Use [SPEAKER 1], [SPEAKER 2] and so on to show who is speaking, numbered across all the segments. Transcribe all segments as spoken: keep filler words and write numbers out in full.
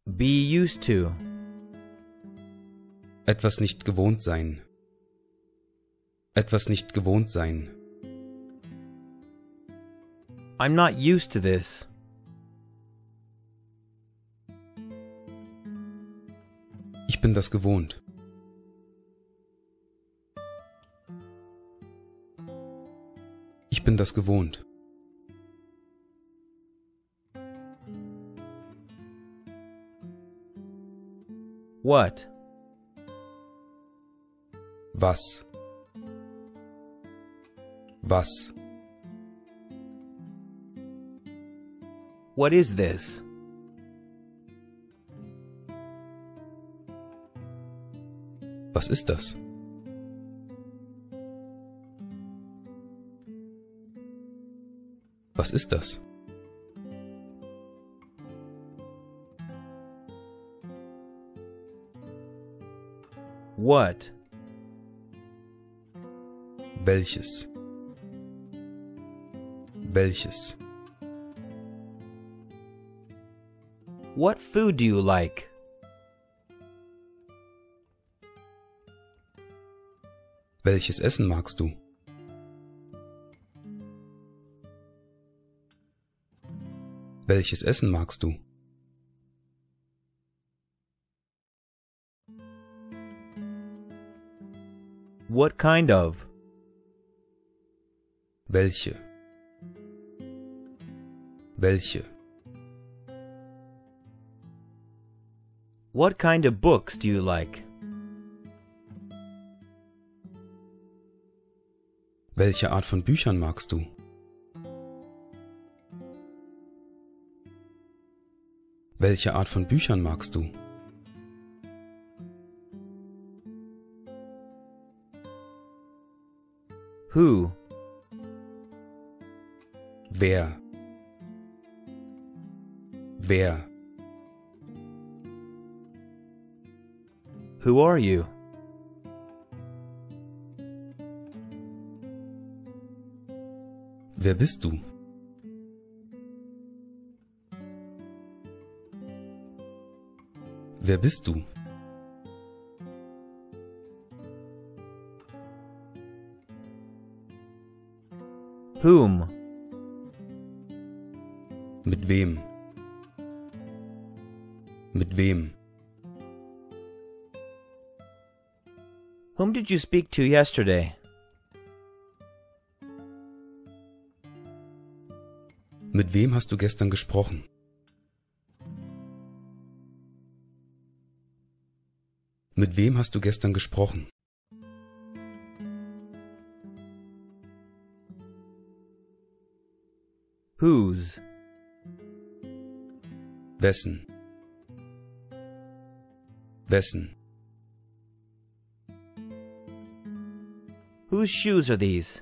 [SPEAKER 1] Be used to.
[SPEAKER 2] Etwas nicht gewohnt sein. Etwas nicht gewohnt sein.
[SPEAKER 1] I'm not used to this.
[SPEAKER 2] Ich bin das gewohnt. Ich bin das gewohnt.
[SPEAKER 1] What?
[SPEAKER 2] Was? Was?
[SPEAKER 1] What is this?
[SPEAKER 2] Was ist das? Was ist das?
[SPEAKER 1] What?
[SPEAKER 2] Welches? Welches?
[SPEAKER 1] What food do you like?
[SPEAKER 2] Welches Essen magst du? Welches Essen magst du?
[SPEAKER 1] What kind of?
[SPEAKER 2] Welche? Welche?
[SPEAKER 1] What kind of books do you like?
[SPEAKER 2] Welche Art von Büchern magst du? Welche Art von Büchern magst du?
[SPEAKER 1] Who?
[SPEAKER 2] Wer? Wer?
[SPEAKER 1] Who are you?
[SPEAKER 2] Wer bist du? Wer bist du?
[SPEAKER 1] Whom?
[SPEAKER 2] Mit wem? Mit wem?
[SPEAKER 1] Whom did you speak to yesterday?
[SPEAKER 2] Mit wem hast du gestern gesprochen? Mit wem hast du gestern gesprochen?
[SPEAKER 1] Whose?
[SPEAKER 2] Wessen? Wessen?
[SPEAKER 1] Whose shoes are these?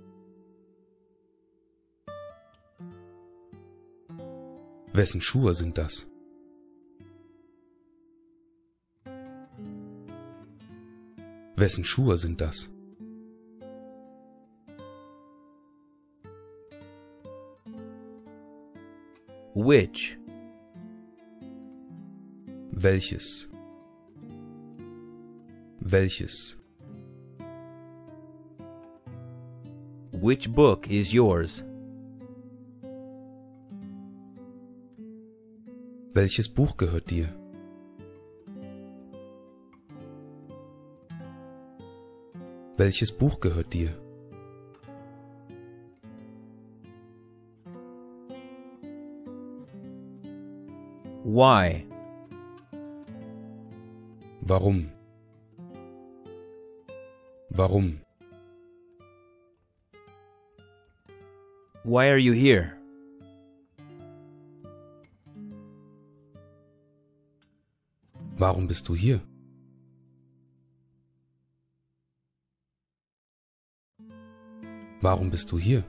[SPEAKER 2] Wessen Schuhe sind das? Wessen Schuhe sind das?
[SPEAKER 1] Which?
[SPEAKER 2] Welches? Welches?
[SPEAKER 1] Which book is yours?
[SPEAKER 2] Welches Buch gehört dir? Welches Buch gehört dir?
[SPEAKER 1] Why?
[SPEAKER 2] Warum? Warum?
[SPEAKER 1] Why are you here?
[SPEAKER 2] Warum bist du hier? Warum bist du hier?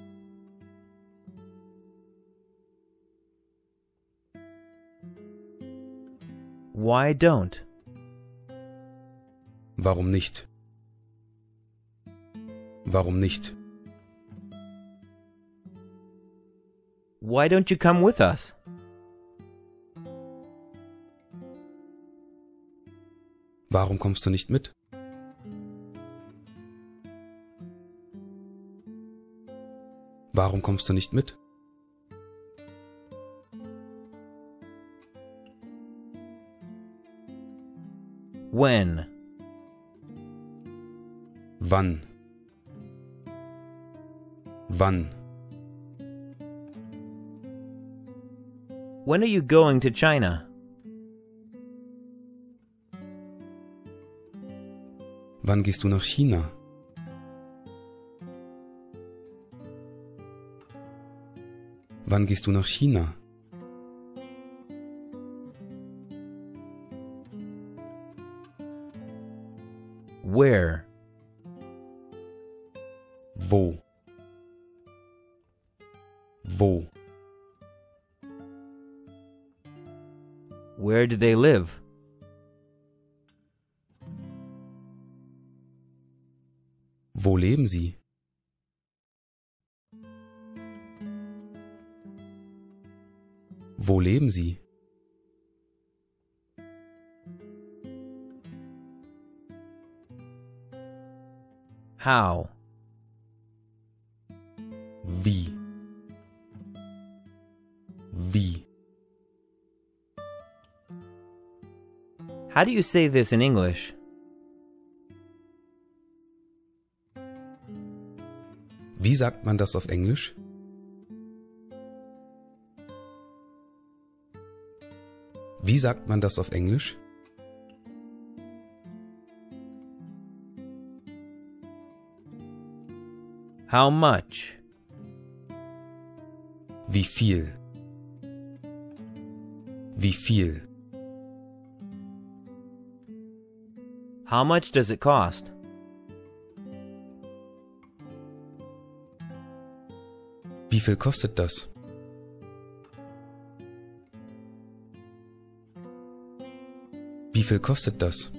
[SPEAKER 1] Why don't?
[SPEAKER 2] Warum nicht? Warum nicht?
[SPEAKER 1] Why don't you come with us?
[SPEAKER 2] Warum kommst du nicht mit? Warum kommst du nicht mit?
[SPEAKER 1] When?
[SPEAKER 2] Wann? Wann?
[SPEAKER 1] When are you going to China?
[SPEAKER 2] Wann gehst du nach China? Wann gehst du nach China?
[SPEAKER 1] Where?
[SPEAKER 2] Wo? Wo?
[SPEAKER 1] Where do they live?
[SPEAKER 2] Wo leben sie? Wo leben sie?
[SPEAKER 1] How?
[SPEAKER 2] Wie? Wie?
[SPEAKER 1] How do you say this in English?
[SPEAKER 2] Wie sagt man das auf Englisch? Wie sagt man das auf Englisch?
[SPEAKER 1] How much?
[SPEAKER 2] Wie viel? Wie viel?
[SPEAKER 1] How much does it cost?
[SPEAKER 2] Wie viel kostet das? Wie viel kostet das?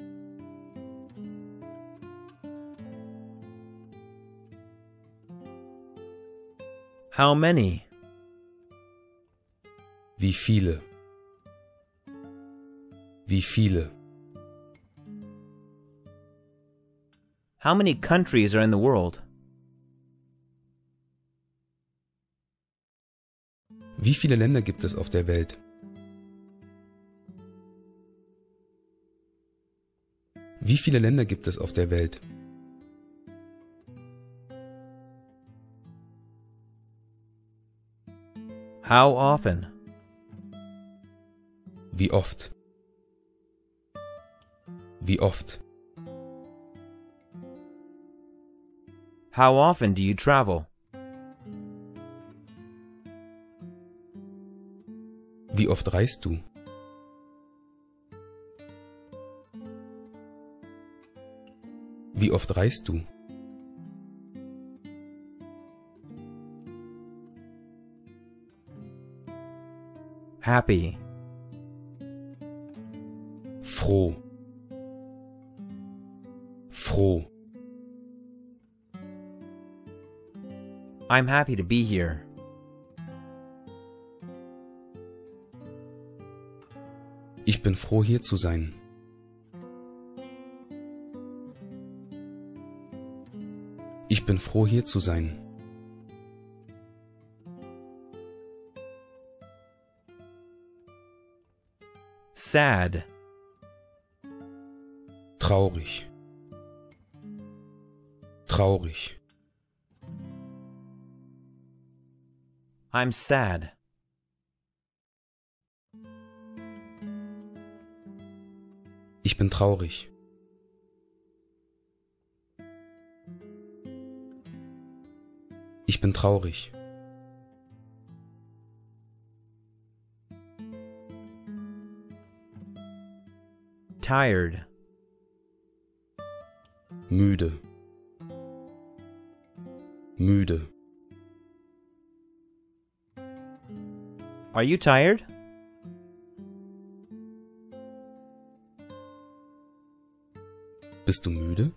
[SPEAKER 1] How many?
[SPEAKER 2] Wie viele? Wie viele?
[SPEAKER 1] How many countries are in the world?
[SPEAKER 2] Wie viele Länder gibt es auf der Welt? Wie viele Länder gibt es auf der Welt?
[SPEAKER 1] How often?
[SPEAKER 2] Wie oft? Wie oft?
[SPEAKER 1] How often do you travel?
[SPEAKER 2] Wie oft reist du? Wie oft reist du?
[SPEAKER 1] Happy.
[SPEAKER 2] Froh. Froh.
[SPEAKER 1] I'm happy to be here.
[SPEAKER 2] Ich bin froh, hier zu sein. Ich bin froh, hier zu sein.
[SPEAKER 1] Sad.
[SPEAKER 2] Traurig. Traurig.
[SPEAKER 1] I'm sad.
[SPEAKER 2] Ich bin traurig. Ich bin traurig.
[SPEAKER 1] Tired.
[SPEAKER 2] Müde. Müde.
[SPEAKER 1] Are you tired?
[SPEAKER 2] Bist du müde?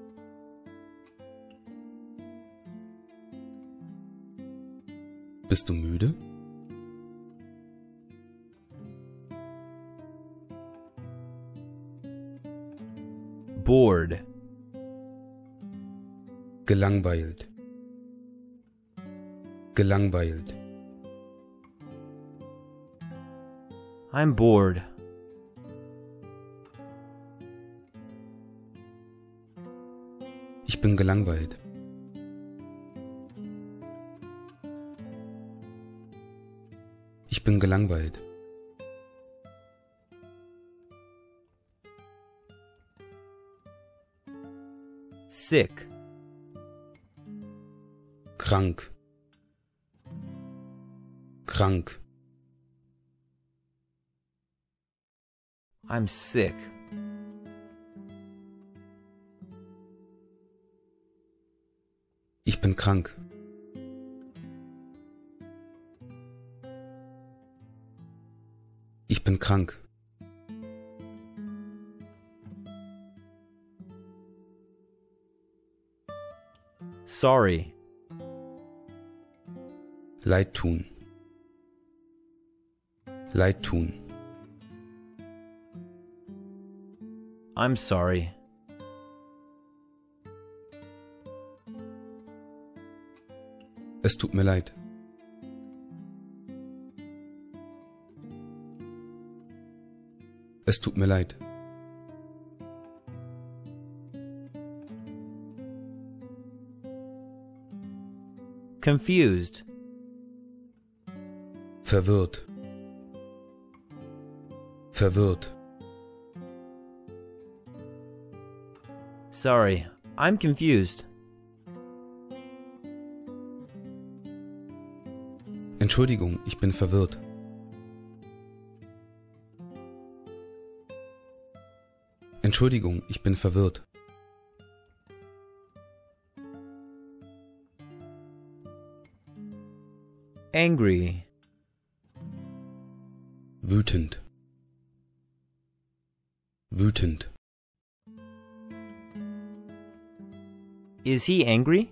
[SPEAKER 2] Bist du müde?
[SPEAKER 1] Bored.
[SPEAKER 2] Gelangweilt. Gelangweilt.
[SPEAKER 1] I'm bored.
[SPEAKER 2] Ich bin gelangweilt. Ich bin gelangweilt.
[SPEAKER 1] Sick.
[SPEAKER 2] Krank. Krank.
[SPEAKER 1] I'm sick.
[SPEAKER 2] Ich bin krank. Ich bin krank.
[SPEAKER 1] Sorry.
[SPEAKER 2] Leid tun. Leid tun.
[SPEAKER 1] I'm sorry.
[SPEAKER 2] Es tut mir leid. Es tut mir leid.
[SPEAKER 1] Confused.
[SPEAKER 2] Verwirrt. Verwirrt.
[SPEAKER 1] Sorry, I'm confused.
[SPEAKER 2] Entschuldigung, ich bin verwirrt. Entschuldigung, ich bin verwirrt.
[SPEAKER 1] Angry.
[SPEAKER 2] Wütend. Wütend.
[SPEAKER 1] Is he angry?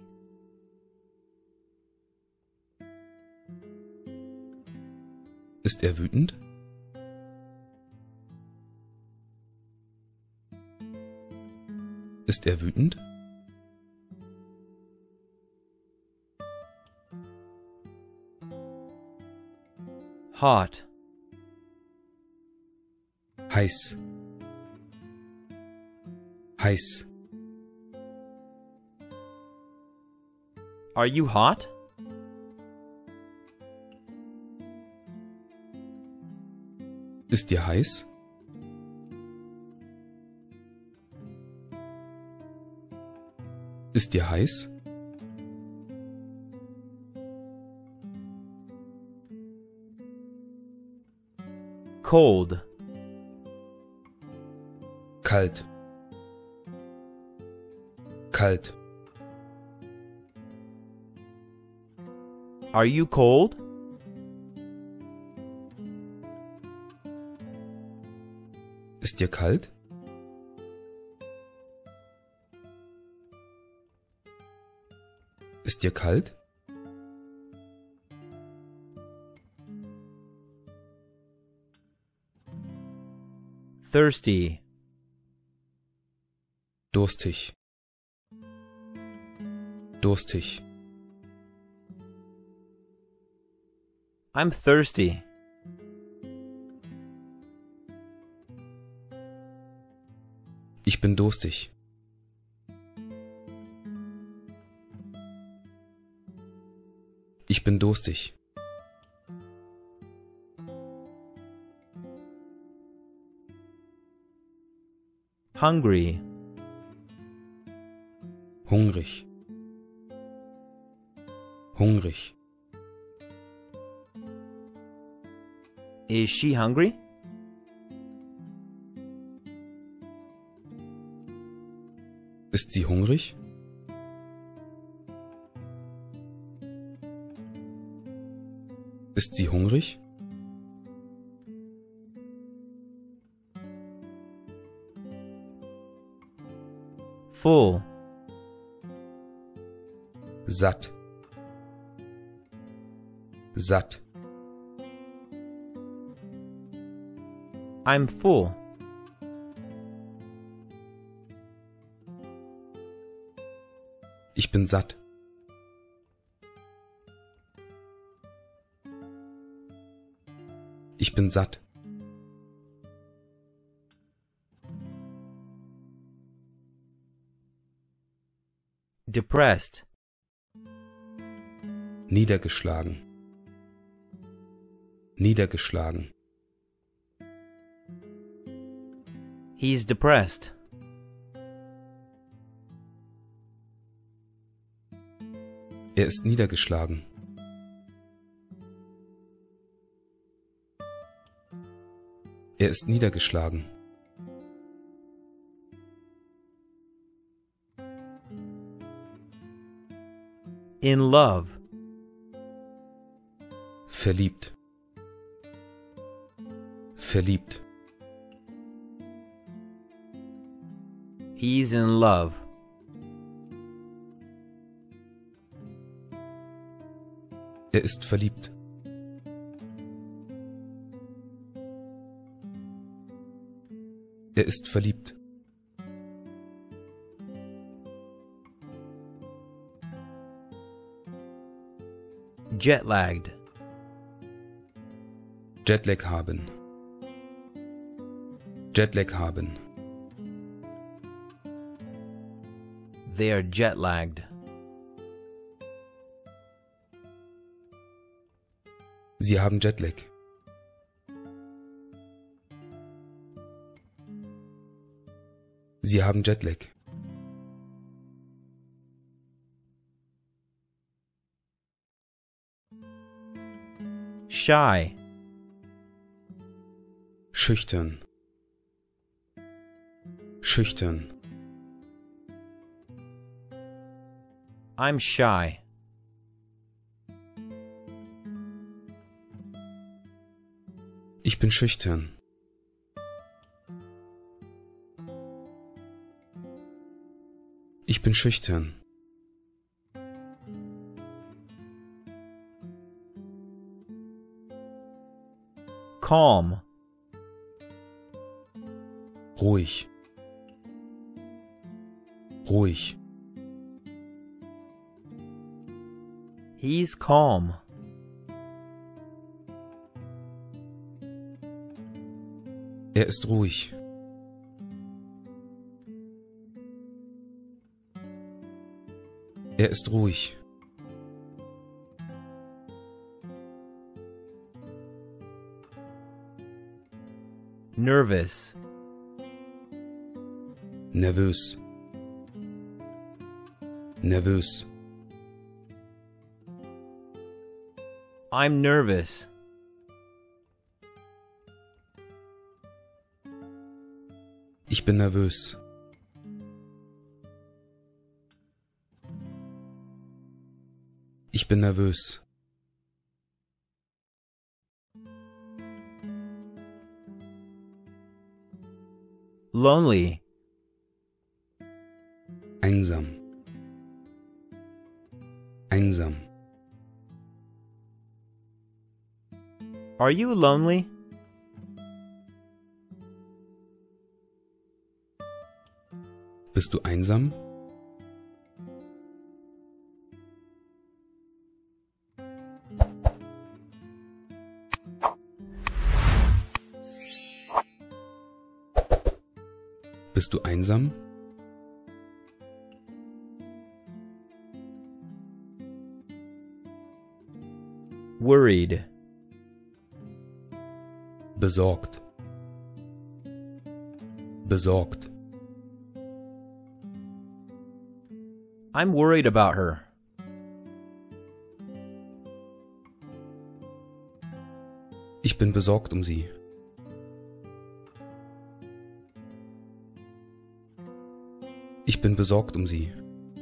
[SPEAKER 2] Ist er wütend? Ist er wütend?
[SPEAKER 1] Hot.
[SPEAKER 2] Heiß. Heiß.
[SPEAKER 1] Are you hot?
[SPEAKER 2] Ist dir heiß? Ist dir heiß?
[SPEAKER 1] Cold.
[SPEAKER 2] Kalt. Kalt.
[SPEAKER 1] Are you cold?
[SPEAKER 2] Ist dir kalt? Ist dir kalt?
[SPEAKER 1] Thirsty.
[SPEAKER 2] Durstig. Durstig.
[SPEAKER 1] I'm thirsty.
[SPEAKER 2] Ich bin durstig. Ich bin durstig.
[SPEAKER 1] Hungry.
[SPEAKER 2] Hungrig. Hungrig.
[SPEAKER 1] Is she hungry?
[SPEAKER 2] Ist sie hungrig? Ist sie hungrig?
[SPEAKER 1] Full.
[SPEAKER 2] Satt. Satt.
[SPEAKER 1] I'm full.
[SPEAKER 2] Ich bin satt. Ich bin satt.
[SPEAKER 1] Depressed.
[SPEAKER 2] Niedergeschlagen. Niedergeschlagen.
[SPEAKER 1] He's depressed.
[SPEAKER 2] Er ist niedergeschlagen. Er ist niedergeschlagen.
[SPEAKER 1] In love.
[SPEAKER 2] Verliebt. Verliebt.
[SPEAKER 1] He's in love.
[SPEAKER 2] Er ist verliebt. Er ist verliebt.
[SPEAKER 1] Jet-lagged.
[SPEAKER 2] Jetlag haben. Jetlag haben.
[SPEAKER 1] They are jet-lagged.
[SPEAKER 2] Sie haben Jetlag. Sie haben Jetlag.
[SPEAKER 1] Shy.
[SPEAKER 2] Schüchtern. Schüchtern.
[SPEAKER 1] I'm shy.
[SPEAKER 2] Ich bin schüchtern. Ich bin schüchtern.
[SPEAKER 1] Calm.
[SPEAKER 2] Ruhig. Ruhig.
[SPEAKER 1] He's calm.
[SPEAKER 2] Er ist ruhig. Er ist ruhig.
[SPEAKER 1] Nervous.
[SPEAKER 2] Nervös. Nervös.
[SPEAKER 1] I'm nervous.
[SPEAKER 2] Ich bin nervös. Ich bin nervös.
[SPEAKER 1] Lonely.
[SPEAKER 2] Einsam. Einsam.
[SPEAKER 1] Are you lonely?
[SPEAKER 2] Bist du einsam? Bist du einsam?
[SPEAKER 1] Worried.
[SPEAKER 2] Besorgt. Besorgt.
[SPEAKER 1] I'm worried about her.
[SPEAKER 2] Ich bin besorgt um sie. Ich bin besorgt um sie.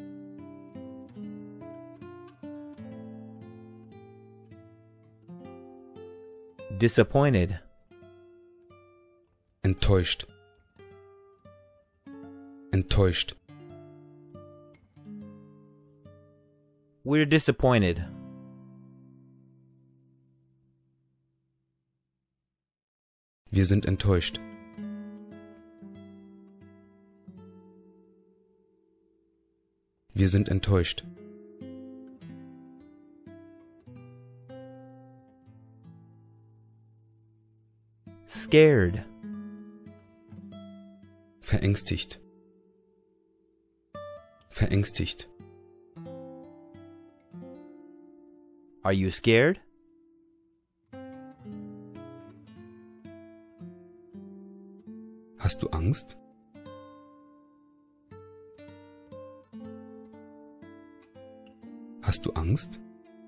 [SPEAKER 1] Disappointed.
[SPEAKER 2] Enttäuscht. Enttäuscht.
[SPEAKER 1] We're disappointed.
[SPEAKER 2] Wir sind enttäuscht. Wir sind enttäuscht.
[SPEAKER 1] Scared.
[SPEAKER 2] Verängstigt. Verängstigt.
[SPEAKER 1] Are you scared?
[SPEAKER 2] Hast du Angst? Hast du Angst?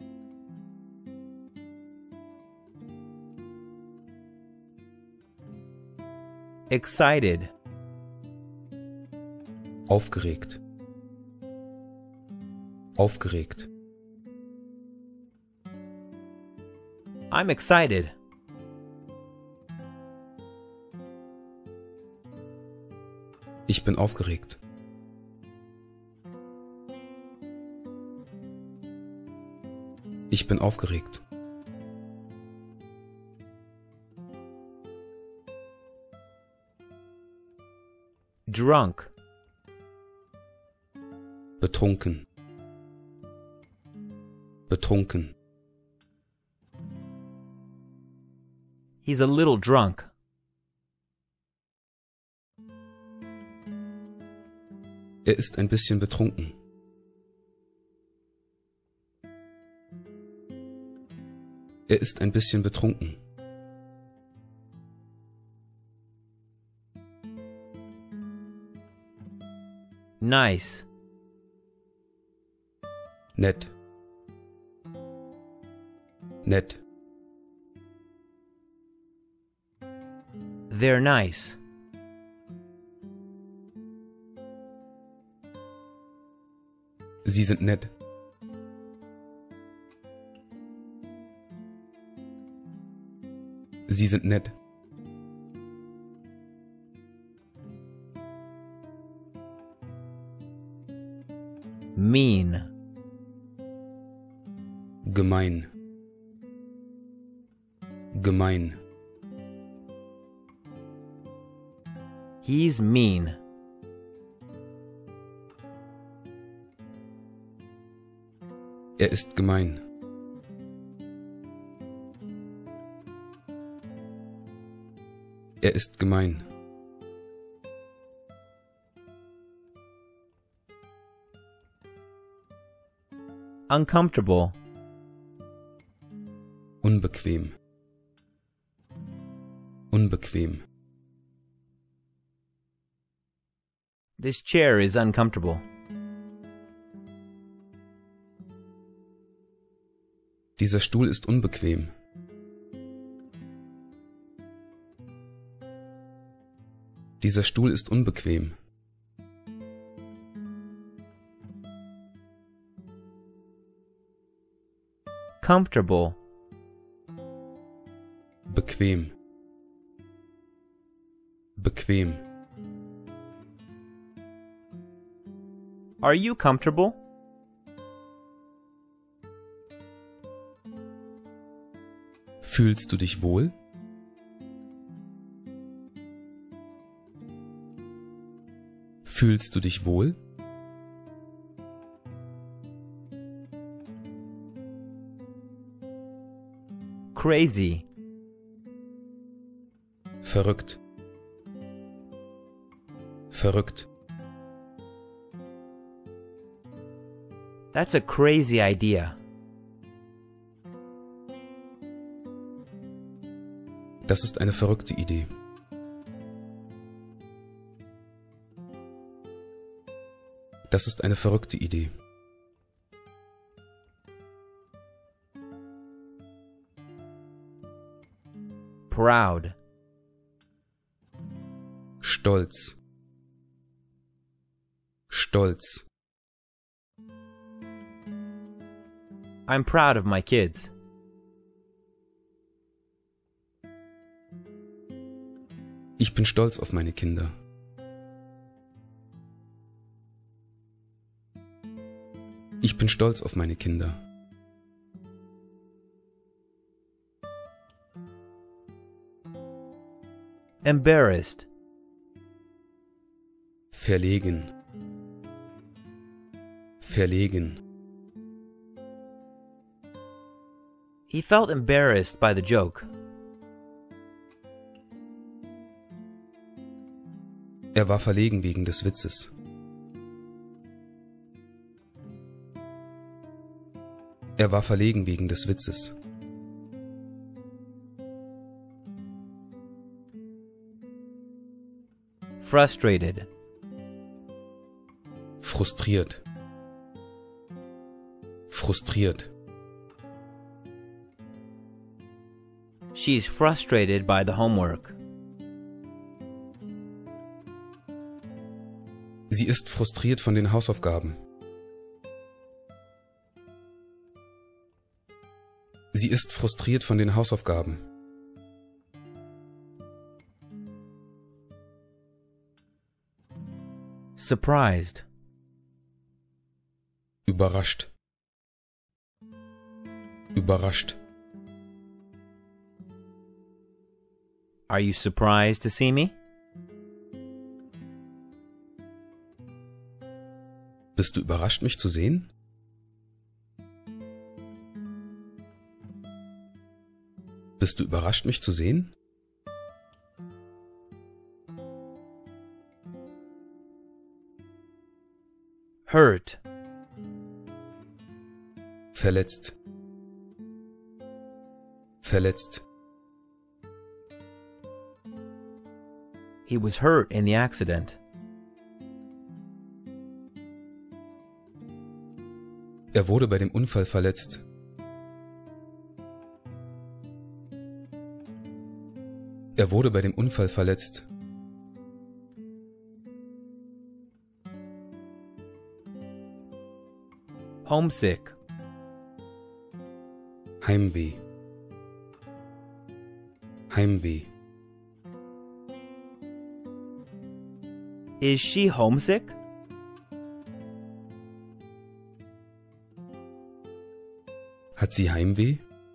[SPEAKER 1] Excited.
[SPEAKER 2] Aufgeregt. Aufgeregt.
[SPEAKER 1] I'm excited.
[SPEAKER 2] Ich bin aufgeregt. Ich bin aufgeregt.
[SPEAKER 1] Drunk.
[SPEAKER 2] Betrunken. Betrunken.
[SPEAKER 1] He's a little drunk.
[SPEAKER 2] Er ist ein bisschen betrunken. Er ist ein bisschen betrunken.
[SPEAKER 1] Nice.
[SPEAKER 2] Nett. Nett.
[SPEAKER 1] They're nice.
[SPEAKER 2] Sie sind nett. Sie sind nett.
[SPEAKER 1] Mean.
[SPEAKER 2] Gemein. Gemein.
[SPEAKER 1] He's mean.
[SPEAKER 2] Er ist gemein. Er ist gemein.
[SPEAKER 1] Uncomfortable.
[SPEAKER 2] Unbequem. Unbequem.
[SPEAKER 1] This chair is uncomfortable.
[SPEAKER 2] Dieser Stuhl ist unbequem. Dieser Stuhl ist unbequem.
[SPEAKER 1] Comfortable.
[SPEAKER 2] Bequem. Bequem.
[SPEAKER 1] Are you comfortable?
[SPEAKER 2] Fühlst du dich wohl? Fühlst du dich wohl?
[SPEAKER 1] Crazy.
[SPEAKER 2] Verrückt. Verrückt.
[SPEAKER 1] That's a crazy idea.
[SPEAKER 2] Das ist eine verrückte Idee. Das ist eine verrückte Idee.
[SPEAKER 1] Proud.
[SPEAKER 2] Stolz. Stolz.
[SPEAKER 1] I'm proud of my kids.
[SPEAKER 2] Ich bin stolz auf meine Kinder. Ich bin stolz auf meine Kinder.
[SPEAKER 1] Embarrassed.
[SPEAKER 2] Verlegen. Verlegen.
[SPEAKER 1] He felt embarrassed by the joke.
[SPEAKER 2] Er war verlegen wegen des Witzes. Er war verlegen wegen des Witzes.
[SPEAKER 1] Frustrated.
[SPEAKER 2] Frustriert. Frustriert.
[SPEAKER 1] She's frustrated by the homework.
[SPEAKER 2] Sie ist frustriert von den Hausaufgaben. Sie ist frustriert von den Hausaufgaben.
[SPEAKER 1] Surprised.
[SPEAKER 2] Überrascht. Überrascht.
[SPEAKER 1] Are you surprised to see me?
[SPEAKER 2] Bist du überrascht, mich zu sehen? Bist du überrascht, mich zu sehen?
[SPEAKER 1] Hurt.
[SPEAKER 2] Verletzt. Verletzt.
[SPEAKER 1] He was hurt in the accident.
[SPEAKER 2] Er wurde bei dem Unfall verletzt. Er wurde bei dem Unfall verletzt.
[SPEAKER 1] Homesick.
[SPEAKER 2] Heimweh. Heimweh.
[SPEAKER 1] Is she homesick?
[SPEAKER 2] Hat sie Heimweh?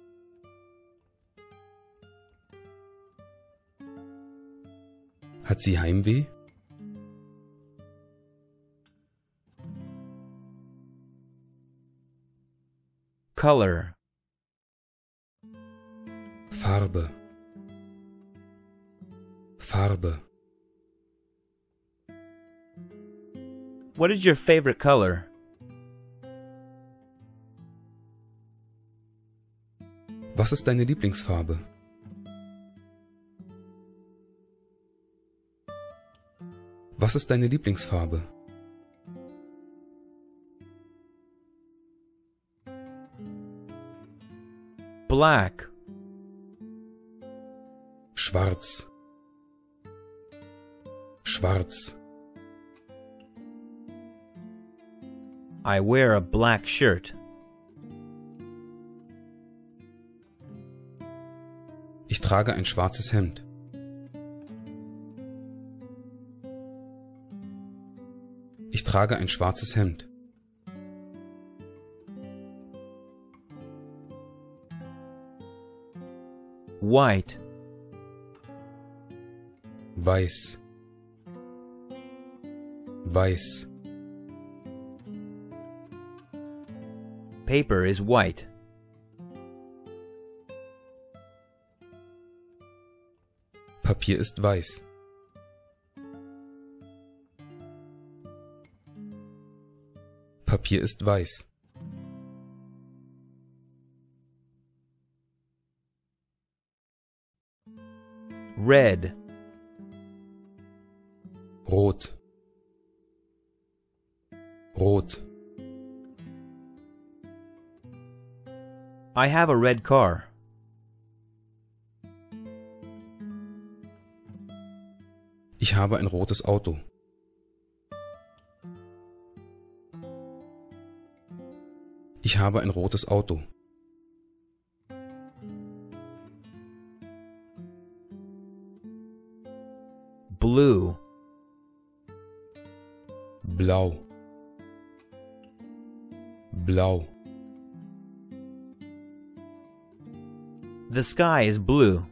[SPEAKER 2] Hat sie Heimweh?
[SPEAKER 1] Color.
[SPEAKER 2] Farbe. Farbe.
[SPEAKER 1] What is your favorite color?
[SPEAKER 2] Was ist deine Lieblingsfarbe? Was ist deine Lieblingsfarbe?
[SPEAKER 1] Black.
[SPEAKER 2] Schwarz. Schwarz.
[SPEAKER 1] I wear a black shirt.
[SPEAKER 2] Ich trage ein schwarzes Hemd. Ich trage ein schwarzes Hemd.
[SPEAKER 1] White.
[SPEAKER 2] Weiß. Weiß.
[SPEAKER 1] Paper is white.
[SPEAKER 2] Papier ist weiß. Papier ist weiß.
[SPEAKER 1] Red.
[SPEAKER 2] Rot. Rot.
[SPEAKER 1] I have a red car.
[SPEAKER 2] Ich habe ein rotes Auto. Ich habe ein rotes Auto.
[SPEAKER 1] Blue.
[SPEAKER 2] Blau. Blau.
[SPEAKER 1] The sky is blue.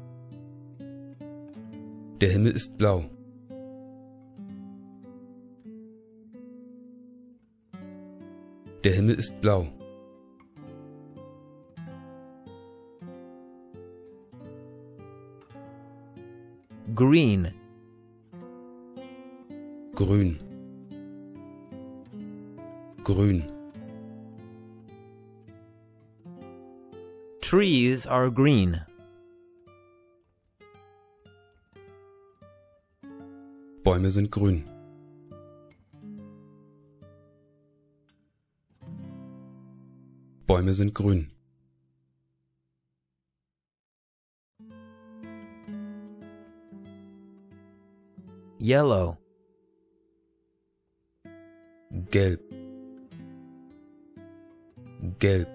[SPEAKER 2] Der Himmel ist blau. Der Himmel ist blau.
[SPEAKER 1] Green.
[SPEAKER 2] Grün. Grün.
[SPEAKER 1] Trees are green.
[SPEAKER 2] Bäume sind grün. Bäume sind grün.
[SPEAKER 1] Yellow.
[SPEAKER 2] Gelb. Gelb.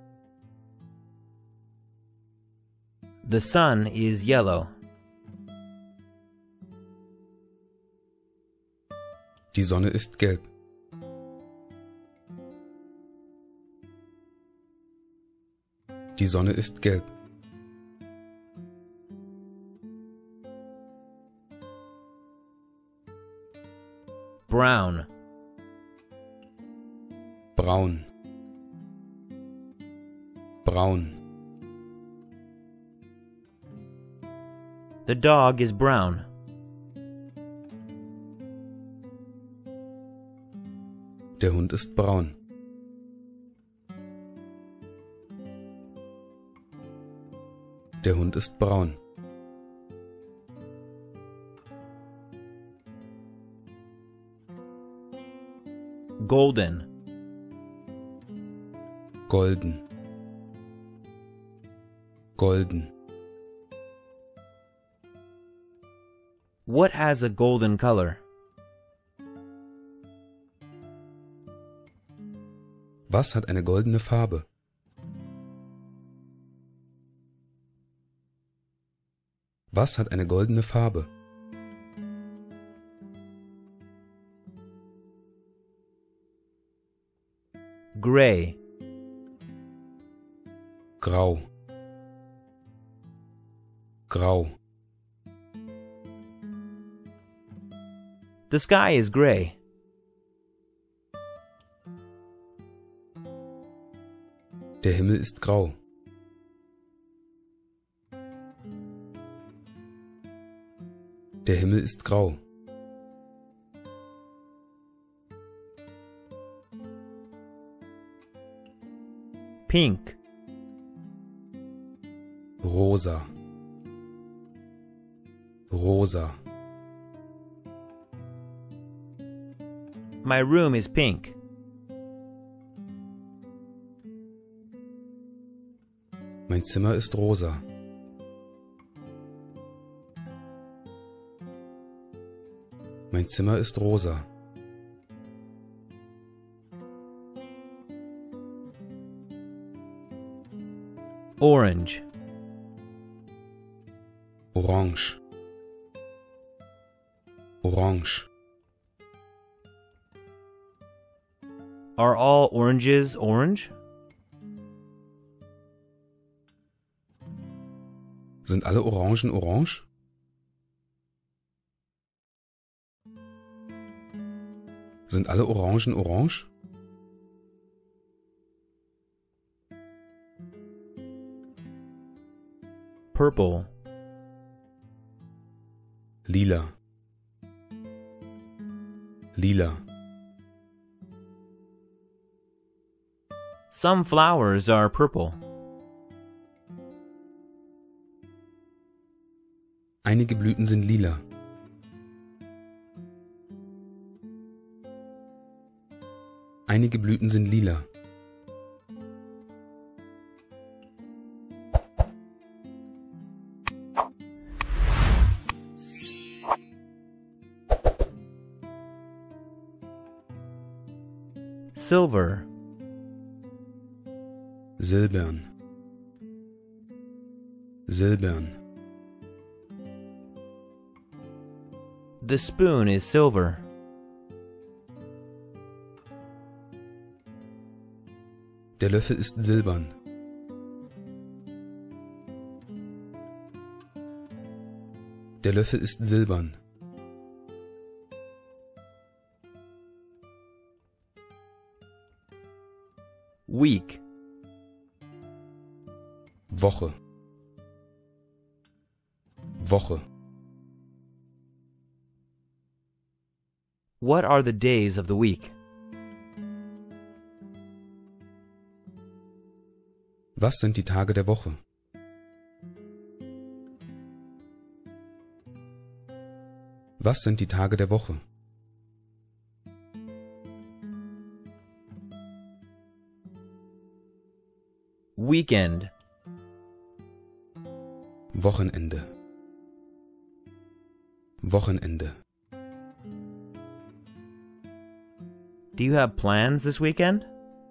[SPEAKER 1] The sun is yellow.
[SPEAKER 2] Die Sonne ist gelb. Die Sonne ist gelb.
[SPEAKER 1] Brown.
[SPEAKER 2] Braun. Braun.
[SPEAKER 1] The dog is brown.
[SPEAKER 2] Der Hund ist braun. Der Hund ist braun.
[SPEAKER 1] Golden.
[SPEAKER 2] Golden. Golden.
[SPEAKER 1] What has a golden color?
[SPEAKER 2] Was hat eine goldene Farbe? Was hat eine goldene Farbe?
[SPEAKER 1] Gray.
[SPEAKER 2] Grau. Grau.
[SPEAKER 1] The sky is gray.
[SPEAKER 2] Der Himmel ist grau. Der Himmel ist grau.
[SPEAKER 1] Pink.
[SPEAKER 2] Rosa. Rosa.
[SPEAKER 1] My room is pink.
[SPEAKER 2] Mein Zimmer ist rosa. Mein Zimmer ist rosa.
[SPEAKER 1] Orange.
[SPEAKER 2] Orange. Orange.
[SPEAKER 1] Are all oranges orange?
[SPEAKER 2] Sind alle Orangen orange? Sind alle Orangen orange?
[SPEAKER 1] Purple.
[SPEAKER 2] Lila. Lila.
[SPEAKER 1] Some flowers are purple.
[SPEAKER 2] Einige Blüten sind lila. Einige Blüten sind lila.
[SPEAKER 1] Silver.
[SPEAKER 2] Silbern. Silbern.
[SPEAKER 1] The spoon is silver.
[SPEAKER 2] Der Löffel ist silbern. Der Löffel ist silbern.
[SPEAKER 1] Week.
[SPEAKER 2] Woche. Woche.
[SPEAKER 1] What are the days of the week?
[SPEAKER 2] Was sind die Tage der Woche? Was sind die Tage der Woche?
[SPEAKER 1] Weekend.
[SPEAKER 2] Wochenende. Wochenende.
[SPEAKER 1] Do you have plans this weekend?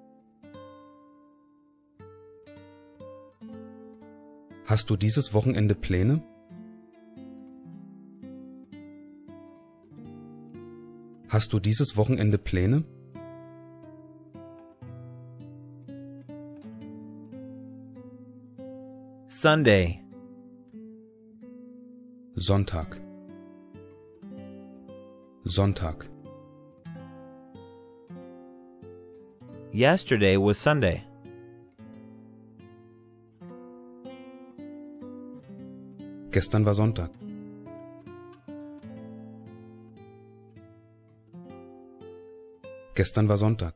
[SPEAKER 2] Hast du dieses Wochenende Pläne? Hast du dieses Wochenende Pläne?
[SPEAKER 1] Sunday.
[SPEAKER 2] Sonntag. Sonntag.
[SPEAKER 1] Yesterday was Sunday.
[SPEAKER 2] Gestern war Sonntag. Gestern war Sonntag.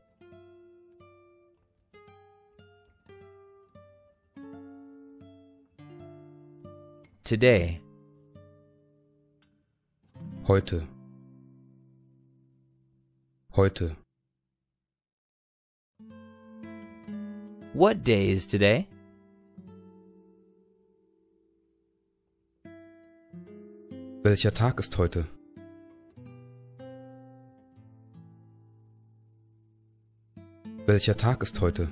[SPEAKER 1] Today.
[SPEAKER 2] Heute. Heute.
[SPEAKER 1] What day is today?
[SPEAKER 2] Welcher Tag ist heute? Welcher Tag ist heute?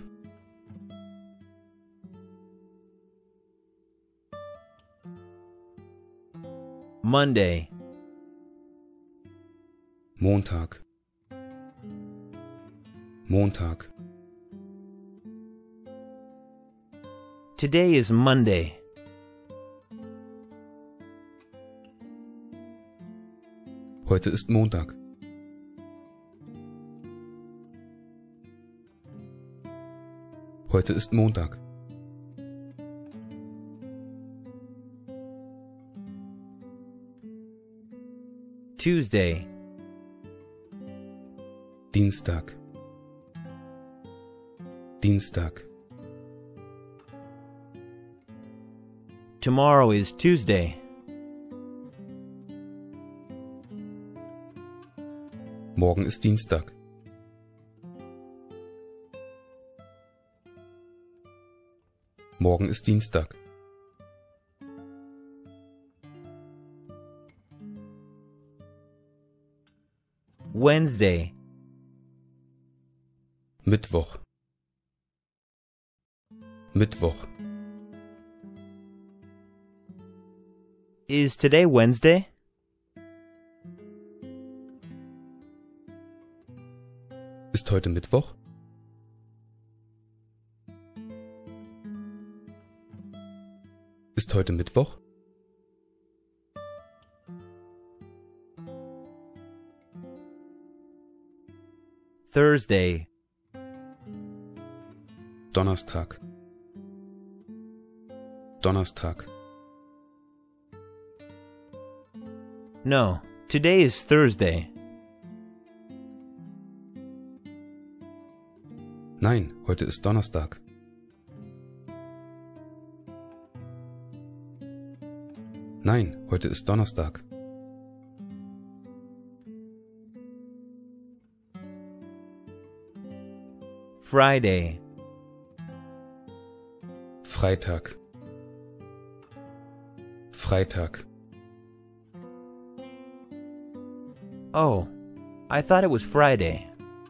[SPEAKER 1] Monday.
[SPEAKER 2] Montag. Montag.
[SPEAKER 1] Today is Monday.
[SPEAKER 2] Heute ist Montag. Heute ist Montag.
[SPEAKER 1] Tuesday.
[SPEAKER 2] Dienstag. Dienstag.
[SPEAKER 1] Tomorrow is Tuesday.
[SPEAKER 2] Morgen ist Dienstag. Morgen ist Dienstag.
[SPEAKER 1] Wednesday.
[SPEAKER 2] Mittwoch. Mittwoch.
[SPEAKER 1] Is today Wednesday?
[SPEAKER 2] Ist heute Mittwoch? Ist heute Mittwoch?
[SPEAKER 1] Thursday.
[SPEAKER 2] Donnerstag. Donnerstag.
[SPEAKER 1] No, today is Thursday.
[SPEAKER 2] Nein, heute ist Donnerstag. Nein, heute ist Donnerstag.
[SPEAKER 1] Friday.
[SPEAKER 2] Freitag. Freitag.
[SPEAKER 1] Oh, I thought it was Friday.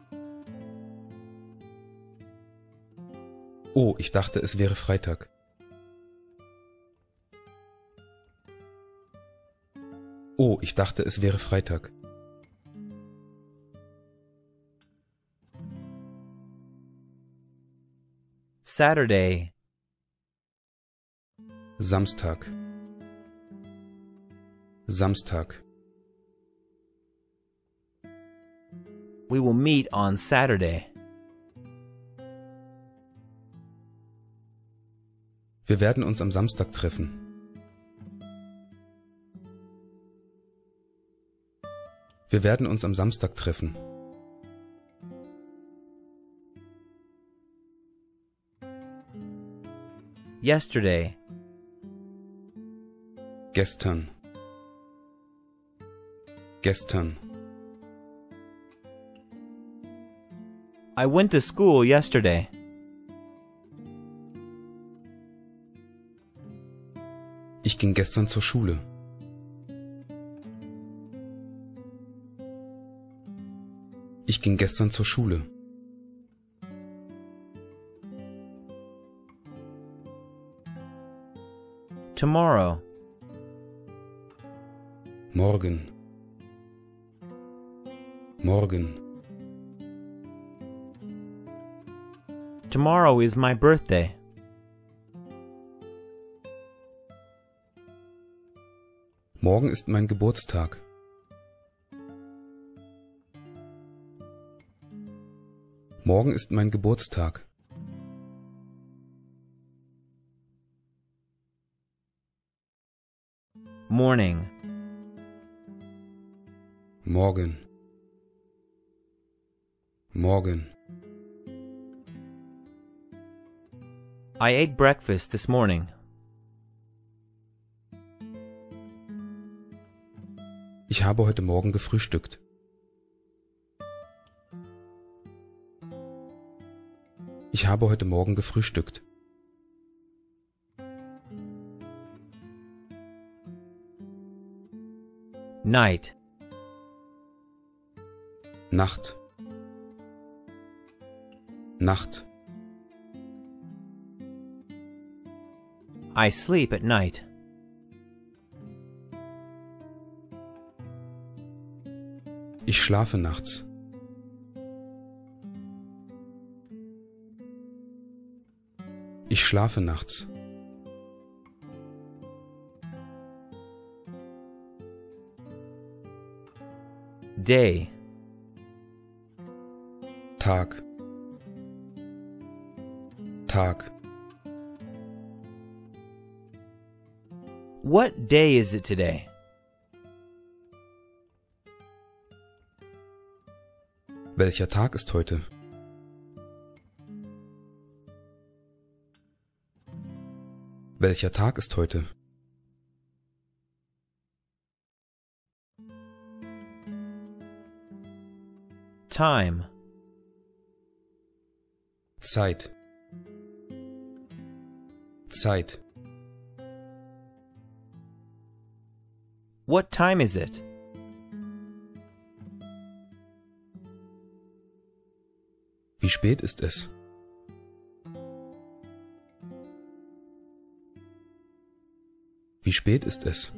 [SPEAKER 2] Oh, ich dachte, es wäre Freitag. Oh, ich dachte, es wäre Freitag.
[SPEAKER 1] Saturday.
[SPEAKER 2] Samstag. Samstag.
[SPEAKER 1] We will meet on Saturday.
[SPEAKER 2] Wir werden uns am Samstag treffen. Wir werden uns am Samstag treffen.
[SPEAKER 1] Yesterday.
[SPEAKER 2] Gestern. Gestern.
[SPEAKER 1] I went to school yesterday.
[SPEAKER 2] Ich ging gestern zur Schule. Ich ging gestern zur Schule.
[SPEAKER 1] Tomorrow.
[SPEAKER 2] Morgen. Morgen.
[SPEAKER 1] Tomorrow is my birthday.
[SPEAKER 2] Morgen ist mein Geburtstag. Morgen ist mein Geburtstag.
[SPEAKER 1] Morning.
[SPEAKER 2] Morgen. Morgen.
[SPEAKER 1] I ate breakfast this morning.
[SPEAKER 2] Ich habe heute Morgen gefrühstückt. Ich habe heute Morgen gefrühstückt.
[SPEAKER 1] Night.
[SPEAKER 2] Nacht. Nacht.
[SPEAKER 1] I sleep at night.
[SPEAKER 2] Ich schlafe nachts. Ich schlafe nachts.
[SPEAKER 1] Day.
[SPEAKER 2] Tag. Tag.
[SPEAKER 1] What day is it today?
[SPEAKER 2] Welcher Tag ist heute? Welcher Tag ist heute?
[SPEAKER 1] Time.
[SPEAKER 2] Zeit. Zeit.
[SPEAKER 1] What time is it?
[SPEAKER 2] Wie spät ist es? Wie spät ist es?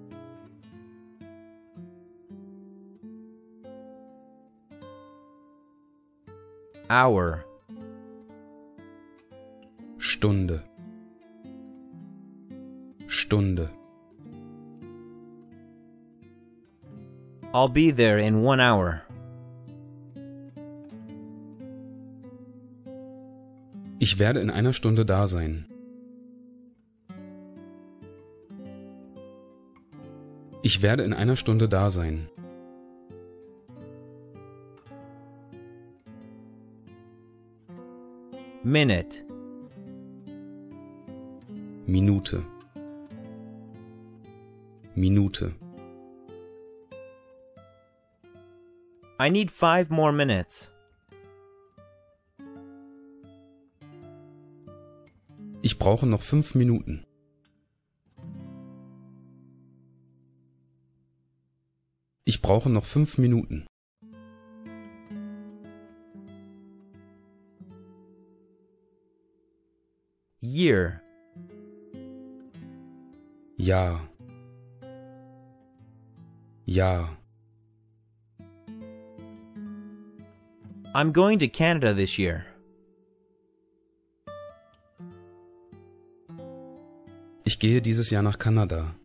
[SPEAKER 1] Hour.
[SPEAKER 2] Stunde. Stunde.
[SPEAKER 1] I'll be there in one hour.
[SPEAKER 2] Ich werde in einer Stunde da sein. Ich werde in einer Stunde da sein.
[SPEAKER 1] Minute.
[SPEAKER 2] Minute. Minute.
[SPEAKER 1] I need five more minutes.
[SPEAKER 2] Ich brauche noch fünf Minuten. Ich brauche noch fünf Minuten.
[SPEAKER 1] Year.
[SPEAKER 2] Ja. Ja.
[SPEAKER 1] I'm going to Canada this year.
[SPEAKER 2] Ich gehe dieses Jahr nach Kanada.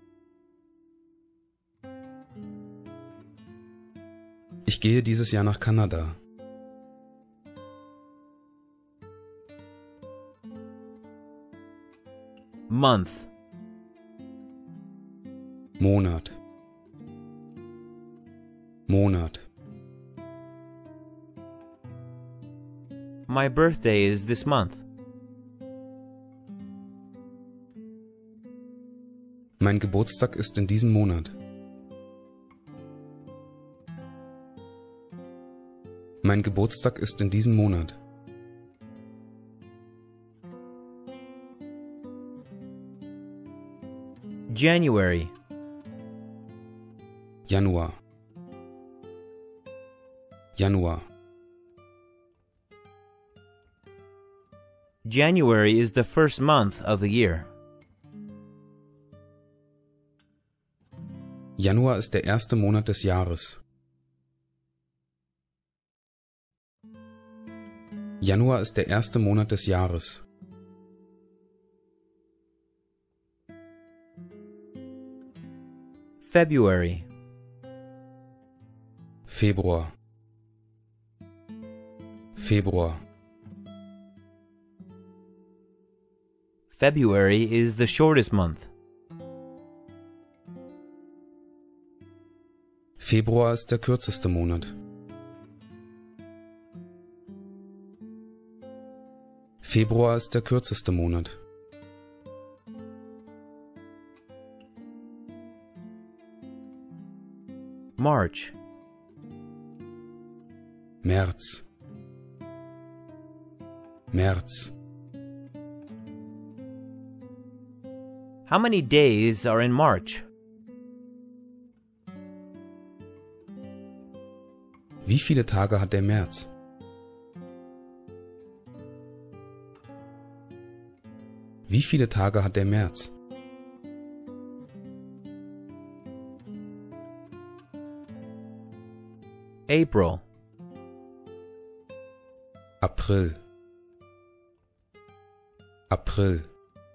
[SPEAKER 2] Ich gehe dieses Jahr nach Kanada.
[SPEAKER 1] Month.
[SPEAKER 2] Monat. Monat.
[SPEAKER 1] My birthday is this month.
[SPEAKER 2] Mein Geburtstag ist in diesem Monat. Mein Geburtstag ist in diesem Monat.
[SPEAKER 1] January.
[SPEAKER 2] Januar. Januar.
[SPEAKER 1] January is the first month of the year.
[SPEAKER 2] Januar ist der erste Monat des Jahres. Januar ist der erste Monat des Jahres.
[SPEAKER 1] February.
[SPEAKER 2] Februar. Februar.
[SPEAKER 1] February is the shortest month.
[SPEAKER 2] Februar ist der kürzeste Monat. Februar ist der kürzeste Monat.
[SPEAKER 1] March.
[SPEAKER 2] März. März.
[SPEAKER 1] How many days are in March?
[SPEAKER 2] Wie viele Tage hat der März? Wie viele Tage hat der März?
[SPEAKER 1] April.
[SPEAKER 2] April. April.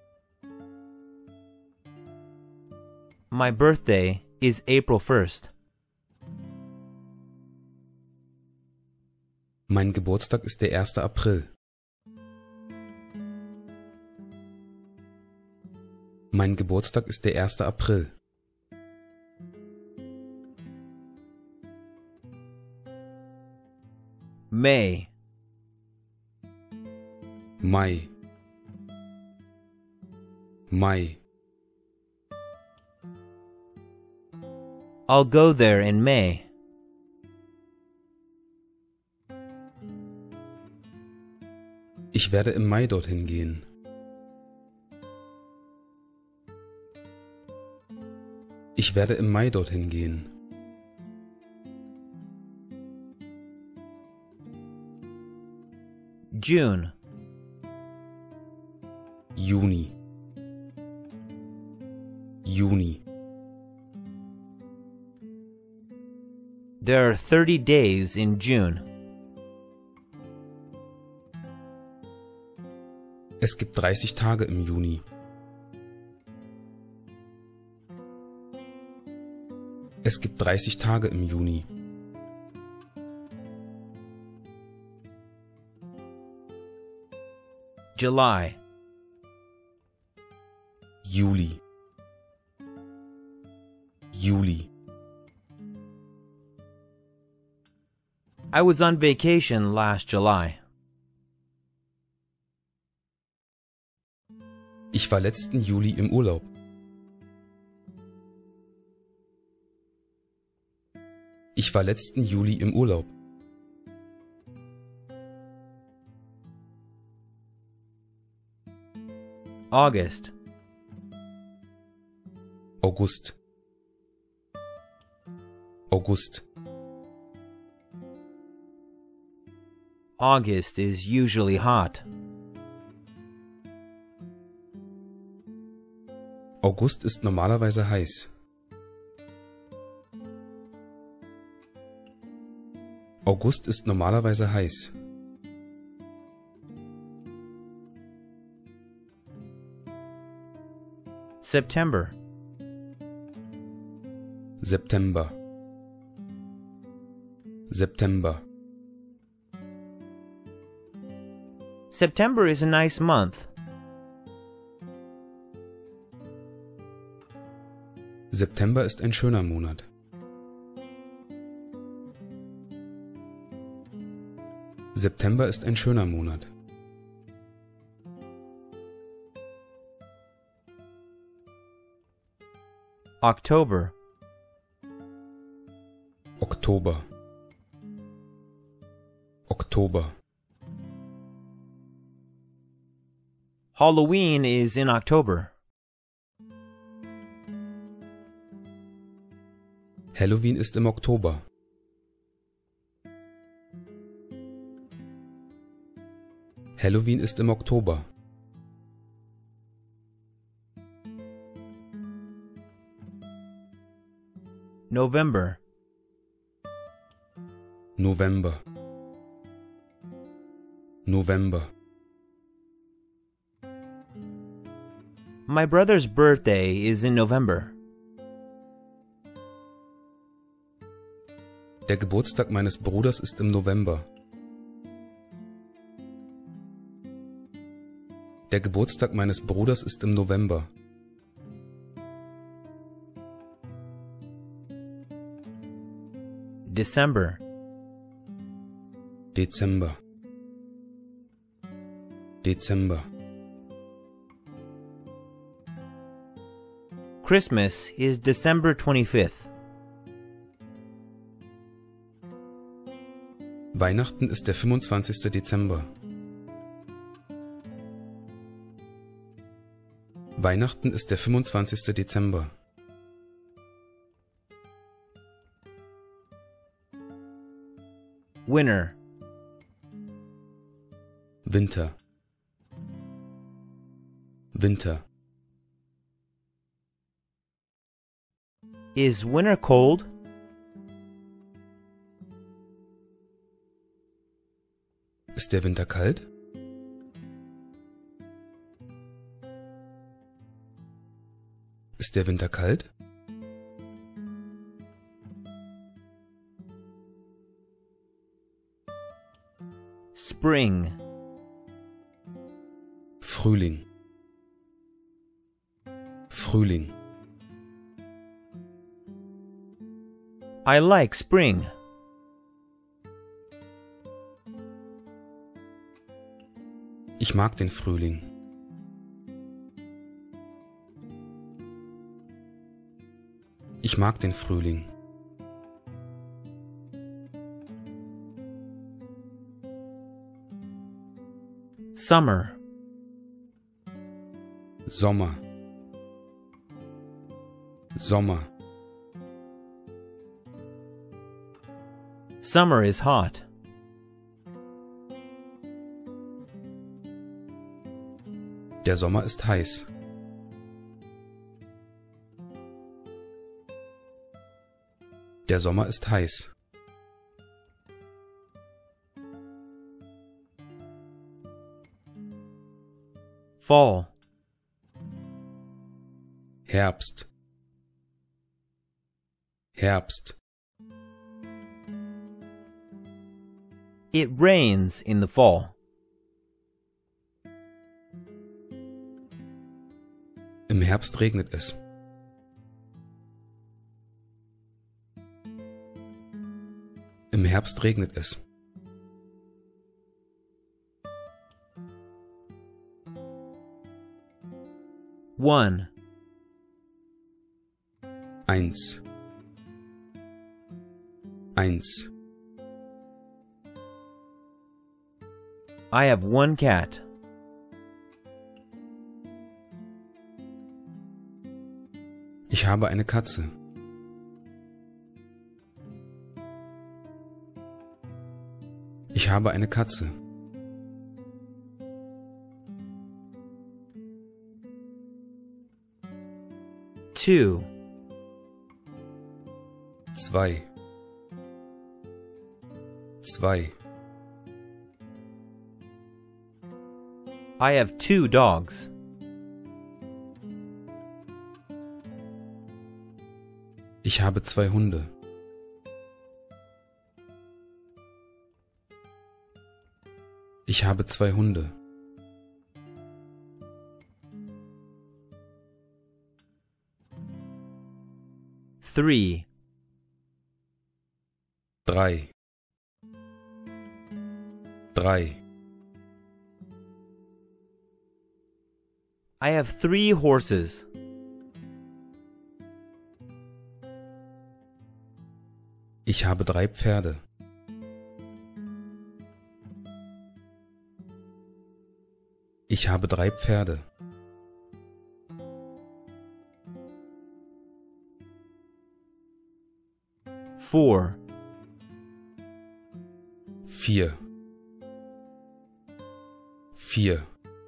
[SPEAKER 1] My birthday is April first.
[SPEAKER 2] Mein Geburtstag ist der erste April. Mein Geburtstag ist der erste April.
[SPEAKER 1] May.
[SPEAKER 2] Mai. Mai.
[SPEAKER 1] I'll go there in May.
[SPEAKER 2] Ich werde im Mai dorthin gehen. Ich werde im Mai dorthin gehen.
[SPEAKER 1] June.
[SPEAKER 2] Juni. Juni.
[SPEAKER 1] There are thirty days in June.
[SPEAKER 2] Es gibt dreißig Tage im Juni. Es gibt dreißig Tage im Juni.
[SPEAKER 1] July.
[SPEAKER 2] Juli. Juli.
[SPEAKER 1] I was on vacation last July.
[SPEAKER 2] Ich war letzten Juli im Urlaub. Ich war letzten Juli im Urlaub.
[SPEAKER 1] August.
[SPEAKER 2] August. August.
[SPEAKER 1] August is usually hot.
[SPEAKER 2] August ist normalerweise heiß. August ist normalerweise heiß.
[SPEAKER 1] September.
[SPEAKER 2] September. September.
[SPEAKER 1] September is a nice month.
[SPEAKER 2] September ist ein schöner Monat. September ist ein schöner Monat.
[SPEAKER 1] October.
[SPEAKER 2] Oktober. Oktober.
[SPEAKER 1] Halloween is in October.
[SPEAKER 2] Halloween ist im Oktober. Halloween ist im Oktober.
[SPEAKER 1] November.
[SPEAKER 2] November. November.
[SPEAKER 1] My brother's birthday is in November.
[SPEAKER 2] Der Geburtstag meines Bruders ist im November. Der Geburtstag meines Bruders ist im November.
[SPEAKER 1] December.
[SPEAKER 2] Dezember. Dezember.
[SPEAKER 1] Christmas is December twenty-fifth.
[SPEAKER 2] Weihnachten ist der fünfundzwanzigste Dezember. Weihnachten ist der fünfundzwanzigste Dezember.
[SPEAKER 1] Winter.
[SPEAKER 2] Winter. Winter.
[SPEAKER 1] Is winter cold?
[SPEAKER 2] Ist der Winter kalt? Ist der Winter kalt?
[SPEAKER 1] Spring.
[SPEAKER 2] Frühling. Frühling.
[SPEAKER 1] I like spring.
[SPEAKER 2] Ich mag den Frühling. Ich mag den Frühling.
[SPEAKER 1] Summer.
[SPEAKER 2] Sommer. Sommer.
[SPEAKER 1] Summer is hot.
[SPEAKER 2] Der Sommer ist heiß. Der Sommer ist heiß.
[SPEAKER 1] Fall.
[SPEAKER 2] Herbst. Herbst.
[SPEAKER 1] It rains in the fall.
[SPEAKER 2] Im Herbst regnet es. Im Herbst regnet es.
[SPEAKER 1] One.
[SPEAKER 2] Eins. Eins.
[SPEAKER 1] I have one cat.
[SPEAKER 2] Ich habe eine Katze. Ich habe eine Katze.
[SPEAKER 1] Two.
[SPEAKER 2] Zwei. Zwei.
[SPEAKER 1] I have two dogs.
[SPEAKER 2] Ich habe zwei Hunde. Ich habe zwei Hunde.
[SPEAKER 1] three.
[SPEAKER 2] Drei. Drei.
[SPEAKER 1] I have three horses.
[SPEAKER 2] Ich habe drei Pferde. Ich habe drei Pferde.
[SPEAKER 1] Four.
[SPEAKER 2] Vier. Vier.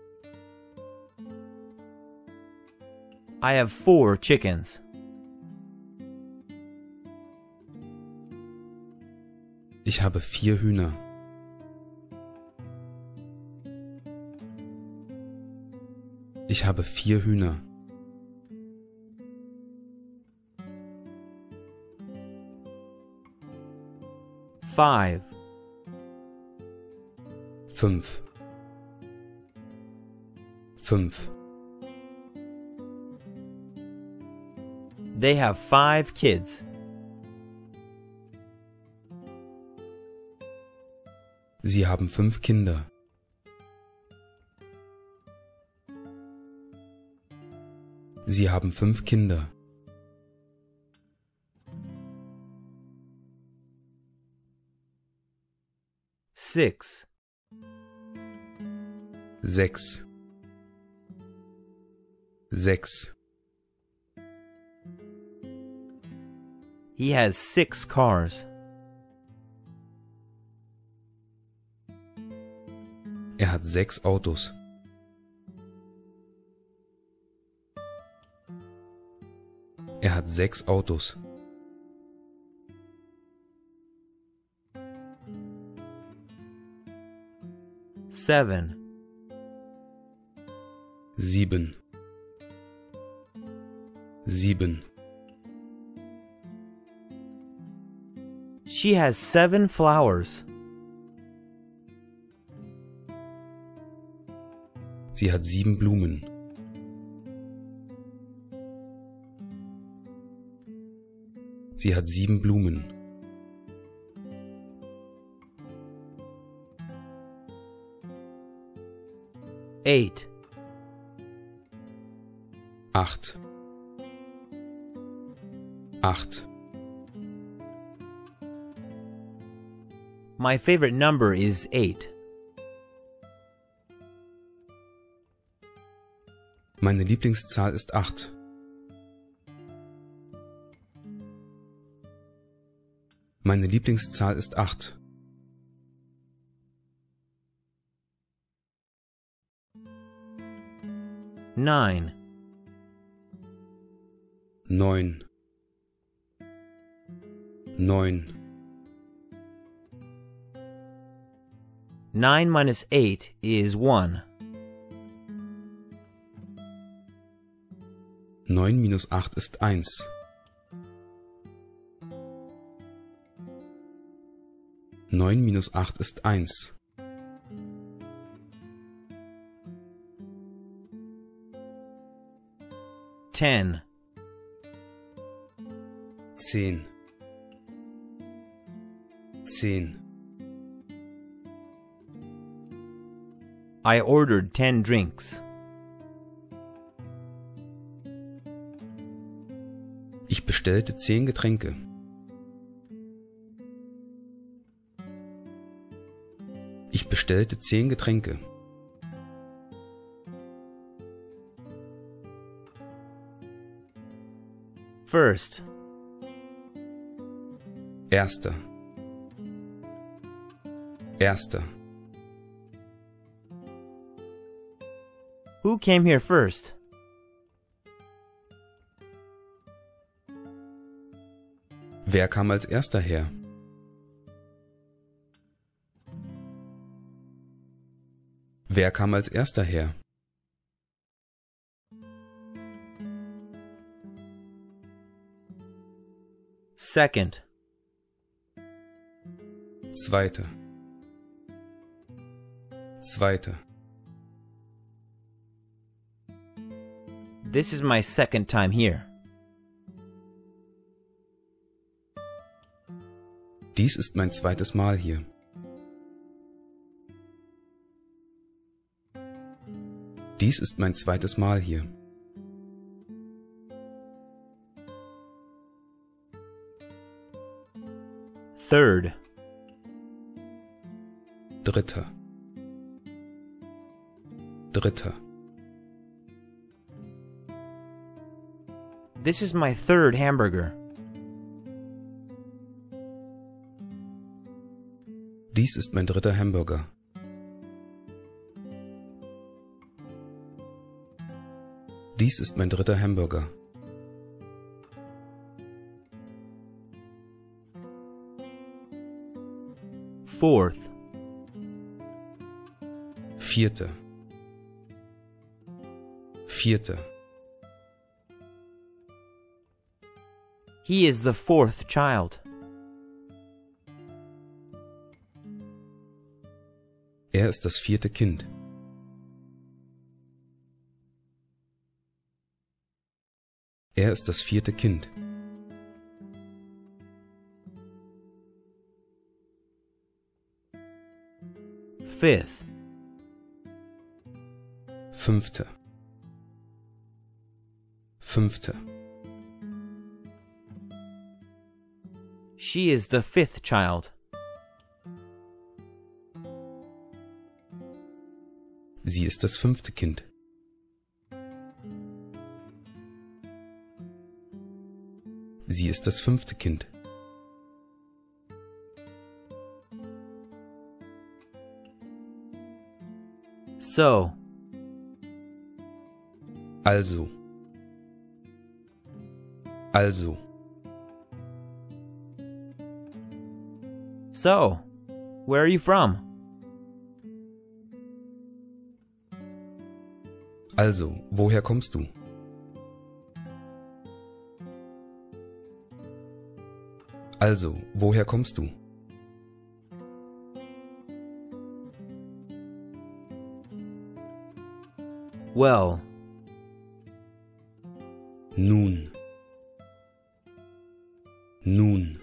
[SPEAKER 1] I have four chickens.
[SPEAKER 2] Ich habe vier Hühner. Ich habe vier Hühner.
[SPEAKER 1] Five.
[SPEAKER 2] Fünf. Fünf.
[SPEAKER 1] They have five kids.
[SPEAKER 2] Sie haben fünf Kinder. Sie haben fünf Kinder.
[SPEAKER 1] Six.
[SPEAKER 2] Sechs. Sechs.
[SPEAKER 1] He has six cars.
[SPEAKER 2] Er hat sechs Autos. Er hat sechs Autos.
[SPEAKER 1] Seven.
[SPEAKER 2] Sieben. Sieben.
[SPEAKER 1] She has seven flowers.
[SPEAKER 2] Sie hat sieben Blumen. Sie hat sieben Blumen.
[SPEAKER 1] Eight.
[SPEAKER 2] Acht. Acht.
[SPEAKER 1] My favorite number is eight.
[SPEAKER 2] Meine Lieblingszahl ist acht. Meine Lieblingszahl ist acht.
[SPEAKER 1] Nine.
[SPEAKER 2] Neun. Neun.
[SPEAKER 1] Nine minus eight is one.
[SPEAKER 2] Neun minus acht ist eins. Neun minus acht ist eins.
[SPEAKER 1] Ten.
[SPEAKER 2] Zehn. Zehn.
[SPEAKER 1] I ordered ten drinks.
[SPEAKER 2] Ich bestellte zehn Getränke. Ich bestellte zehn Getränke.
[SPEAKER 1] First.
[SPEAKER 2] Erster. Erster.
[SPEAKER 1] Who came here first?
[SPEAKER 2] Wer kam als erster her? Wer kam als erster her?
[SPEAKER 1] Second.
[SPEAKER 2] Zweiter. Zweiter.
[SPEAKER 1] This is my second time here.
[SPEAKER 2] Dies ist mein zweites Mal hier. Dies ist mein zweites Mal hier.
[SPEAKER 1] Third.
[SPEAKER 2] Dritter. Dritter.
[SPEAKER 1] This is my third hamburger.
[SPEAKER 2] Dies ist mein dritter Hamburger. Dies ist mein dritter Hamburger.
[SPEAKER 1] Fourth.
[SPEAKER 2] Vierte. Vierte.
[SPEAKER 1] He is the fourth child.
[SPEAKER 2] Er ist das vierte Kind. Er ist das vierte Kind.
[SPEAKER 1] Fifth.
[SPEAKER 2] Fünfte. Fünfte.
[SPEAKER 1] She is the fifth child.
[SPEAKER 2] Sie ist das fünfte Kind. Sie ist das fünfte Kind.
[SPEAKER 1] So.
[SPEAKER 2] Also. Also.
[SPEAKER 1] So. Where are you from?
[SPEAKER 2] Also, woher kommst du? Also, woher kommst du?
[SPEAKER 1] Well.
[SPEAKER 2] Nun. Nun.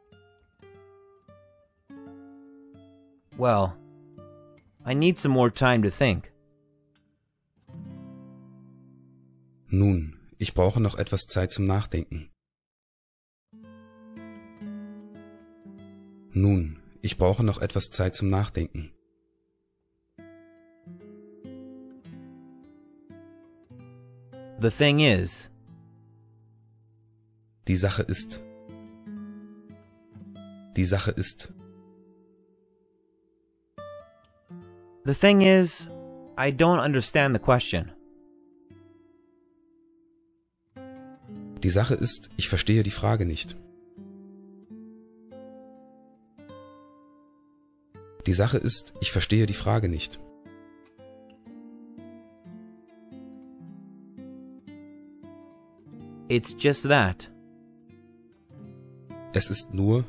[SPEAKER 1] Well. I need some more time to think.
[SPEAKER 2] Nun, ich brauche noch etwas Zeit zum Nachdenken. Nun, ich brauche noch etwas Zeit zum Nachdenken.
[SPEAKER 1] The thing is.
[SPEAKER 2] Die Sache ist. Die Sache ist.
[SPEAKER 1] The thing is, I don't understand the question.
[SPEAKER 2] Die Sache ist, ich verstehe die Frage nicht. Die Sache ist, ich verstehe die Frage nicht.
[SPEAKER 1] It's just that.
[SPEAKER 2] Es ist nur.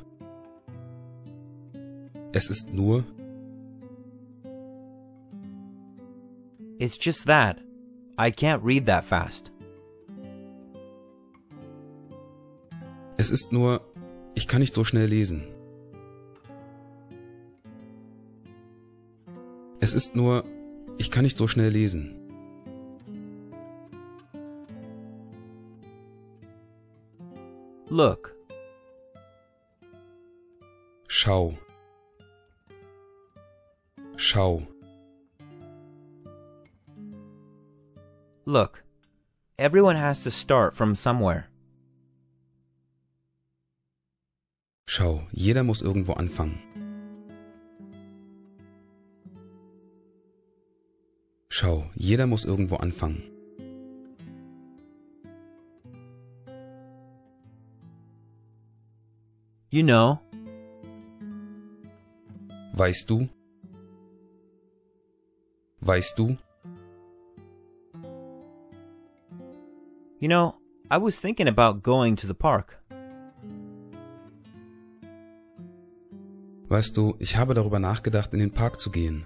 [SPEAKER 2] Es ist nur.
[SPEAKER 1] It's just that. I can't read that fast.
[SPEAKER 2] Es ist nur, ich kann nicht so schnell lesen. Es ist nur, ich kann nicht so schnell lesen.
[SPEAKER 1] Look.
[SPEAKER 2] Schau. Schau.
[SPEAKER 1] Look. Everyone has to start from somewhere.
[SPEAKER 2] Schau, jeder muss irgendwo anfangen. Schau, jeder muss irgendwo anfangen.
[SPEAKER 1] You know.
[SPEAKER 2] Weißt du? Weißt du?
[SPEAKER 1] You know, I was thinking about going to the park.
[SPEAKER 2] Weißt du, ich habe darüber nachgedacht, in den Park zu gehen.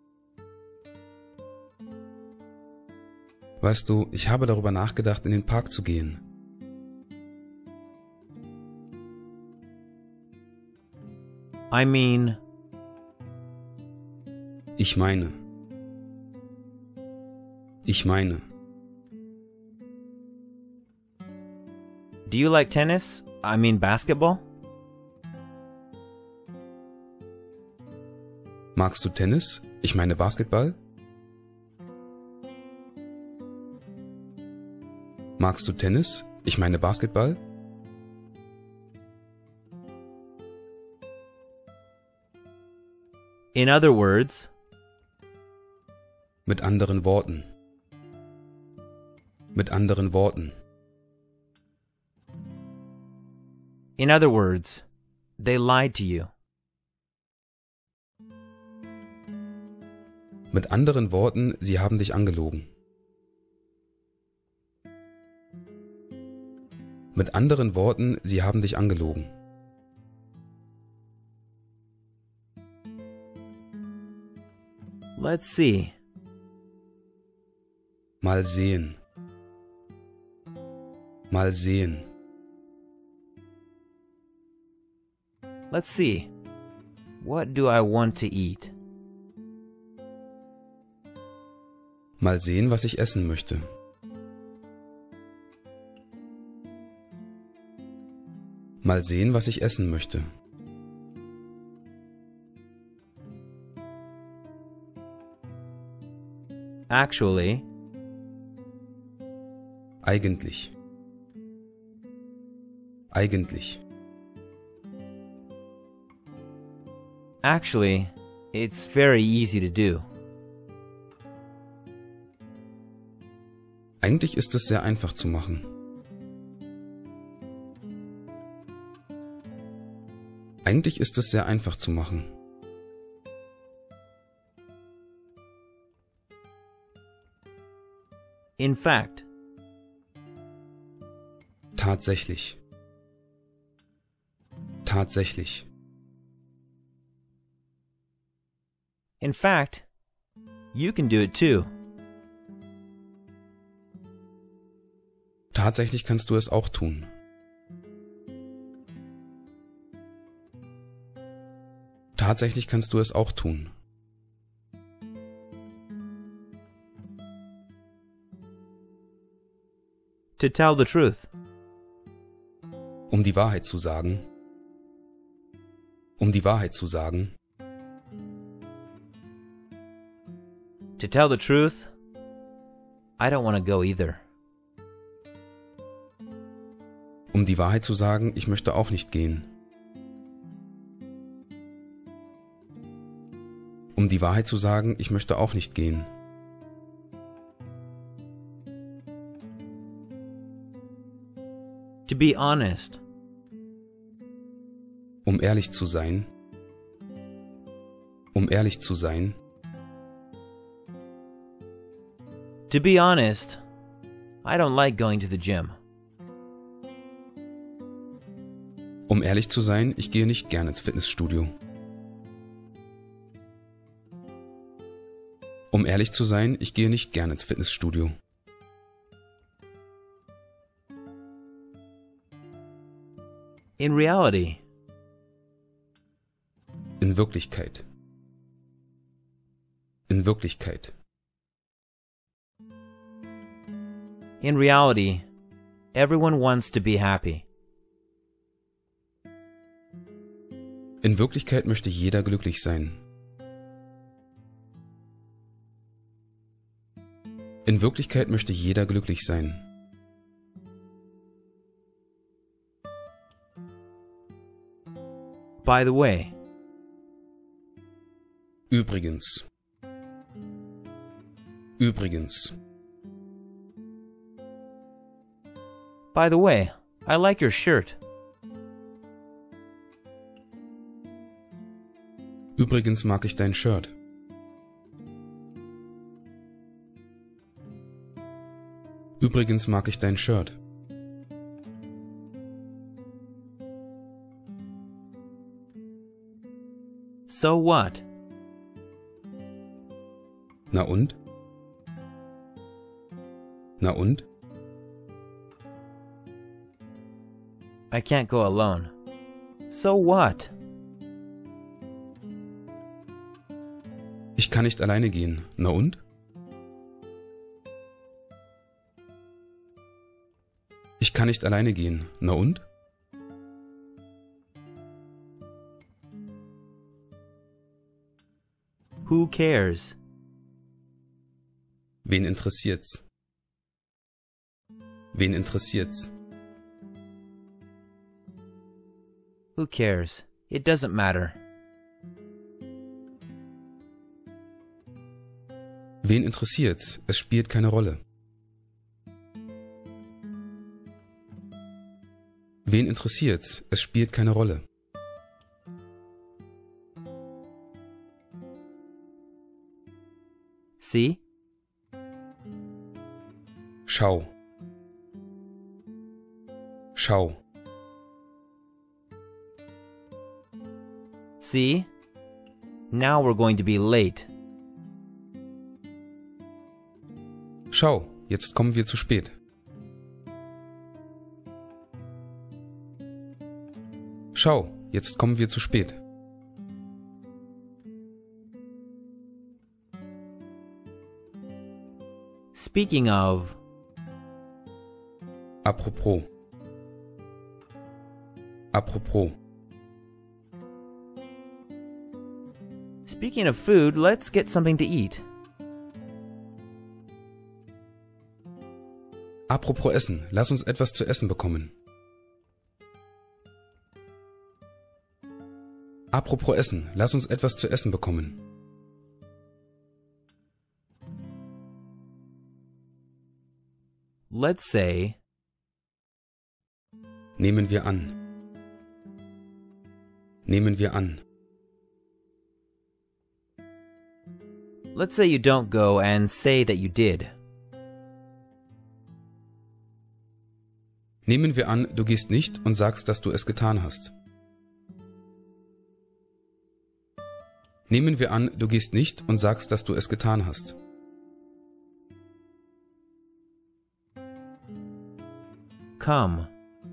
[SPEAKER 2] Weißt du, ich habe darüber nachgedacht, in den Park zu gehen.
[SPEAKER 1] I mean,
[SPEAKER 2] Ich meine. Ich meine.
[SPEAKER 1] do you like tennis? I mean basketball?
[SPEAKER 2] Magst du Tennis? Ich meine Basketball? Magst du Tennis? Ich meine Basketball?
[SPEAKER 1] In other words,
[SPEAKER 2] Mit anderen Worten. Mit anderen Worten.
[SPEAKER 1] in other words, they lied to you.
[SPEAKER 2] Mit anderen Worten, sie haben dich angelogen. Mit anderen Worten, sie haben dich angelogen.
[SPEAKER 1] Let's see.
[SPEAKER 2] Mal sehen. Mal sehen.
[SPEAKER 1] Let's see. What do I want to eat?
[SPEAKER 2] Mal sehen, was ich essen möchte. Mal sehen, was ich essen möchte.
[SPEAKER 1] Actually,
[SPEAKER 2] Eigentlich. Eigentlich.
[SPEAKER 1] actually, it's very easy to do.
[SPEAKER 2] Eigentlich ist es sehr einfach zu machen. Eigentlich ist es sehr einfach zu machen.
[SPEAKER 1] In fact,
[SPEAKER 2] Tatsächlich. Tatsächlich.
[SPEAKER 1] in fact, you can do it too.
[SPEAKER 2] Tatsächlich kannst du es auch tun. Tatsächlich kannst du es auch tun.
[SPEAKER 1] To tell the truth.
[SPEAKER 2] Um die Wahrheit zu sagen. Um die Wahrheit zu sagen.
[SPEAKER 1] To tell the truth, I don't want to go either.
[SPEAKER 2] Um die Wahrheit zu sagen, ich möchte auch nicht gehen. Um die Wahrheit zu sagen, ich möchte auch nicht gehen.
[SPEAKER 1] To be honest.
[SPEAKER 2] Um ehrlich zu sein. Um ehrlich zu sein.
[SPEAKER 1] To be honest, I don't like going to the gym.
[SPEAKER 2] Um ehrlich zu sein, ich gehe nicht gern ins Fitnessstudio. Um ehrlich zu sein, ich gehe nicht gern ins Fitnessstudio.
[SPEAKER 1] In reality.
[SPEAKER 2] In Wirklichkeit. In Wirklichkeit.
[SPEAKER 1] In reality, everyone wants to be happy.
[SPEAKER 2] In Wirklichkeit möchte jeder glücklich sein. In Wirklichkeit möchte jeder glücklich sein.
[SPEAKER 1] By the way.
[SPEAKER 2] Übrigens. Übrigens.
[SPEAKER 1] By the way, I like your shirt.
[SPEAKER 2] Übrigens mag ich dein Shirt. Übrigens mag ich dein Shirt.
[SPEAKER 1] So what?
[SPEAKER 2] Na und? Na und?
[SPEAKER 1] I can't go alone. So what?
[SPEAKER 2] kann nicht alleine gehen. Na und? Ich kann nicht alleine gehen. Na und?
[SPEAKER 1] Who cares?
[SPEAKER 2] Wen interessiert's? Wen interessiert's?
[SPEAKER 1] Who cares? It doesn't matter.
[SPEAKER 2] Wen interessiert's? Es spielt keine Rolle. Wen interessiert's? Es spielt keine Rolle.
[SPEAKER 1] See?
[SPEAKER 2] Schau. Schau.
[SPEAKER 1] See? Now we're going to be late.
[SPEAKER 2] Schau, jetzt kommen wir zu spät. Schau, jetzt kommen wir zu spät.
[SPEAKER 1] Speaking of,
[SPEAKER 2] Apropos. Apropos.
[SPEAKER 1] speaking of food, let's get something to eat.
[SPEAKER 2] Apropos Essen, lass uns etwas zu essen bekommen. Apropos Essen, lass uns etwas zu essen bekommen.
[SPEAKER 1] Let's say,
[SPEAKER 2] Nehmen wir an. Nehmen wir an.
[SPEAKER 1] let's say you don't go and say that you did.
[SPEAKER 2] Nehmen wir an, du gehst nicht und sagst, dass du es getan hast. Nehmen wir an, du gehst nicht und sagst, dass du es getan hast.
[SPEAKER 1] Come.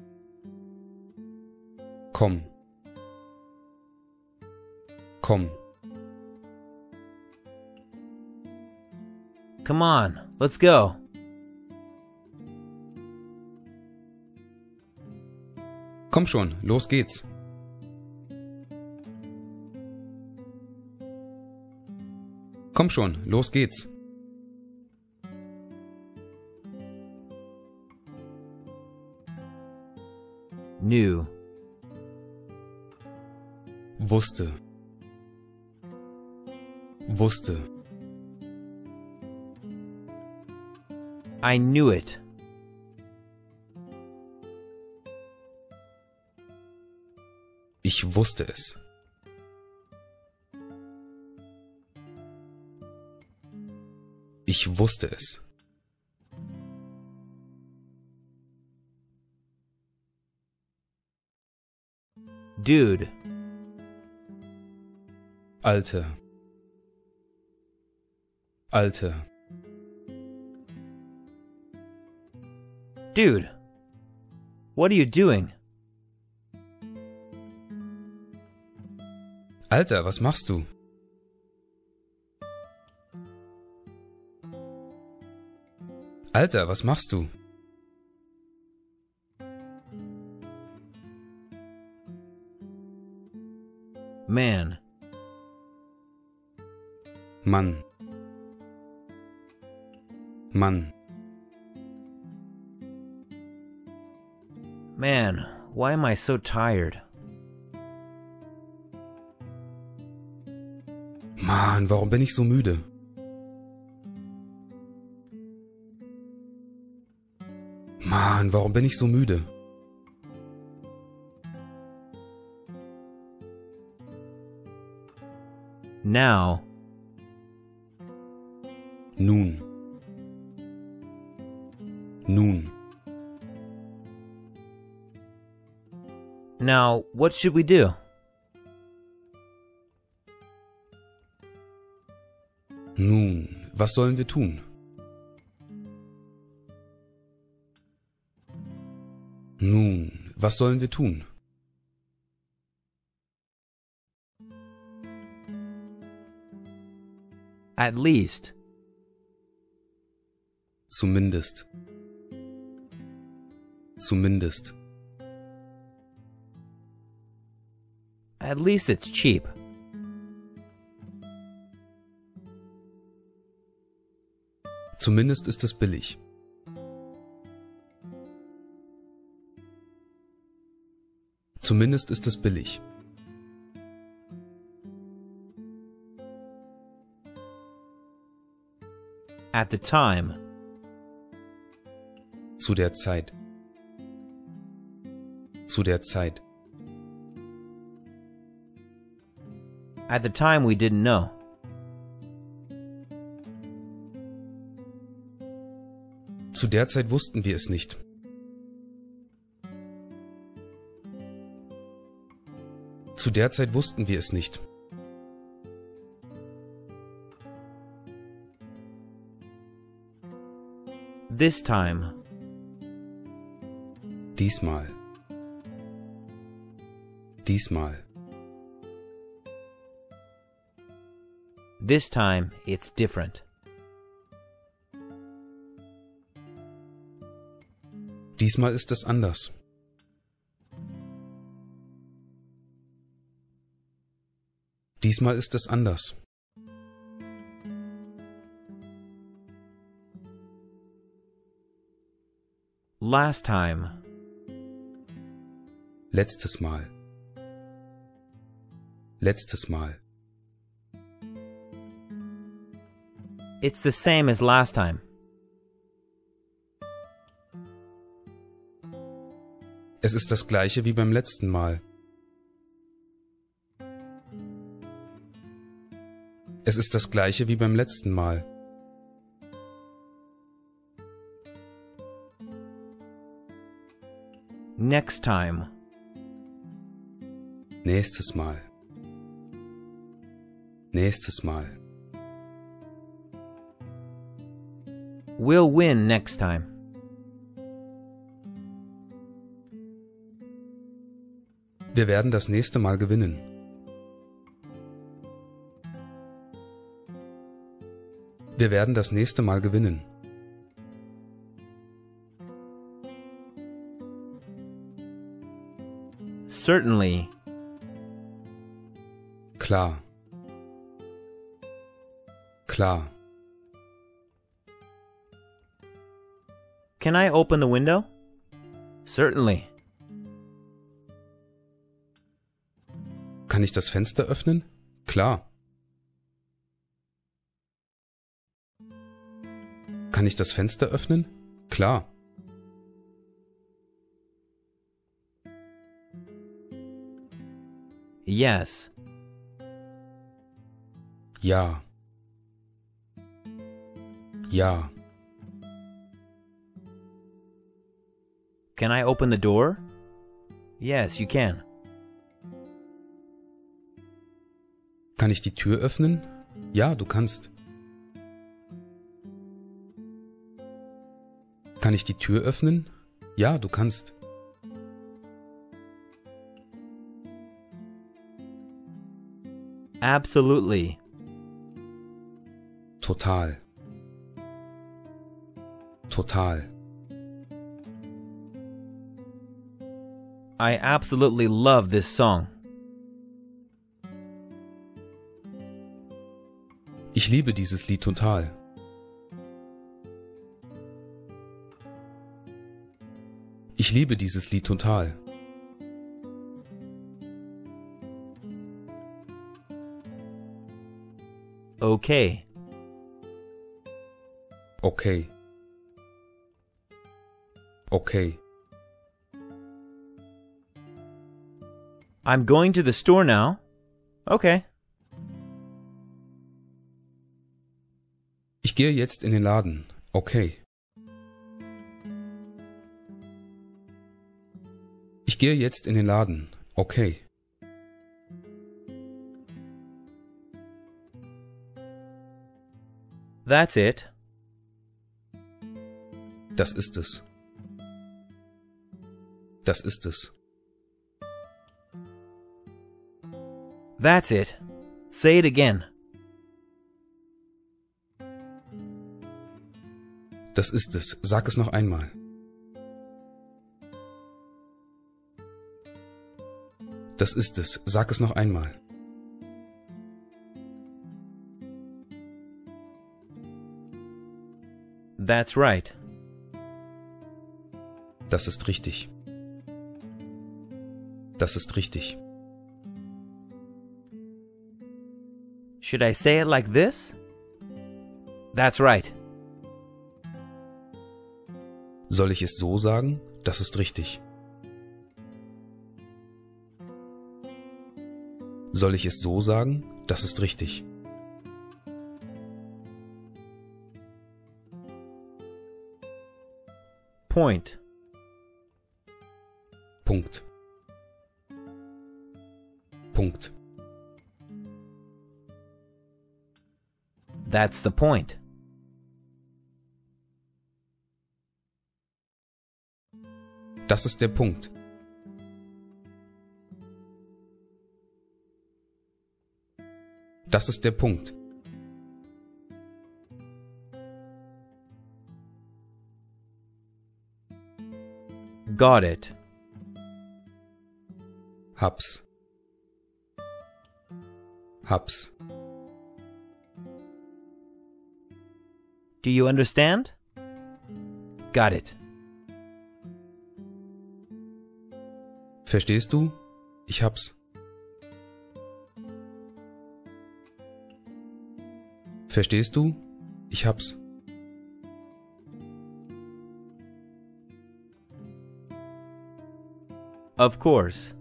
[SPEAKER 2] Komm. Komm.
[SPEAKER 1] Come on, let's go.
[SPEAKER 2] Komm schon, los geht's. Komm schon, los geht's.
[SPEAKER 1] Knew.
[SPEAKER 2] Wusste. Wusste.
[SPEAKER 1] I knew it.
[SPEAKER 2] Ich wusste es. Ich wusste es.
[SPEAKER 1] Dude.
[SPEAKER 2] Alte. Alte.
[SPEAKER 1] Dude. What are you doing?
[SPEAKER 2] Alter, was machst du? Alter, was machst du?
[SPEAKER 1] Man.
[SPEAKER 2] Mann. Mann.
[SPEAKER 1] Man, why am I so tired?
[SPEAKER 2] Mann, warum bin ich so müde? Mann, warum bin ich so müde?
[SPEAKER 1] Now.
[SPEAKER 2] Nun. Nun.
[SPEAKER 1] Now, what should we do?
[SPEAKER 2] Nun, was sollen wir tun? Nun, was sollen wir tun?
[SPEAKER 1] At least.
[SPEAKER 2] Zumindest. Zumindest.
[SPEAKER 1] At least it's cheap.
[SPEAKER 2] Zumindest ist es billig. Zumindest ist es billig.
[SPEAKER 1] At the time.
[SPEAKER 2] Zu der Zeit. Zu der Zeit.
[SPEAKER 1] At the time we didn't know.
[SPEAKER 2] Zu der Zeit wussten wir es nicht. Zu der Zeit wussten wir es nicht.
[SPEAKER 1] This time.
[SPEAKER 2] Diesmal. Diesmal.
[SPEAKER 1] This time it's different.
[SPEAKER 2] Diesmal ist es anders. Diesmal ist es anders.
[SPEAKER 1] Last time.
[SPEAKER 2] Letztes Mal. Letztes Mal.
[SPEAKER 1] It's the same as last time.
[SPEAKER 2] Es ist das gleiche wie beim letzten Mal. Es ist das gleiche wie beim letzten Mal.
[SPEAKER 1] Next time.
[SPEAKER 2] Nächstes Mal. Nächstes Mal.
[SPEAKER 1] We'll win next time.
[SPEAKER 2] Wir werden das nächste Mal gewinnen. Wir werden das nächste Mal gewinnen.
[SPEAKER 1] Certainly.
[SPEAKER 2] Klar. Klar.
[SPEAKER 1] Can I open the window? Certainly.
[SPEAKER 2] Kann ich das Fenster öffnen? Klar. Kann ich das Fenster öffnen? Klar.
[SPEAKER 1] Yes.
[SPEAKER 2] Ja. Ja.
[SPEAKER 1] Can I open the door? Yes, you can.
[SPEAKER 2] Kann ich die Tür öffnen? Ja, du kannst. Kann ich die Tür öffnen? Ja, du kannst.
[SPEAKER 1] Absolutely.
[SPEAKER 2] Total. Total.
[SPEAKER 1] I absolutely love this song.
[SPEAKER 2] Ich liebe dieses Lied total. Ich liebe dieses Lied total.
[SPEAKER 1] Okay.
[SPEAKER 2] Okay. Okay.
[SPEAKER 1] I'm going to the store now. Okay.
[SPEAKER 2] Ich gehe jetzt in den Laden. Okay. Ich gehe jetzt in den Laden. Okay.
[SPEAKER 1] That's it.
[SPEAKER 2] Das ist es. Das ist es.
[SPEAKER 1] That's it. Say it again.
[SPEAKER 2] Das ist es. Sag es noch einmal. Das ist es. Sag es noch einmal.
[SPEAKER 1] That's right.
[SPEAKER 2] Das ist richtig. Das ist richtig.
[SPEAKER 1] Should I say it like this? That's right.
[SPEAKER 2] Soll ich es so sagen? Das ist richtig. Soll ich es so sagen? Das ist richtig.
[SPEAKER 1] Point.
[SPEAKER 2] Punkt. Punkt.
[SPEAKER 1] That's the point.
[SPEAKER 2] Das ist der Punkt. Das ist der Punkt.
[SPEAKER 1] Got it.
[SPEAKER 2] Hab's. Hab's.
[SPEAKER 1] Do you understand? Got it.
[SPEAKER 2] Verstehst du? Ich hab's. Verstehst du? Ich hab's.
[SPEAKER 1] Of course.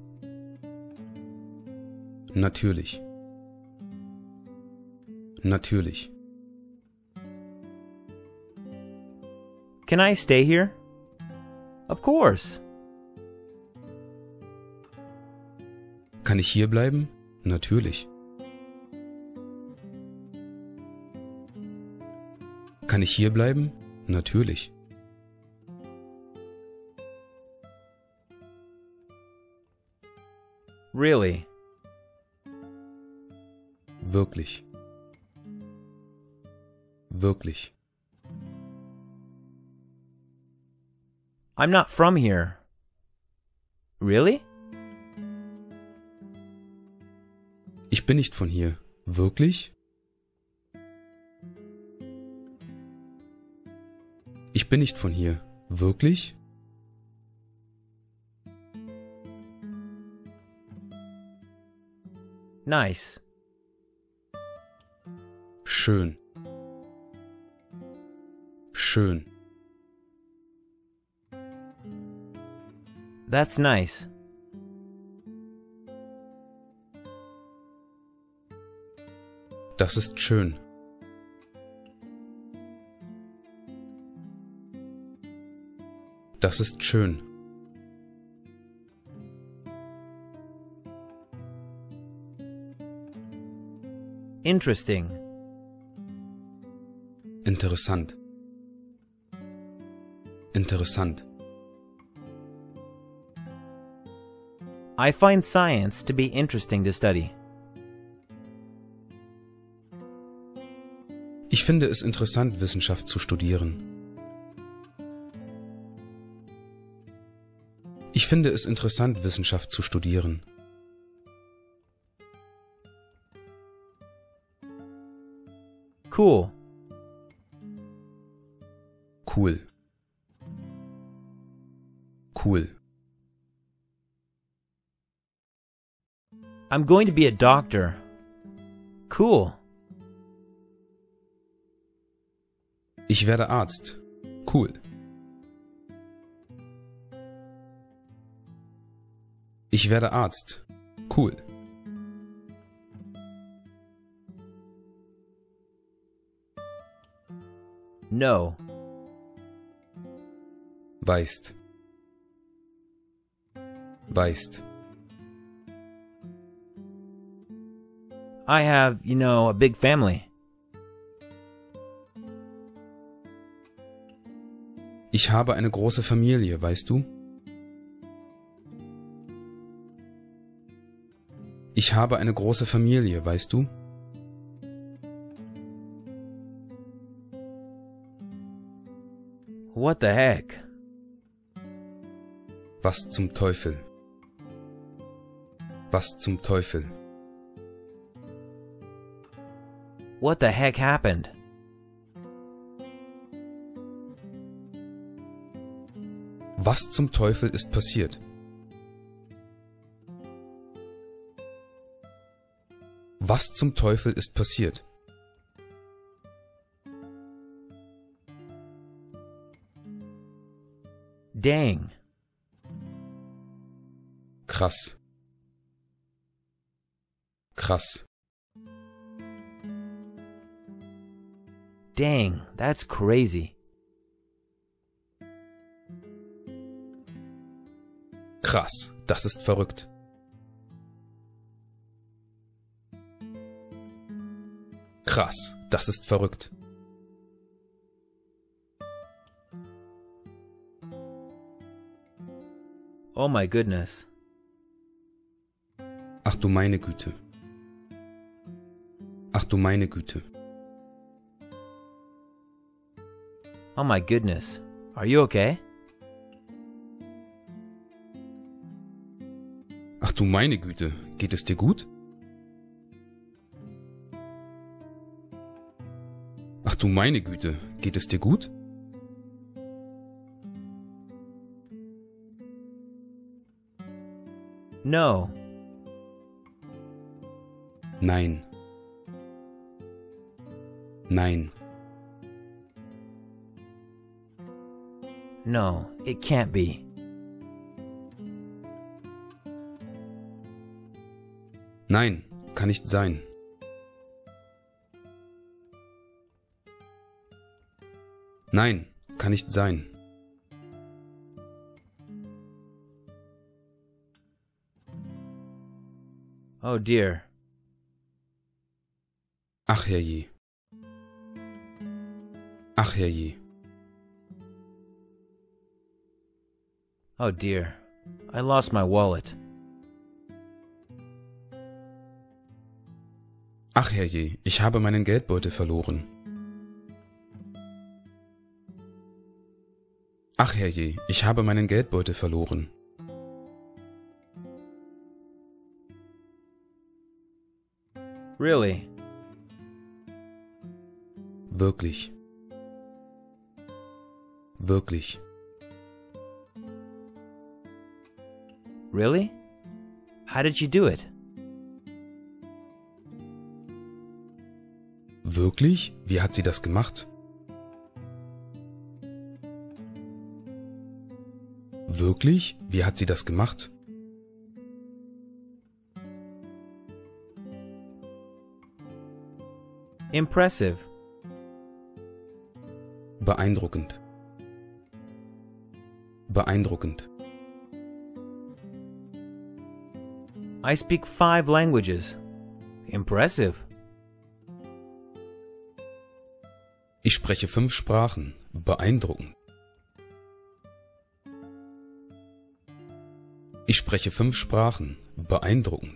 [SPEAKER 2] Natürlich. Natürlich.
[SPEAKER 1] Can I stay here? Of course.
[SPEAKER 2] Kann ich hier bleiben? Natürlich. Kann ich hier bleiben? Natürlich.
[SPEAKER 1] Really?
[SPEAKER 2] Wirklich. Wirklich.
[SPEAKER 1] I'm not from here. Really?
[SPEAKER 2] Ich bin nicht von hier. Wirklich? Ich bin nicht von hier. Wirklich?
[SPEAKER 1] Nice.
[SPEAKER 2] Schön. Schön.
[SPEAKER 1] That's nice.
[SPEAKER 2] Das ist schön. Das ist schön.
[SPEAKER 1] Interesting.
[SPEAKER 2] Interessant. Interessant.
[SPEAKER 1] I find science to be interesting to study.
[SPEAKER 2] Ich finde es interessant, Wissenschaft zu studieren. Ich finde es interessant, Wissenschaft zu studieren.
[SPEAKER 1] Cool.
[SPEAKER 2] Cool. Cool.
[SPEAKER 1] I'm going to be a doctor. Cool.
[SPEAKER 2] Ich werde Arzt. Cool. Ich werde Arzt. Cool.
[SPEAKER 1] No.
[SPEAKER 2] Weißt. Weißt.
[SPEAKER 1] I have, you know, a big family.
[SPEAKER 2] Ich habe eine große Familie, weißt du? Ich habe eine große Familie, weißt du?
[SPEAKER 1] What the heck?
[SPEAKER 2] Was zum Teufel? Was zum Teufel?
[SPEAKER 1] What the heck happened?
[SPEAKER 2] Was zum Teufel ist passiert? Was zum Teufel ist passiert?
[SPEAKER 1] Dang.
[SPEAKER 2] Krass. Krass.
[SPEAKER 1] Dang, that's crazy.
[SPEAKER 2] Krass, das ist verrückt. Krass, das ist verrückt.
[SPEAKER 1] Oh my goodness.
[SPEAKER 2] Ach du meine Güte. Ach du meine Güte.
[SPEAKER 1] Oh my goodness. Are you okay?
[SPEAKER 2] Ach du meine Güte, geht es dir gut? Ach du meine Güte, geht es dir gut?
[SPEAKER 1] No.
[SPEAKER 2] Nein. Nein.
[SPEAKER 1] No, it can't be.
[SPEAKER 2] Nein, kann nicht sein. Nein, kann nicht sein.
[SPEAKER 1] Oh dear.
[SPEAKER 2] Ach herrje. Ach herrje.
[SPEAKER 1] Oh dear. I lost my wallet.
[SPEAKER 2] Ach herrje, ich habe meinen Geldbeutel verloren. Ach herrje, ich habe meinen Geldbeutel verloren.
[SPEAKER 1] Really?
[SPEAKER 2] Wirklich. Wirklich.
[SPEAKER 1] Really? How did you do it?
[SPEAKER 2] Wirklich? Wie hat sie das gemacht? Wirklich? Wie hat sie das gemacht?
[SPEAKER 1] Impressive.
[SPEAKER 2] Beeindruckend. Beeindruckend.
[SPEAKER 1] I speak five languages. Impressive.
[SPEAKER 2] Ich spreche fünf Sprachen. Beeindruckend. Ich spreche fünf Sprachen. Beeindruckend.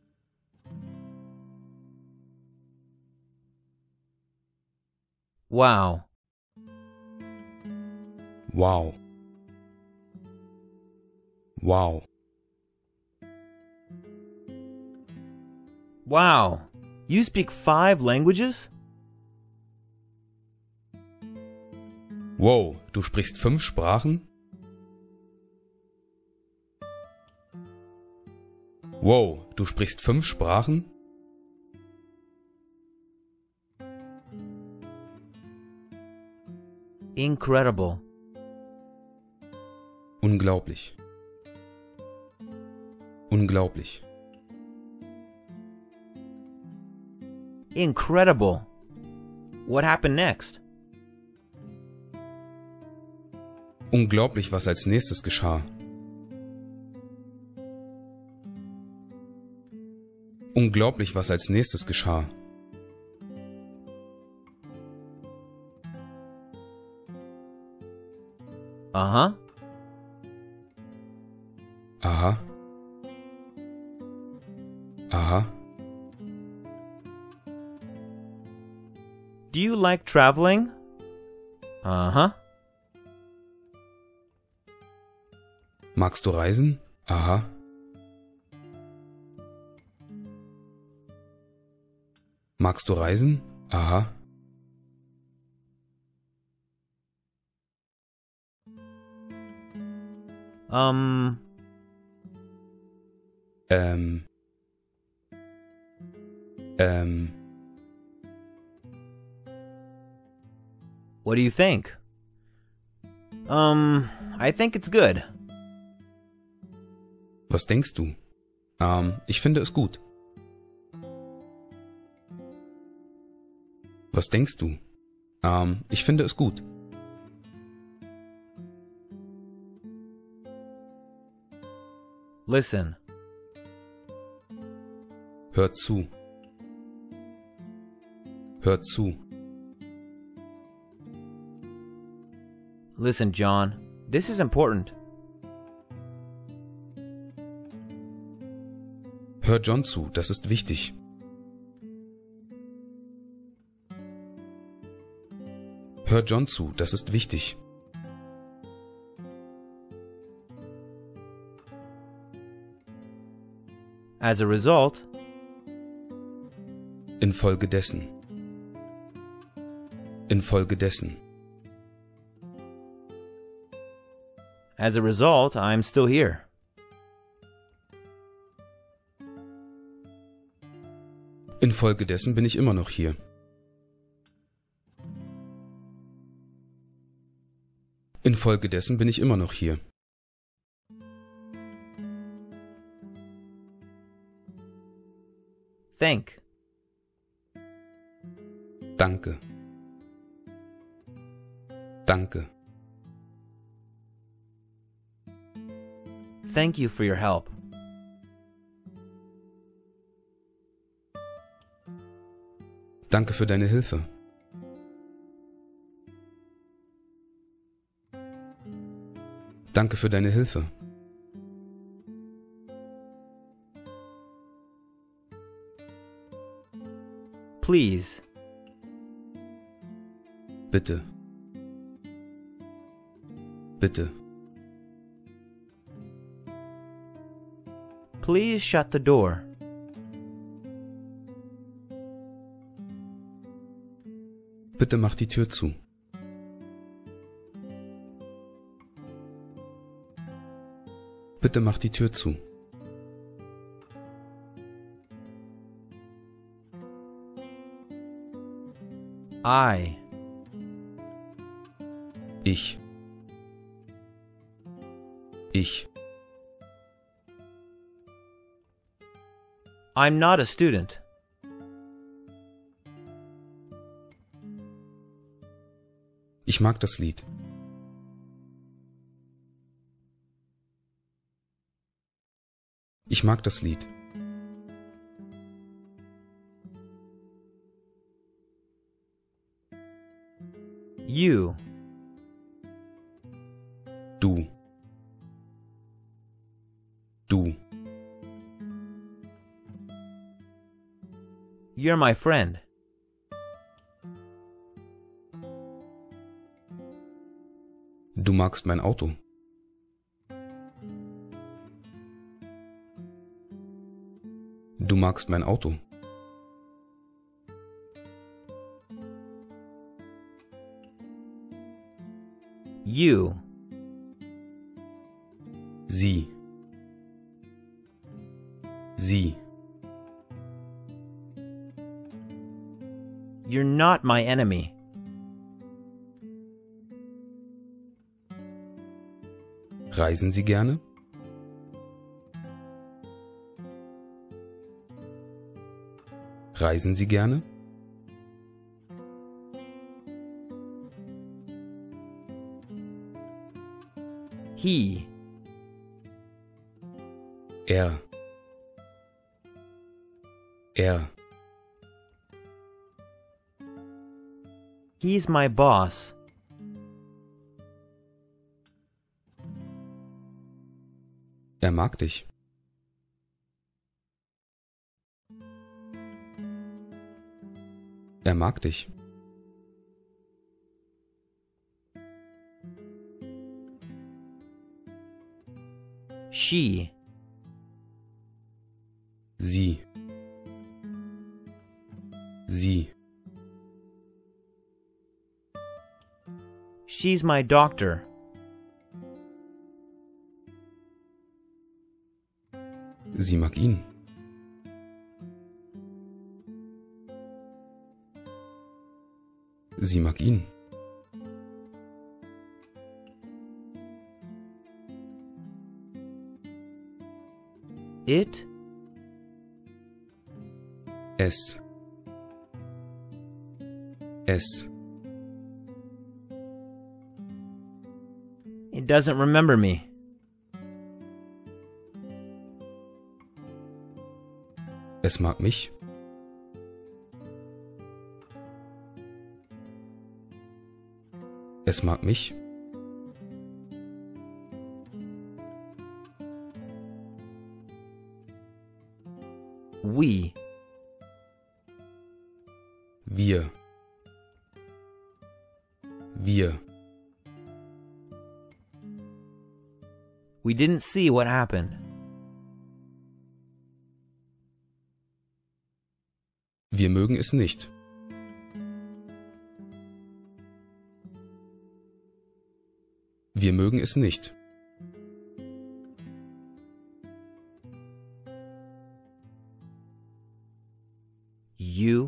[SPEAKER 1] Wow.
[SPEAKER 2] Wow. Wow.
[SPEAKER 1] Wow. You speak five languages?
[SPEAKER 2] Wow, du sprichst fünf Sprachen? Wow, du sprichst fünf Sprachen?
[SPEAKER 1] Incredible.
[SPEAKER 2] Unglaublich. Unglaublich.
[SPEAKER 1] Incredible. What happened next?
[SPEAKER 2] Unglaublich, was als nächstes geschah. Unglaublich, was als nächstes geschah.
[SPEAKER 1] Uh-huh.
[SPEAKER 2] Aha. Aha.
[SPEAKER 1] Do you like traveling? Uh-huh.
[SPEAKER 2] Magst du reisen? Aha. Magst du reisen? Aha.
[SPEAKER 1] Um,
[SPEAKER 2] Ähm. Ähm.
[SPEAKER 1] what do you think? Um, I think it's good.
[SPEAKER 2] Was denkst du? Ähm, ich finde es gut. Was denkst du? Ähm, ich finde es gut.
[SPEAKER 1] Listen.
[SPEAKER 2] Hör zu. Hör zu.
[SPEAKER 1] Listen, John. This is important.
[SPEAKER 2] Hör John zu, das ist wichtig. Hör John zu, das ist wichtig.
[SPEAKER 1] As a result,
[SPEAKER 2] Infolgedessen. Infolgedessen.
[SPEAKER 1] as a result, I'm still here.
[SPEAKER 2] Infolgedessen bin ich immer noch hier. Infolgedessen bin ich immer noch hier.
[SPEAKER 1] Think.
[SPEAKER 2] Danke. Danke.
[SPEAKER 1] Thank you for your help.
[SPEAKER 2] Danke für deine Hilfe. Danke für deine Hilfe.
[SPEAKER 1] Please.
[SPEAKER 2] Bitte. Bitte.
[SPEAKER 1] Please shut the door.
[SPEAKER 2] Bitte mach die Tür zu. Bitte mach die Tür zu.
[SPEAKER 1] I.
[SPEAKER 2] Ich. Ich.
[SPEAKER 1] I'm not a student.
[SPEAKER 2] Ich mag das Lied. Ich mag das Lied.
[SPEAKER 1] You.
[SPEAKER 2] Du. Du.
[SPEAKER 1] You're my friend.
[SPEAKER 2] Du magst mein Auto. Du magst mein Auto.
[SPEAKER 1] You.
[SPEAKER 2] Sie. Sie.
[SPEAKER 1] You're not my enemy.
[SPEAKER 2] Reisen Sie gerne? Reisen Sie gerne?
[SPEAKER 1] He.
[SPEAKER 2] Er. Er.
[SPEAKER 1] He's my boss.
[SPEAKER 2] Er mag dich. Er mag dich.
[SPEAKER 1] She.
[SPEAKER 2] Sie. Sie.
[SPEAKER 1] She's my doctor.
[SPEAKER 2] Sie mag ihn. Sie mag ihn.
[SPEAKER 1] It.
[SPEAKER 2] Es. Es.
[SPEAKER 1] It doesn't remember me.
[SPEAKER 2] Es mag mich. Es mag mich.
[SPEAKER 1] We.
[SPEAKER 2] Wir. Wir.
[SPEAKER 1] We didn't see what happened.
[SPEAKER 2] Wir mögen es nicht. Wir mögen es nicht.
[SPEAKER 1] You.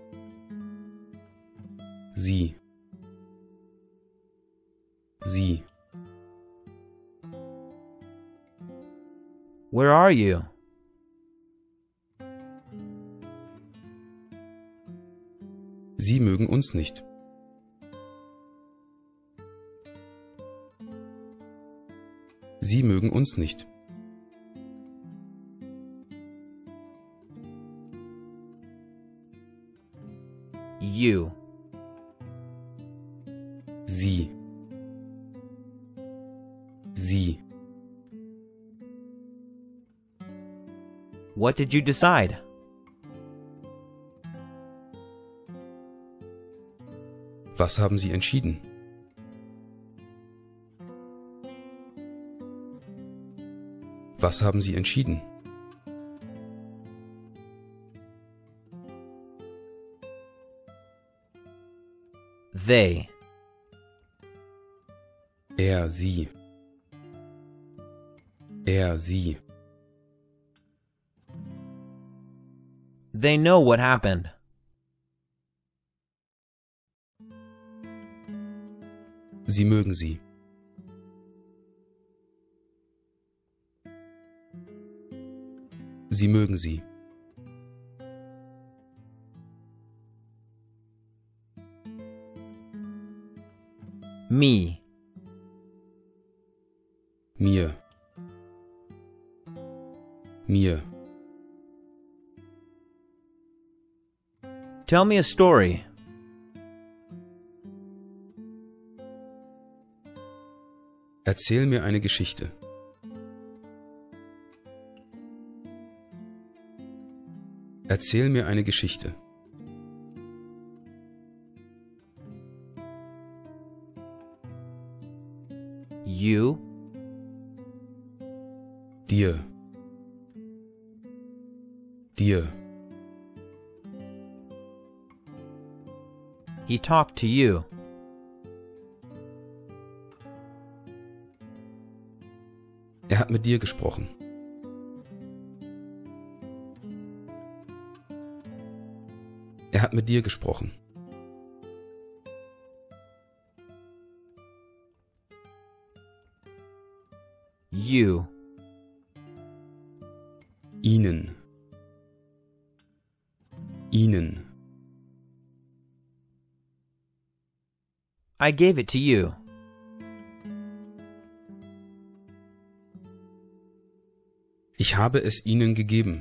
[SPEAKER 2] Sie. Sie.
[SPEAKER 1] Where are you?
[SPEAKER 2] Sie mögen uns nicht. Sie mögen uns nicht.
[SPEAKER 1] You.
[SPEAKER 2] Sie. Sie.
[SPEAKER 1] What did you decide?
[SPEAKER 2] Was haben Sie entschieden? Was haben Sie entschieden?
[SPEAKER 1] They.
[SPEAKER 2] Er, sie. Er, sie.
[SPEAKER 1] They know what happened.
[SPEAKER 2] Sie mögen sie. Sie mögen sie.
[SPEAKER 1] Me.
[SPEAKER 2] Mir. Mir.
[SPEAKER 1] Tell me a story.
[SPEAKER 2] Erzähl mir eine Geschichte. Erzähl mir eine Geschichte.
[SPEAKER 1] You.
[SPEAKER 2] Dir. Dir.
[SPEAKER 1] He talked to you.
[SPEAKER 2] Er hat mit dir gesprochen. Er hat mit dir gesprochen.
[SPEAKER 1] You.
[SPEAKER 2] Ihnen. Ihnen.
[SPEAKER 1] I gave it to you.
[SPEAKER 2] Ich habe es ihnen gegeben.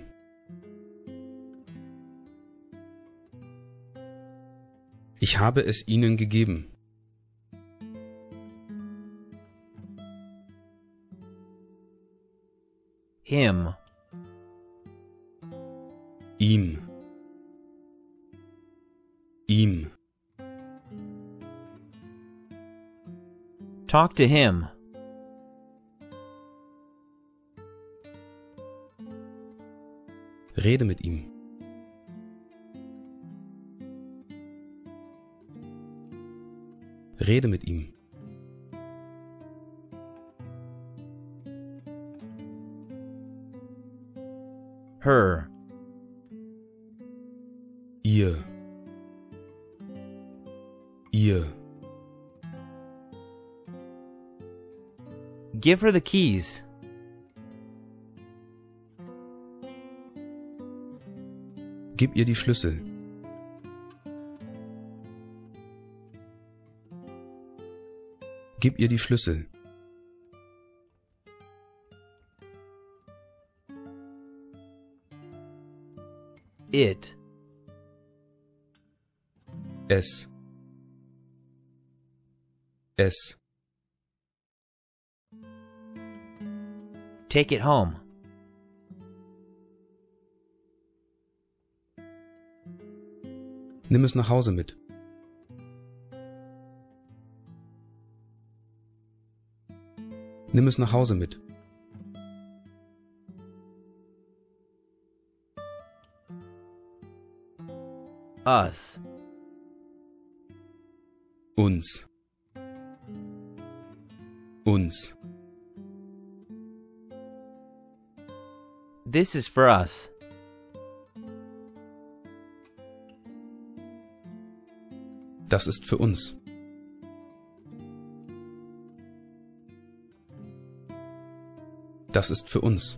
[SPEAKER 2] Ich habe es ihnen gegeben.
[SPEAKER 1] Him.
[SPEAKER 2] Ihm. Ihm.
[SPEAKER 1] Talk to him.
[SPEAKER 2] Rede mit ihm. Rede mit ihm.
[SPEAKER 1] Her.
[SPEAKER 2] Ihr. Ihr.
[SPEAKER 1] Give her the keys.
[SPEAKER 2] Gib ihr die Schlüssel. Gib ihr die Schlüssel.
[SPEAKER 1] It.
[SPEAKER 2] Es. Es.
[SPEAKER 1] Take it home.
[SPEAKER 2] Nimm es nach Hause mit. Nimm es nach Hause mit.
[SPEAKER 1] Us.
[SPEAKER 2] Uns. Uns.
[SPEAKER 1] This is for us.
[SPEAKER 2] Das ist für uns. Das ist für uns.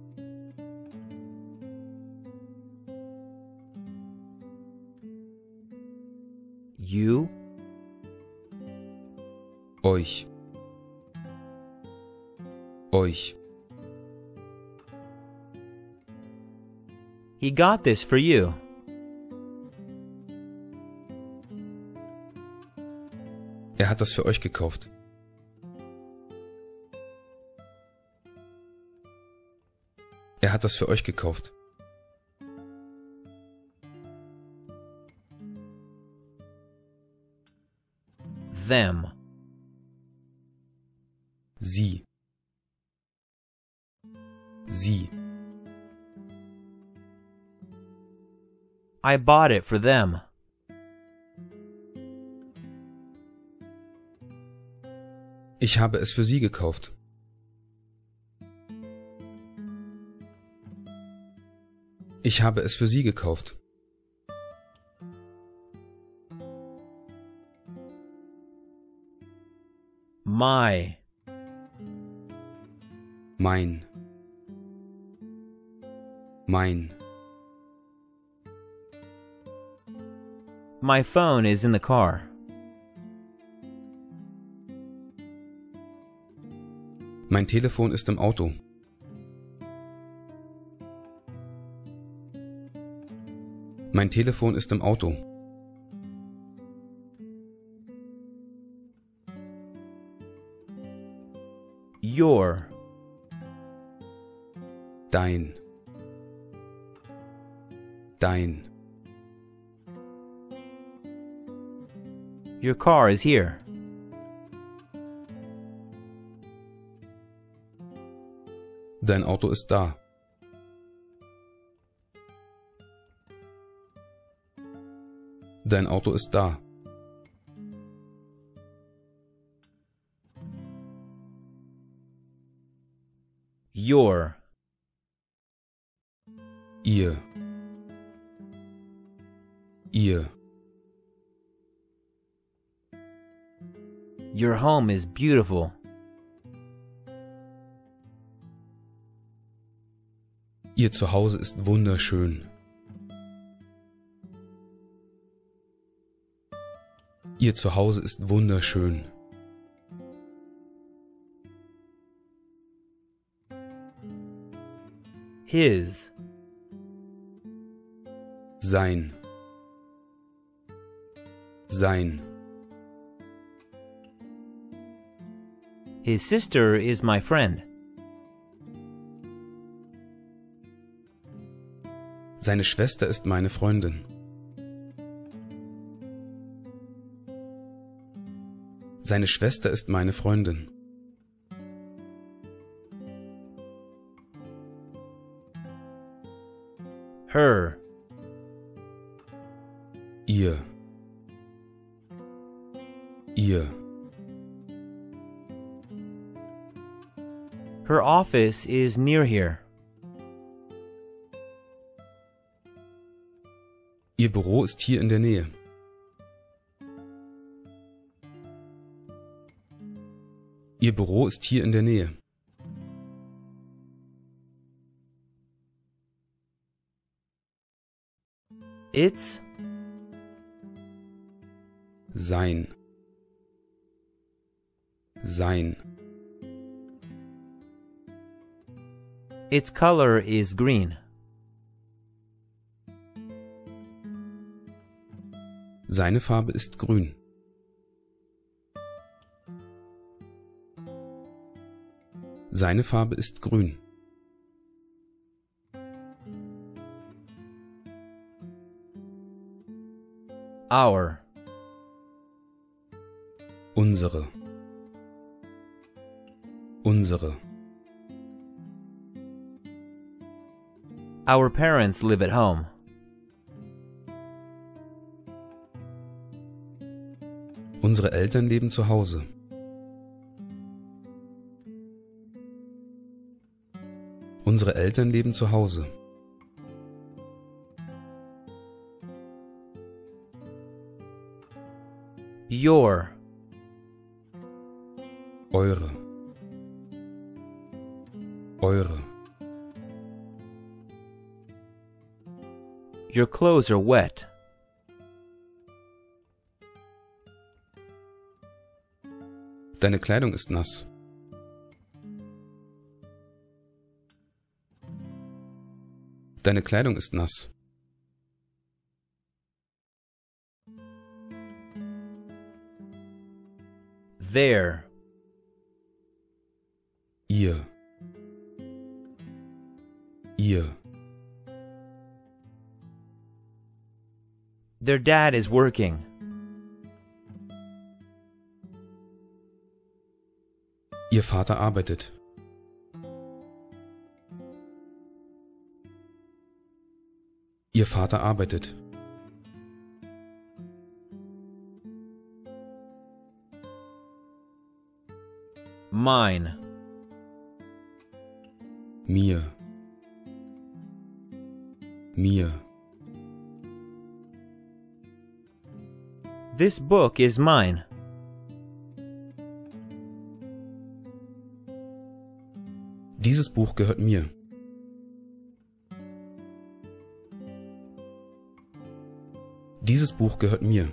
[SPEAKER 1] You.
[SPEAKER 2] Euch. Euch.
[SPEAKER 1] He got this for you.
[SPEAKER 2] Er hat das für euch gekauft. Er hat das für euch gekauft.
[SPEAKER 1] Them.
[SPEAKER 2] Sie. Sie.
[SPEAKER 1] I bought it for them.
[SPEAKER 2] Ich habe es für sie gekauft. Ich habe es für sie gekauft.
[SPEAKER 1] My.
[SPEAKER 2] Mein. Mein.
[SPEAKER 1] My phone is in the car.
[SPEAKER 2] Mein Telefon ist im Auto. Mein Telefon ist im Auto.
[SPEAKER 1] Your.
[SPEAKER 2] Dein. Dein.
[SPEAKER 1] Your car is here.
[SPEAKER 2] Dein Auto ist da. Dein Auto ist da.
[SPEAKER 1] Your.
[SPEAKER 2] Ihr. Ihr.
[SPEAKER 1] Your home is beautiful.
[SPEAKER 2] Ihr Zuhause ist wunderschön. Ihr Zuhause ist wunderschön.
[SPEAKER 1] His.
[SPEAKER 2] Sein. Sein.
[SPEAKER 1] His sister is my friend.
[SPEAKER 2] Seine Schwester ist meine Freundin. Seine Schwester ist meine Freundin.
[SPEAKER 1] Her.
[SPEAKER 2] Ihr. Ihr.
[SPEAKER 1] Her office is near here.
[SPEAKER 2] Ihr Büro ist hier in der Nähe. Ihr Büro ist hier in der Nähe.
[SPEAKER 1] It's
[SPEAKER 2] Sein. Sein.
[SPEAKER 1] its color is green.
[SPEAKER 2] Seine Farbe ist grün. Seine Farbe ist grün.
[SPEAKER 1] Our.
[SPEAKER 2] Unsere. Unsere.
[SPEAKER 1] Our parents live at home.
[SPEAKER 2] Unsere Eltern leben zu Hause. Unsere Eltern leben zu Hause.
[SPEAKER 1] Your.
[SPEAKER 2] Eure. Eure.
[SPEAKER 1] Your clothes are wet.
[SPEAKER 2] Deine Kleidung ist nass. Deine Kleidung ist nass.
[SPEAKER 1] There.
[SPEAKER 2] Ihr. Ihr.
[SPEAKER 1] Their dad is working.
[SPEAKER 2] Ihr Vater arbeitet. Ihr Vater arbeitet.
[SPEAKER 1] Mine.
[SPEAKER 2] Mir. Mir.
[SPEAKER 1] This book is mine.
[SPEAKER 2] Dieses Buch gehört mir. Dieses Buch gehört mir.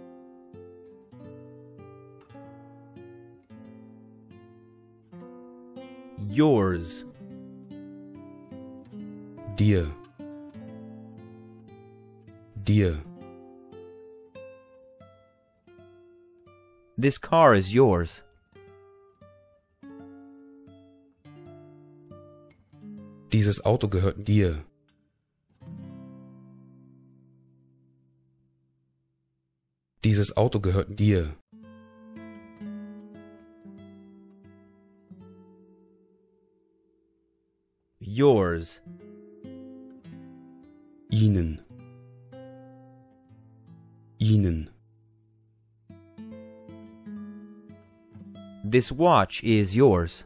[SPEAKER 1] Yours.
[SPEAKER 2] Dir. Dir.
[SPEAKER 1] This car is yours.
[SPEAKER 2] Dieses Auto gehört dir. Dieses Auto gehört dir.
[SPEAKER 1] Yours.
[SPEAKER 2] Ihnen. Ihnen.
[SPEAKER 1] This watch is yours.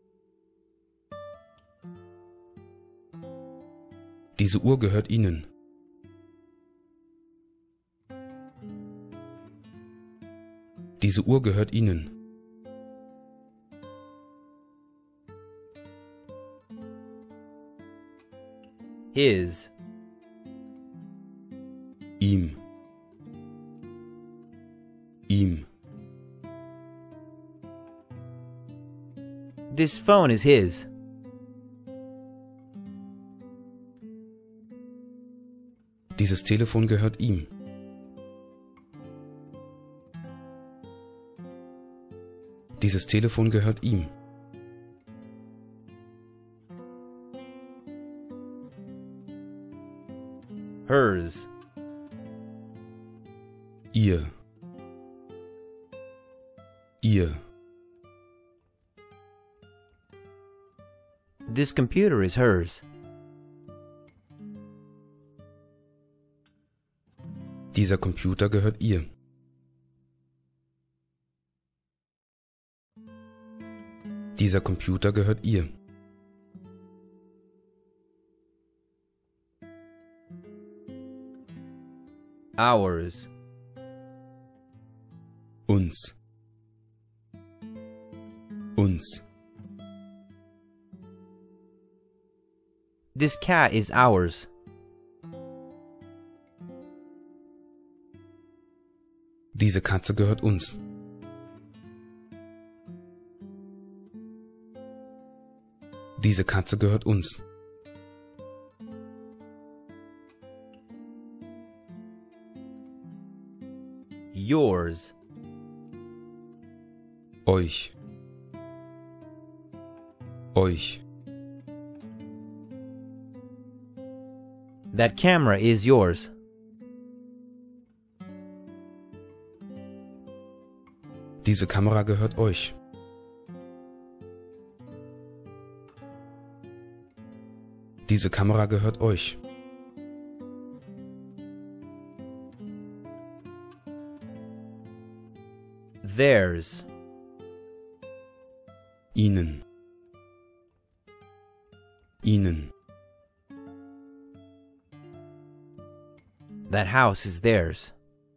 [SPEAKER 2] Diese Uhr gehört Ihnen. Diese Uhr gehört Ihnen.
[SPEAKER 1] His.
[SPEAKER 2] Ihm. Ihm.
[SPEAKER 1] This phone is his.
[SPEAKER 2] Dieses Telefon gehört ihm. Dieses Telefon gehört ihm.
[SPEAKER 1] Hers.
[SPEAKER 2] Ihr. Ihr.
[SPEAKER 1] This computer is hers.
[SPEAKER 2] Dieser Computer gehört ihr. Dieser Computer gehört ihr.
[SPEAKER 1] Ours.
[SPEAKER 2] Uns. Uns.
[SPEAKER 1] This cat is ours.
[SPEAKER 2] Diese Katze gehört uns. Diese Katze gehört uns.
[SPEAKER 1] Yours.
[SPEAKER 2] Euch. Euch.
[SPEAKER 1] That camera is yours.
[SPEAKER 2] Diese Kamera gehört euch. Diese Kamera gehört euch.
[SPEAKER 1] Theirs.
[SPEAKER 2] Ihnen. Ihnen.
[SPEAKER 1] That house is theirs.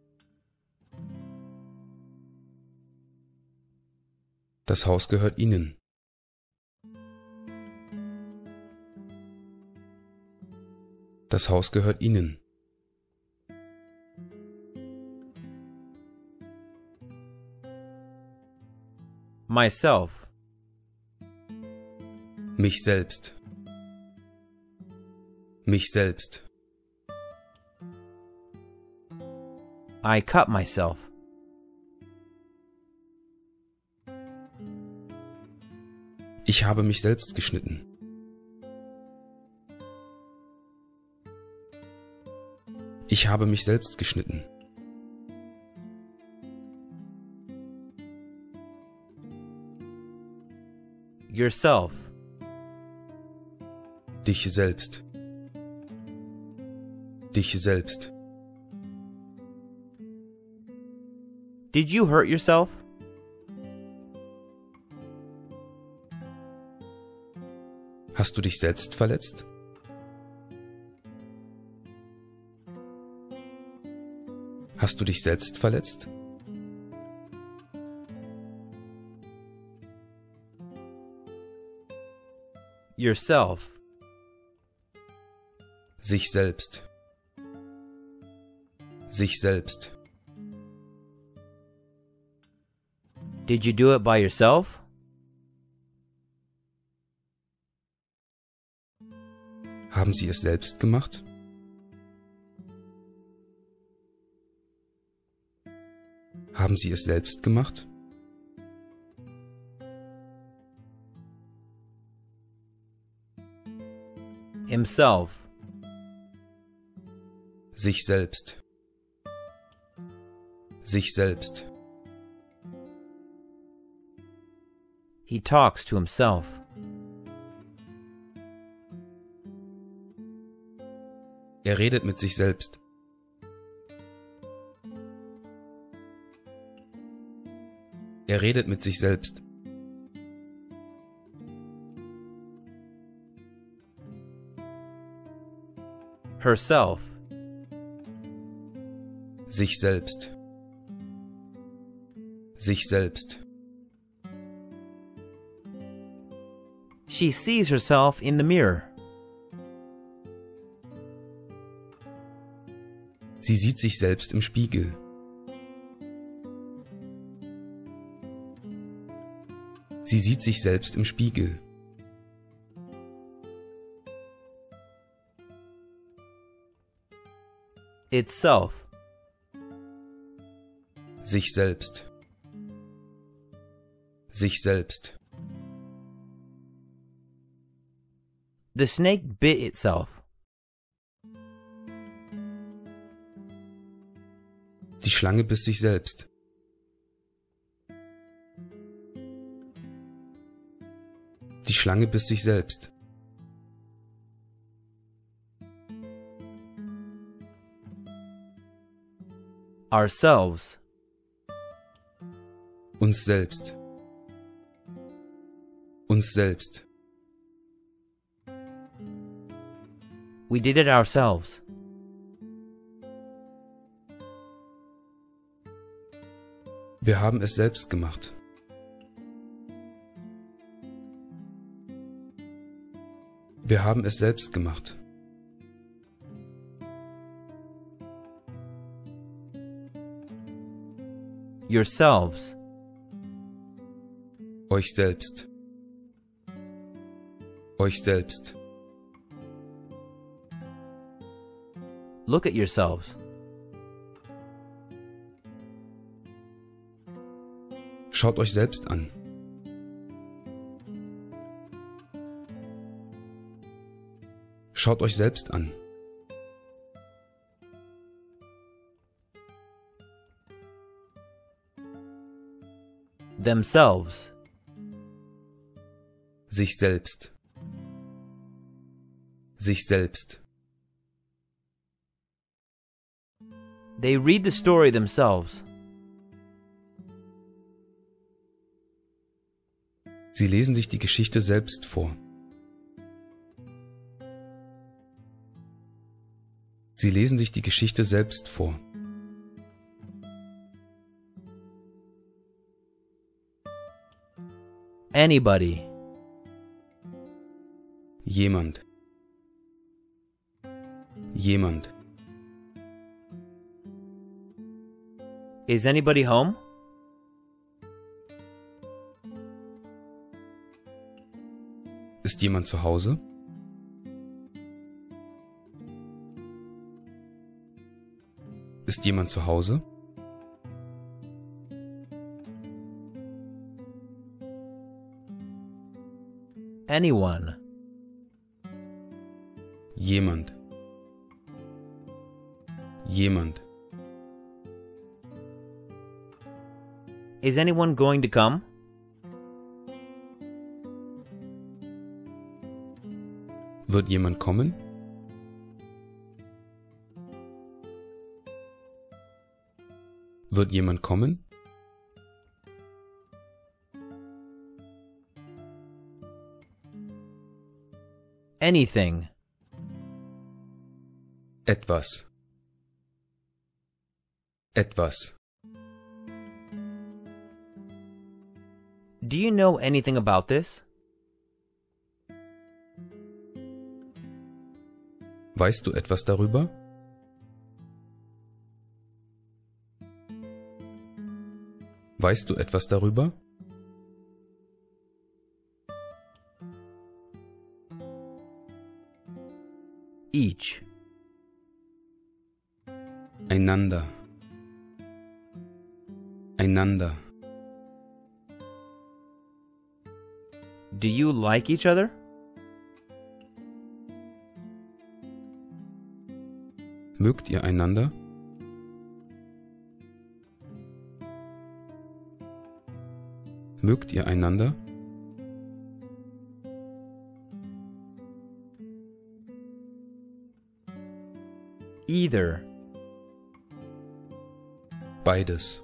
[SPEAKER 2] Das Haus gehört ihnen. Das Haus gehört ihnen.
[SPEAKER 1] Myself.
[SPEAKER 2] Mich selbst. Mich selbst.
[SPEAKER 1] I cut myself.
[SPEAKER 2] Ich habe mich selbst geschnitten. Ich habe mich selbst geschnitten.
[SPEAKER 1] Yourself.
[SPEAKER 2] Dich selbst. Dich selbst.
[SPEAKER 1] Did you hurt yourself?
[SPEAKER 2] Hast du dich selbst verletzt? Hast du dich selbst verletzt?
[SPEAKER 1] Yourself.
[SPEAKER 2] Sich selbst. Sich selbst.
[SPEAKER 1] Did you do it by yourself?
[SPEAKER 2] Haben Sie es selbst gemacht? Haben Sie es selbst gemacht?
[SPEAKER 1] Himself.
[SPEAKER 2] Sich selbst. Sich selbst.
[SPEAKER 1] He talks to himself.
[SPEAKER 2] Er redet mit sich selbst. Er redet mit sich selbst.
[SPEAKER 1] Herself.
[SPEAKER 2] Sich selbst. Sich selbst.
[SPEAKER 1] She sees herself in the mirror.
[SPEAKER 2] Sie sieht sich selbst im Spiegel. Sie sieht sich selbst im Spiegel.
[SPEAKER 1] Itself.
[SPEAKER 2] Sich selbst. Sich selbst.
[SPEAKER 1] The snake bit itself.
[SPEAKER 2] Die Schlange biss sich selbst. Die Schlange biss sich selbst.
[SPEAKER 1] Ourselves.
[SPEAKER 2] Uns selbst. Uns selbst.
[SPEAKER 1] We did it ourselves.
[SPEAKER 2] Wir haben es selbst gemacht. Wir haben es selbst gemacht.
[SPEAKER 1] Yourselves.
[SPEAKER 2] Euch selbst. Euch selbst.
[SPEAKER 1] Look at yourselves.
[SPEAKER 2] Schaut euch selbst an. Schaut euch selbst an.
[SPEAKER 1] Themselves.
[SPEAKER 2] Sich selbst. Sich selbst.
[SPEAKER 1] They read the story themselves.
[SPEAKER 2] Sie lesen sich die Geschichte selbst vor. Sie lesen sich die Geschichte selbst vor.
[SPEAKER 1] Anybody.
[SPEAKER 2] Jemand. Jemand.
[SPEAKER 1] Is anybody home?
[SPEAKER 2] Ist jemand zu Hause? Ist jemand zu Hause?
[SPEAKER 1] Anyone.
[SPEAKER 2] Jemand. Jemand.
[SPEAKER 1] Is anyone going to come?
[SPEAKER 2] Wird jemand kommen? Wird jemand kommen?
[SPEAKER 1] Anything.
[SPEAKER 2] Etwas. Etwas.
[SPEAKER 1] Do you know anything about this?
[SPEAKER 2] Weißt du etwas darüber? Weißt du etwas darüber?
[SPEAKER 1] Each.
[SPEAKER 2] Einander. Einander.
[SPEAKER 1] Do you like each other?
[SPEAKER 2] Mögt ihr einander? Mögt ihr einander?
[SPEAKER 1] Either.
[SPEAKER 2] Beides.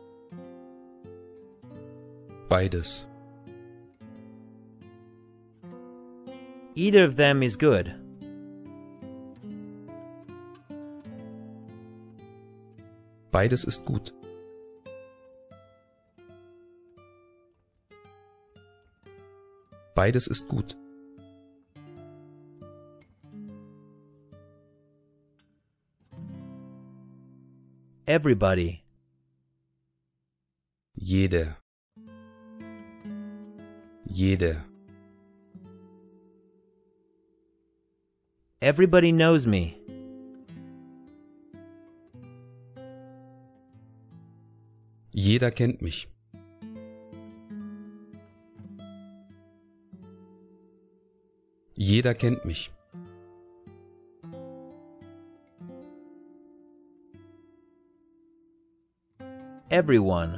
[SPEAKER 2] Beides.
[SPEAKER 1] Either of them is good.
[SPEAKER 2] Beides ist gut. Beides ist gut.
[SPEAKER 1] Everybody.
[SPEAKER 2] Jeder. Jeder.
[SPEAKER 1] Everybody knows me.
[SPEAKER 2] Jeder kennt mich. Jeder kennt mich.
[SPEAKER 1] Everyone.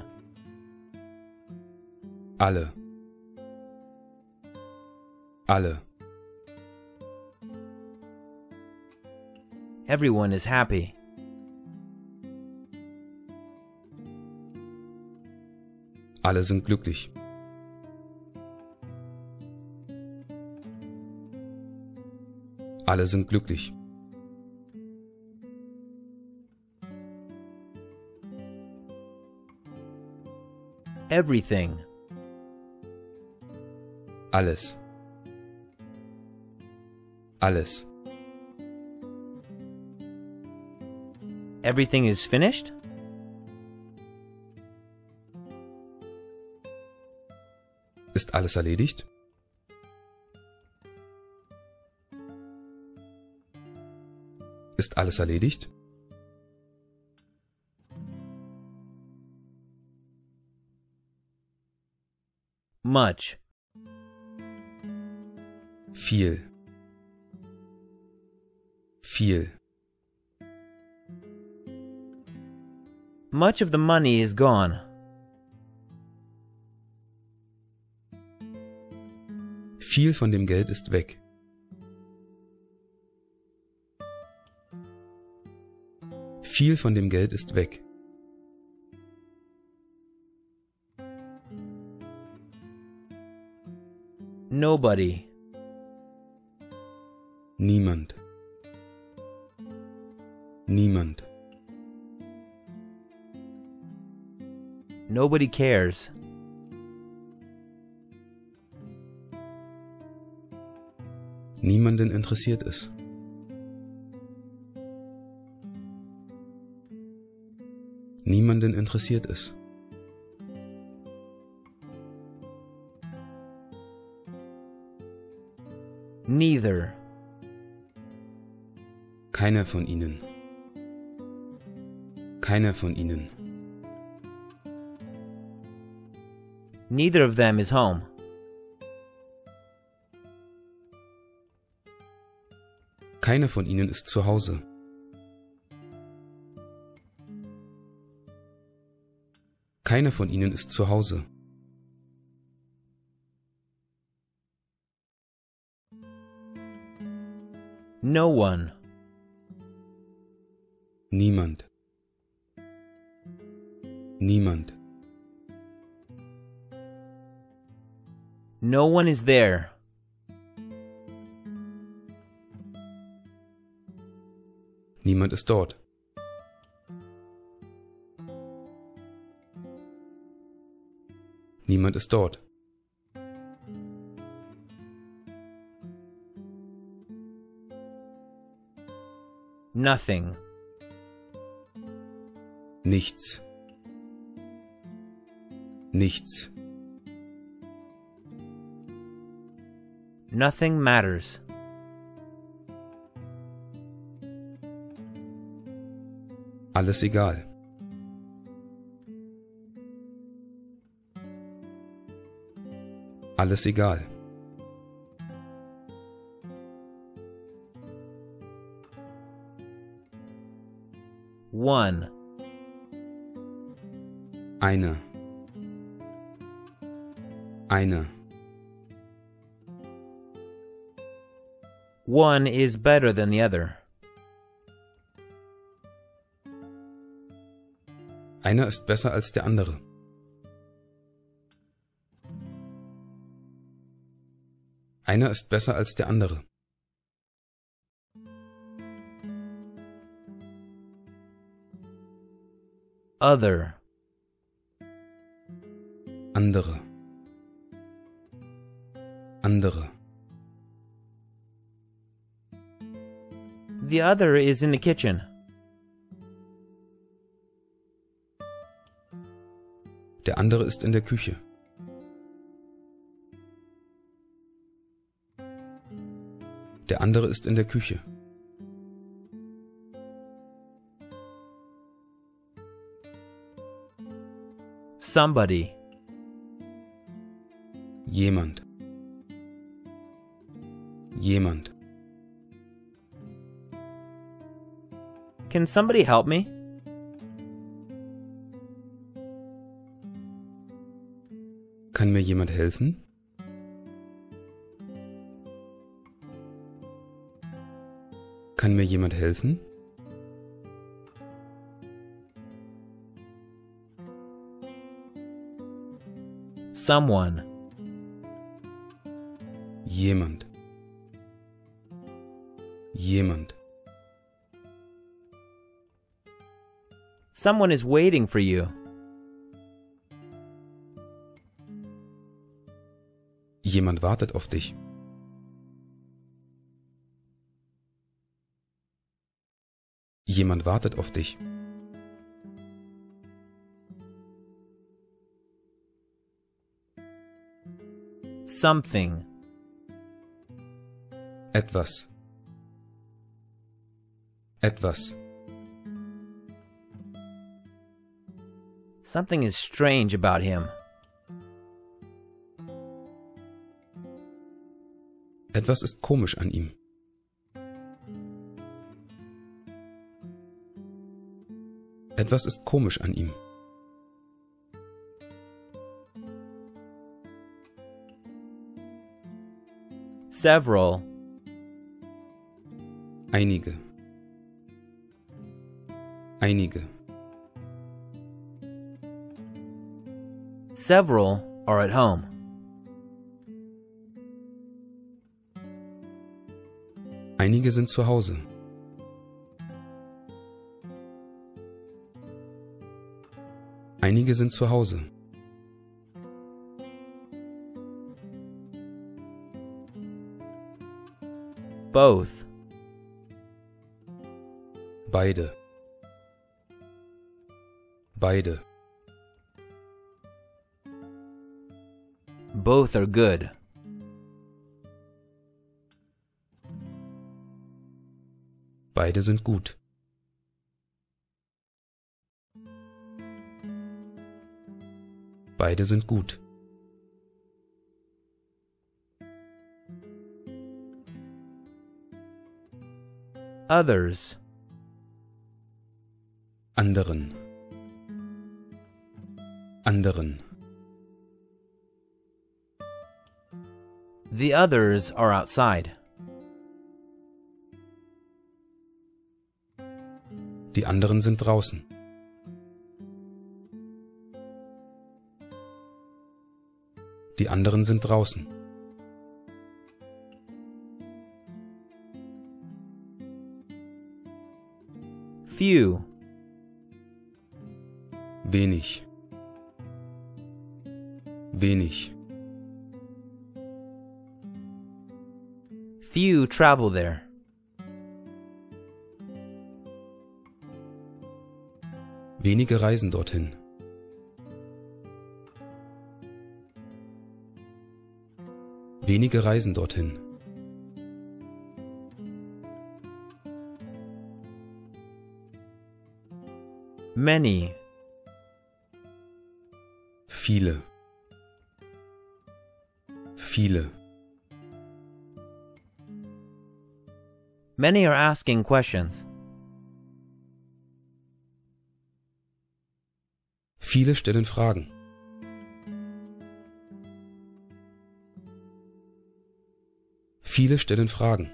[SPEAKER 2] Alle. Alle.
[SPEAKER 1] Everyone is happy.
[SPEAKER 2] Alle sind glücklich. Alle sind glücklich.
[SPEAKER 1] Everything.
[SPEAKER 2] Alles. Alles.
[SPEAKER 1] Everything is finished?
[SPEAKER 2] Ist alles erledigt? Ist alles erledigt?
[SPEAKER 1] Much.
[SPEAKER 2] Viel. Viel.
[SPEAKER 1] Much of the money is gone.
[SPEAKER 2] Viel von dem Geld ist weg. Viel von dem Geld ist weg.
[SPEAKER 1] Nobody.
[SPEAKER 2] Niemand. Niemand.
[SPEAKER 1] Nobody cares.
[SPEAKER 2] Niemanden interessiert es. Niemanden interessiert es.
[SPEAKER 1] Neither.
[SPEAKER 2] Keiner von ihnen. Keiner von ihnen.
[SPEAKER 1] Neither of them is home.
[SPEAKER 2] Keiner von ihnen ist zu Hause. Keiner von ihnen ist zu Hause.
[SPEAKER 1] No one.
[SPEAKER 2] Niemand. Niemand.
[SPEAKER 1] No one is there.
[SPEAKER 2] Niemand ist dort. Niemand ist dort.
[SPEAKER 1] Nothing.
[SPEAKER 2] Nichts. Nichts.
[SPEAKER 1] Nothing matters.
[SPEAKER 2] Alles egal. Alles egal.
[SPEAKER 1] One.
[SPEAKER 2] Eine. Eine.
[SPEAKER 1] One is better than the other.
[SPEAKER 2] Einer ist besser als der andere. Einer ist besser als der andere.
[SPEAKER 1] Other.
[SPEAKER 2] Andere. Andere.
[SPEAKER 1] The other is in the kitchen.
[SPEAKER 2] Der andere ist in der Küche. Der andere ist in der Küche.
[SPEAKER 1] Somebody.
[SPEAKER 2] Jemand. Jemand.
[SPEAKER 1] Can somebody help me?
[SPEAKER 2] Kann mir jemand helfen? Kann mir jemand helfen?
[SPEAKER 1] Someone.
[SPEAKER 2] Jemand. Jemand.
[SPEAKER 1] Someone is waiting for you.
[SPEAKER 2] Jemand wartet auf dich. Jemand wartet auf dich.
[SPEAKER 1] Something.
[SPEAKER 2] Etwas. Etwas.
[SPEAKER 1] Something is strange about him.
[SPEAKER 2] Etwas ist komisch an ihm. Etwas ist komisch an ihm.
[SPEAKER 1] Several.
[SPEAKER 2] Einige. Einige.
[SPEAKER 1] Several are at home.
[SPEAKER 2] Einige sind zu Hause. Einige sind zu Hause.
[SPEAKER 1] Both.
[SPEAKER 2] Beide. Beide.
[SPEAKER 1] Both are good.
[SPEAKER 2] Beide sind gut. Beide sind gut.
[SPEAKER 1] Others.
[SPEAKER 2] Anderen. Anderen.
[SPEAKER 1] The others are outside.
[SPEAKER 2] Die anderen sind draußen. Die anderen sind draußen.
[SPEAKER 1] Few.
[SPEAKER 2] Wenig. Wenig.
[SPEAKER 1] Few travel there.
[SPEAKER 2] Wenige reisen dorthin. Wenige reisen dorthin.
[SPEAKER 1] Many.
[SPEAKER 2] Viele. Viele.
[SPEAKER 1] Many are asking questions.
[SPEAKER 2] Viele stellen Fragen. Viele stellen Fragen.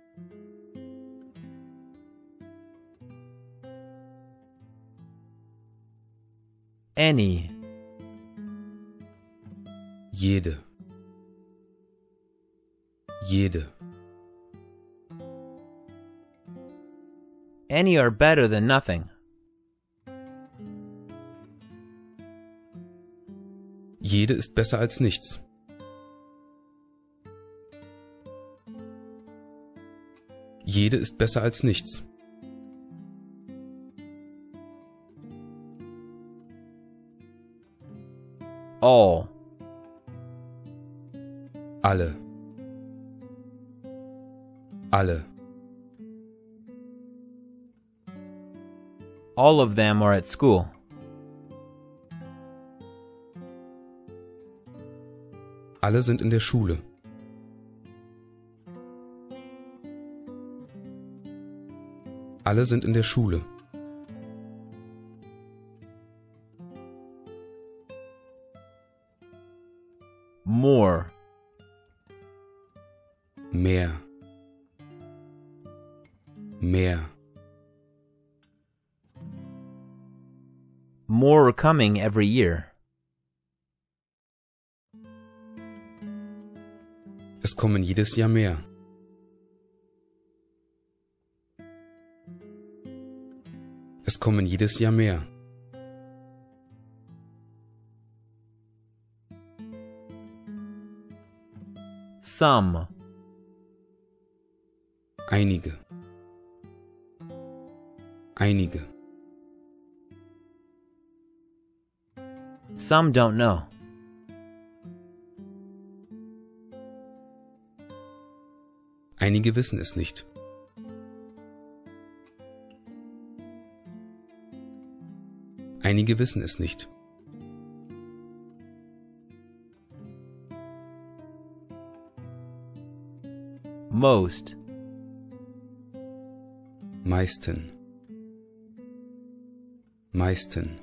[SPEAKER 1] Any.
[SPEAKER 2] Jede. Jede.
[SPEAKER 1] Any are better than nothing.
[SPEAKER 2] Jede ist besser als nichts. Jede ist besser als nichts.
[SPEAKER 1] All.
[SPEAKER 2] Alle. Alle.
[SPEAKER 1] All of them are at school.
[SPEAKER 2] Alle sind in der Schule. Alle sind in der Schule.
[SPEAKER 1] More.
[SPEAKER 2] Mehr. Mehr.
[SPEAKER 1] More are coming every year.
[SPEAKER 2] Es kommen jedes Jahr mehr. Es kommen jedes Jahr mehr.
[SPEAKER 1] Some.
[SPEAKER 2] Einige. Einige.
[SPEAKER 1] Some don't know.
[SPEAKER 2] Einige wissen es nicht. Einige wissen es nicht.
[SPEAKER 1] Most.
[SPEAKER 2] Meisten. Meisten.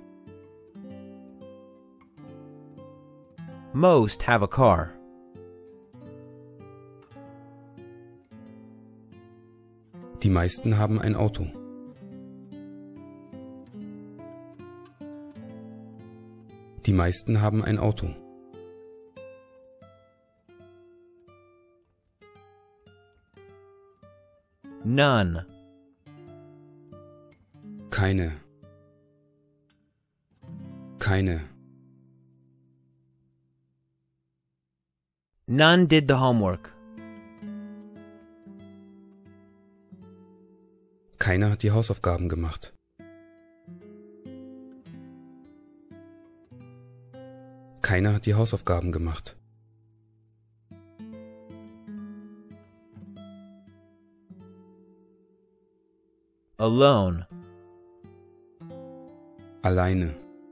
[SPEAKER 1] Most have a car.
[SPEAKER 2] Die meisten haben ein Auto. Die meisten haben ein Auto.
[SPEAKER 1] None.
[SPEAKER 2] Keine. Keine.
[SPEAKER 1] None did the homework.
[SPEAKER 2] Keiner hat die Hausaufgaben gemacht. Keiner hat die Hausaufgaben gemacht.
[SPEAKER 1] Alone.
[SPEAKER 2] Alleine.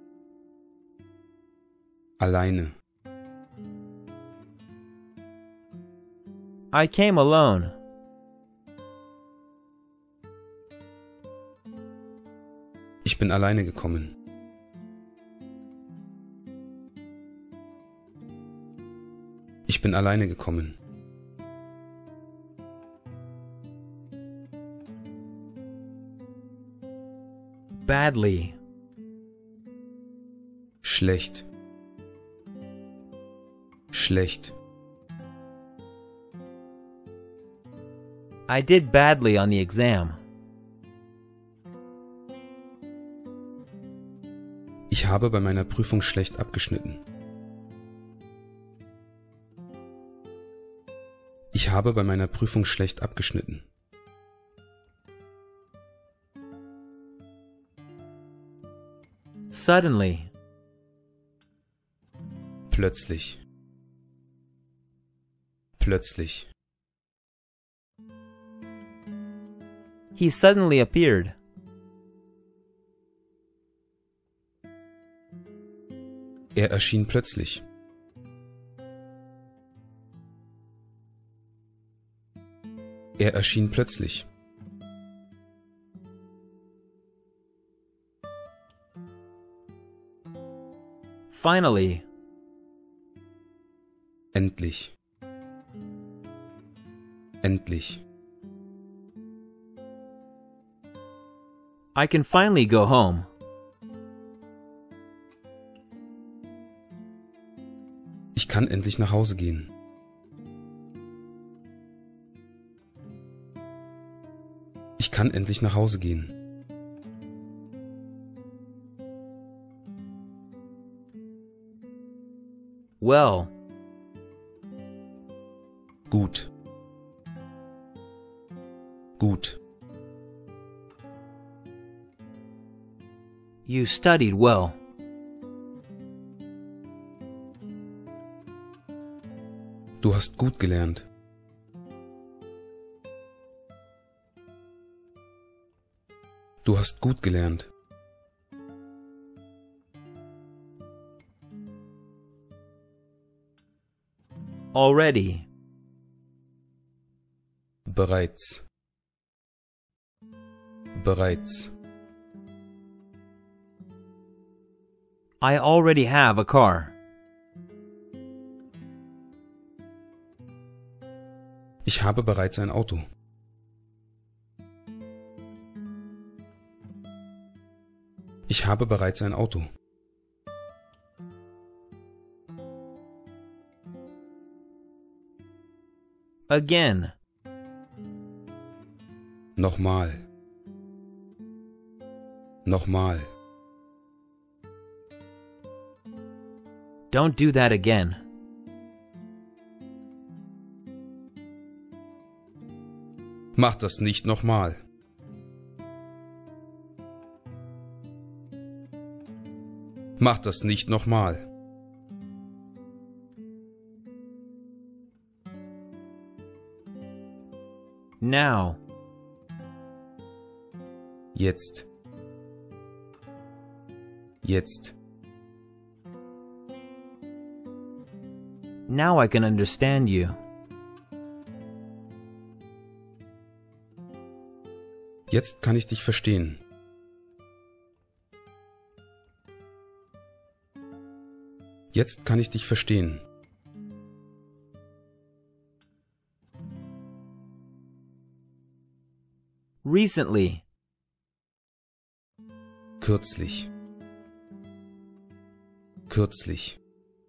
[SPEAKER 2] Alleine.
[SPEAKER 1] I came alone.
[SPEAKER 2] Ich bin alleine gekommen. Ich bin alleine gekommen.
[SPEAKER 1] Badly.
[SPEAKER 2] Schlecht. Schlecht.
[SPEAKER 1] I did badly on the exam.
[SPEAKER 2] Ich habe bei meiner Prüfung schlecht abgeschnitten. Ich habe bei meiner Prüfung schlecht abgeschnitten.
[SPEAKER 1] Suddenly.
[SPEAKER 2] Plötzlich. Plötzlich.
[SPEAKER 1] He suddenly appeared.
[SPEAKER 2] Er erschien plötzlich. Er erschien plötzlich.
[SPEAKER 1] Finally.
[SPEAKER 2] Endlich. Endlich.
[SPEAKER 1] I can finally go home.
[SPEAKER 2] Ich kann endlich nach Hause gehen. Ich kann endlich nach Hause gehen.
[SPEAKER 1] Well.
[SPEAKER 2] Gut. Gut.
[SPEAKER 1] You studied well.
[SPEAKER 2] Du hast gut gelernt. Du hast gut gelernt.
[SPEAKER 1] Already.
[SPEAKER 2] Bereits. Bereits.
[SPEAKER 1] I already have a car.
[SPEAKER 2] Ich habe bereits ein Auto. Ich habe bereits ein Auto.
[SPEAKER 1] Again.
[SPEAKER 2] Nochmal. Nochmal.
[SPEAKER 1] Don't do that again.
[SPEAKER 2] Mach das nicht nochmal. Mach das nicht nochmal.
[SPEAKER 1] Now.
[SPEAKER 2] Jetzt. Jetzt.
[SPEAKER 1] Now I can understand you.
[SPEAKER 2] Jetzt kann ich dich verstehen. Jetzt kann ich dich verstehen.
[SPEAKER 1] Recently.
[SPEAKER 2] Kürzlich. Kürzlich.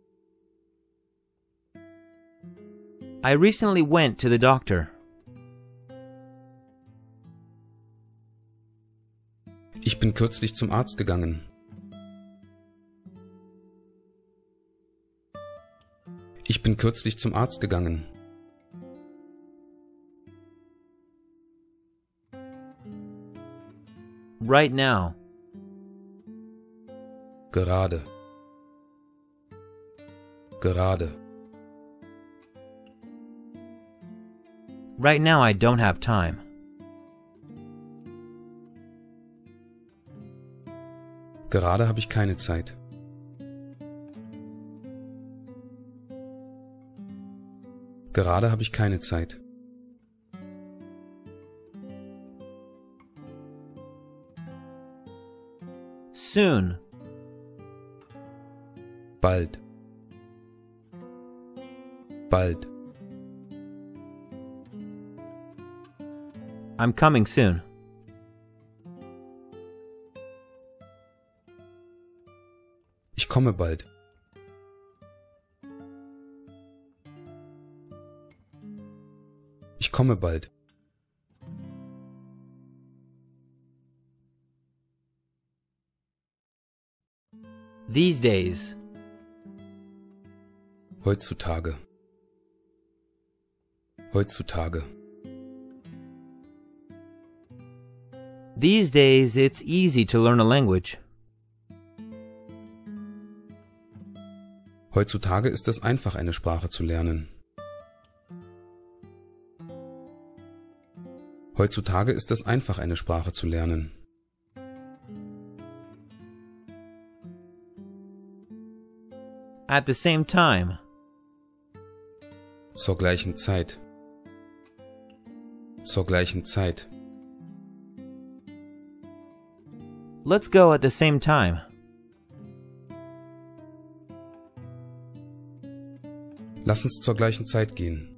[SPEAKER 1] I recently went to the doctor.
[SPEAKER 2] Ich bin kürzlich zum Arzt gegangen. Ich bin kürzlich zum Arzt gegangen.
[SPEAKER 1] Right now.
[SPEAKER 2] Gerade. Gerade.
[SPEAKER 1] Right now I don't have time.
[SPEAKER 2] Gerade habe ich keine Zeit. Gerade habe ich keine Zeit.
[SPEAKER 1] Soon.
[SPEAKER 2] Bald. Bald.
[SPEAKER 1] I'm coming soon.
[SPEAKER 2] Ich komme bald. Ich komme bald.
[SPEAKER 1] These days.
[SPEAKER 2] Heutzutage. Heutzutage.
[SPEAKER 1] These days it's easy to learn a language.
[SPEAKER 2] Heutzutage ist es einfach, eine Sprache zu lernen. Heutzutage ist es einfach, eine Sprache zu lernen.
[SPEAKER 1] At the same time.
[SPEAKER 2] Zur gleichen Zeit. Zur gleichen Zeit.
[SPEAKER 1] Let's go at the same time.
[SPEAKER 2] Lass uns zur gleichen Zeit gehen.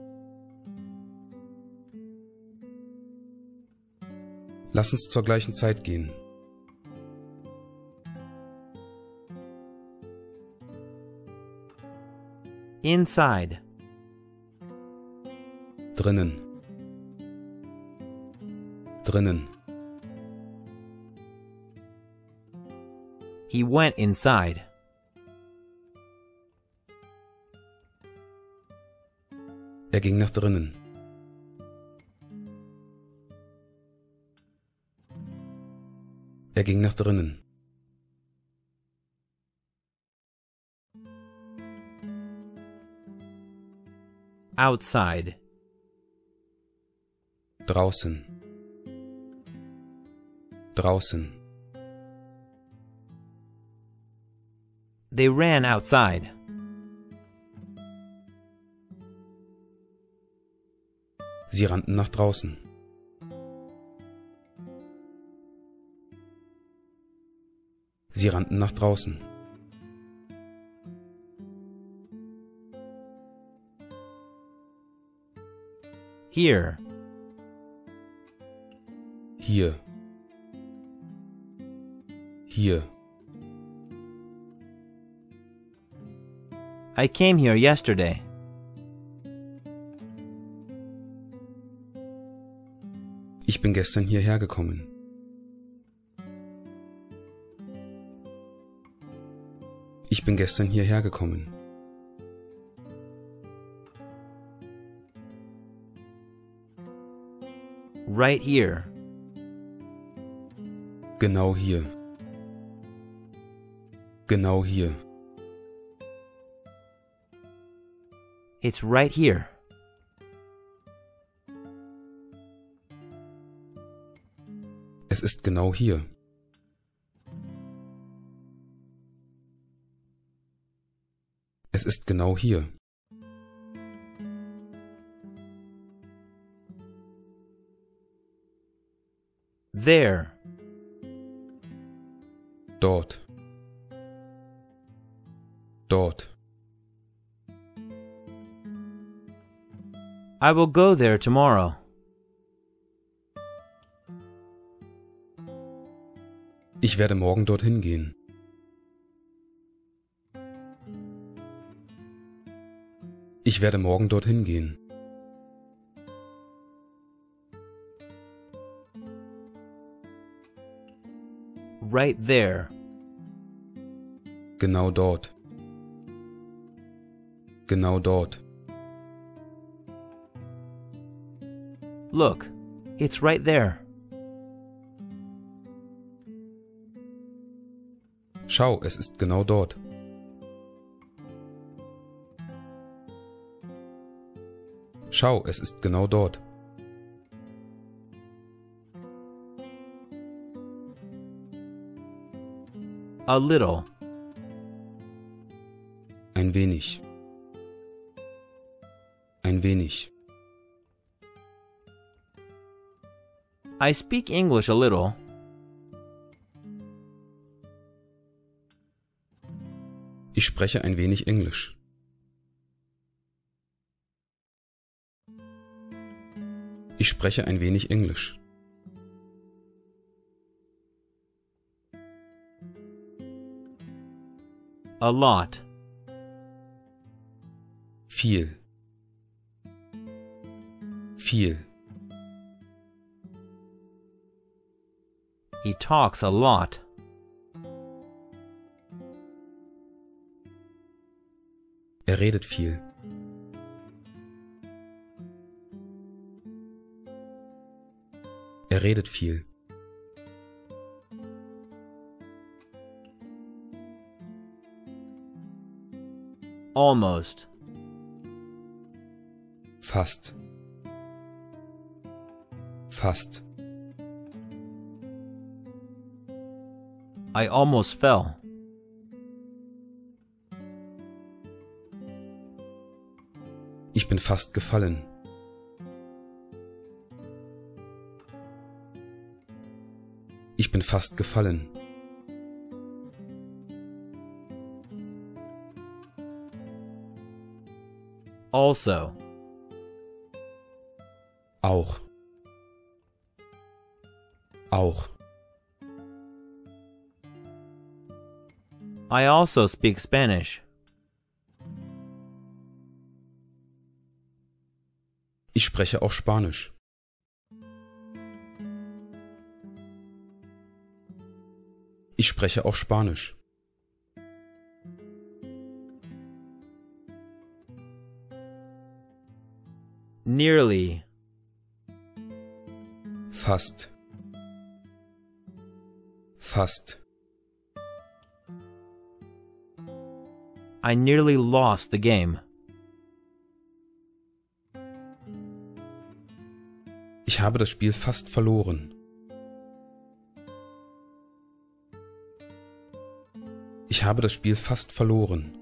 [SPEAKER 2] Lass uns zur gleichen Zeit gehen.
[SPEAKER 1] Inside.
[SPEAKER 2] Drinnen. Drinnen.
[SPEAKER 1] He went inside.
[SPEAKER 2] Er ging nach drinnen. Er ging nach drinnen.
[SPEAKER 1] Outside.
[SPEAKER 2] Draußen. Draußen.
[SPEAKER 1] They ran outside.
[SPEAKER 2] Sie rannten nach draußen. Sie rannten nach draußen.
[SPEAKER 1] Here.
[SPEAKER 2] Hier. Hier.
[SPEAKER 1] I came here yesterday.
[SPEAKER 2] Ich bin gestern hierher gekommen. Ich bin gestern hierher gekommen.
[SPEAKER 1] Right here.
[SPEAKER 2] Genau hier. Genau hier.
[SPEAKER 1] It's right here.
[SPEAKER 2] Es ist genau hier. Es ist genau hier.
[SPEAKER 1] There.
[SPEAKER 2] Dort. Dort.
[SPEAKER 1] I will go there tomorrow.
[SPEAKER 2] Ich werde morgen dorthin gehen. Ich werde morgen dorthin gehen.
[SPEAKER 1] Right there.
[SPEAKER 2] Genau dort. Genau dort.
[SPEAKER 1] Look, it's right there.
[SPEAKER 2] Schau, es ist genau dort. Schau, es ist genau dort.
[SPEAKER 1] A little.
[SPEAKER 2] Ein wenig. Ein wenig.
[SPEAKER 1] I speak English a little.
[SPEAKER 2] Ich spreche ein wenig Englisch. Ich spreche ein wenig Englisch.
[SPEAKER 1] A lot.
[SPEAKER 2] Viel. Viel.
[SPEAKER 1] He talks a lot.
[SPEAKER 2] Er redet viel. Er redet viel.
[SPEAKER 1] Almost.
[SPEAKER 2] Fast. Fast.
[SPEAKER 1] I almost fell.
[SPEAKER 2] Ich bin fast gefallen. Ich bin fast gefallen.
[SPEAKER 1] Also.
[SPEAKER 2] Auch. Auch.
[SPEAKER 1] I also speak Spanish.
[SPEAKER 2] Ich spreche auch Spanisch. Ich spreche auch Spanisch.
[SPEAKER 1] Nearly.
[SPEAKER 2] Fast. Fast.
[SPEAKER 1] I nearly lost the game.
[SPEAKER 2] Ich habe das Spiel fast verloren. Ich habe das Spiel fast verloren.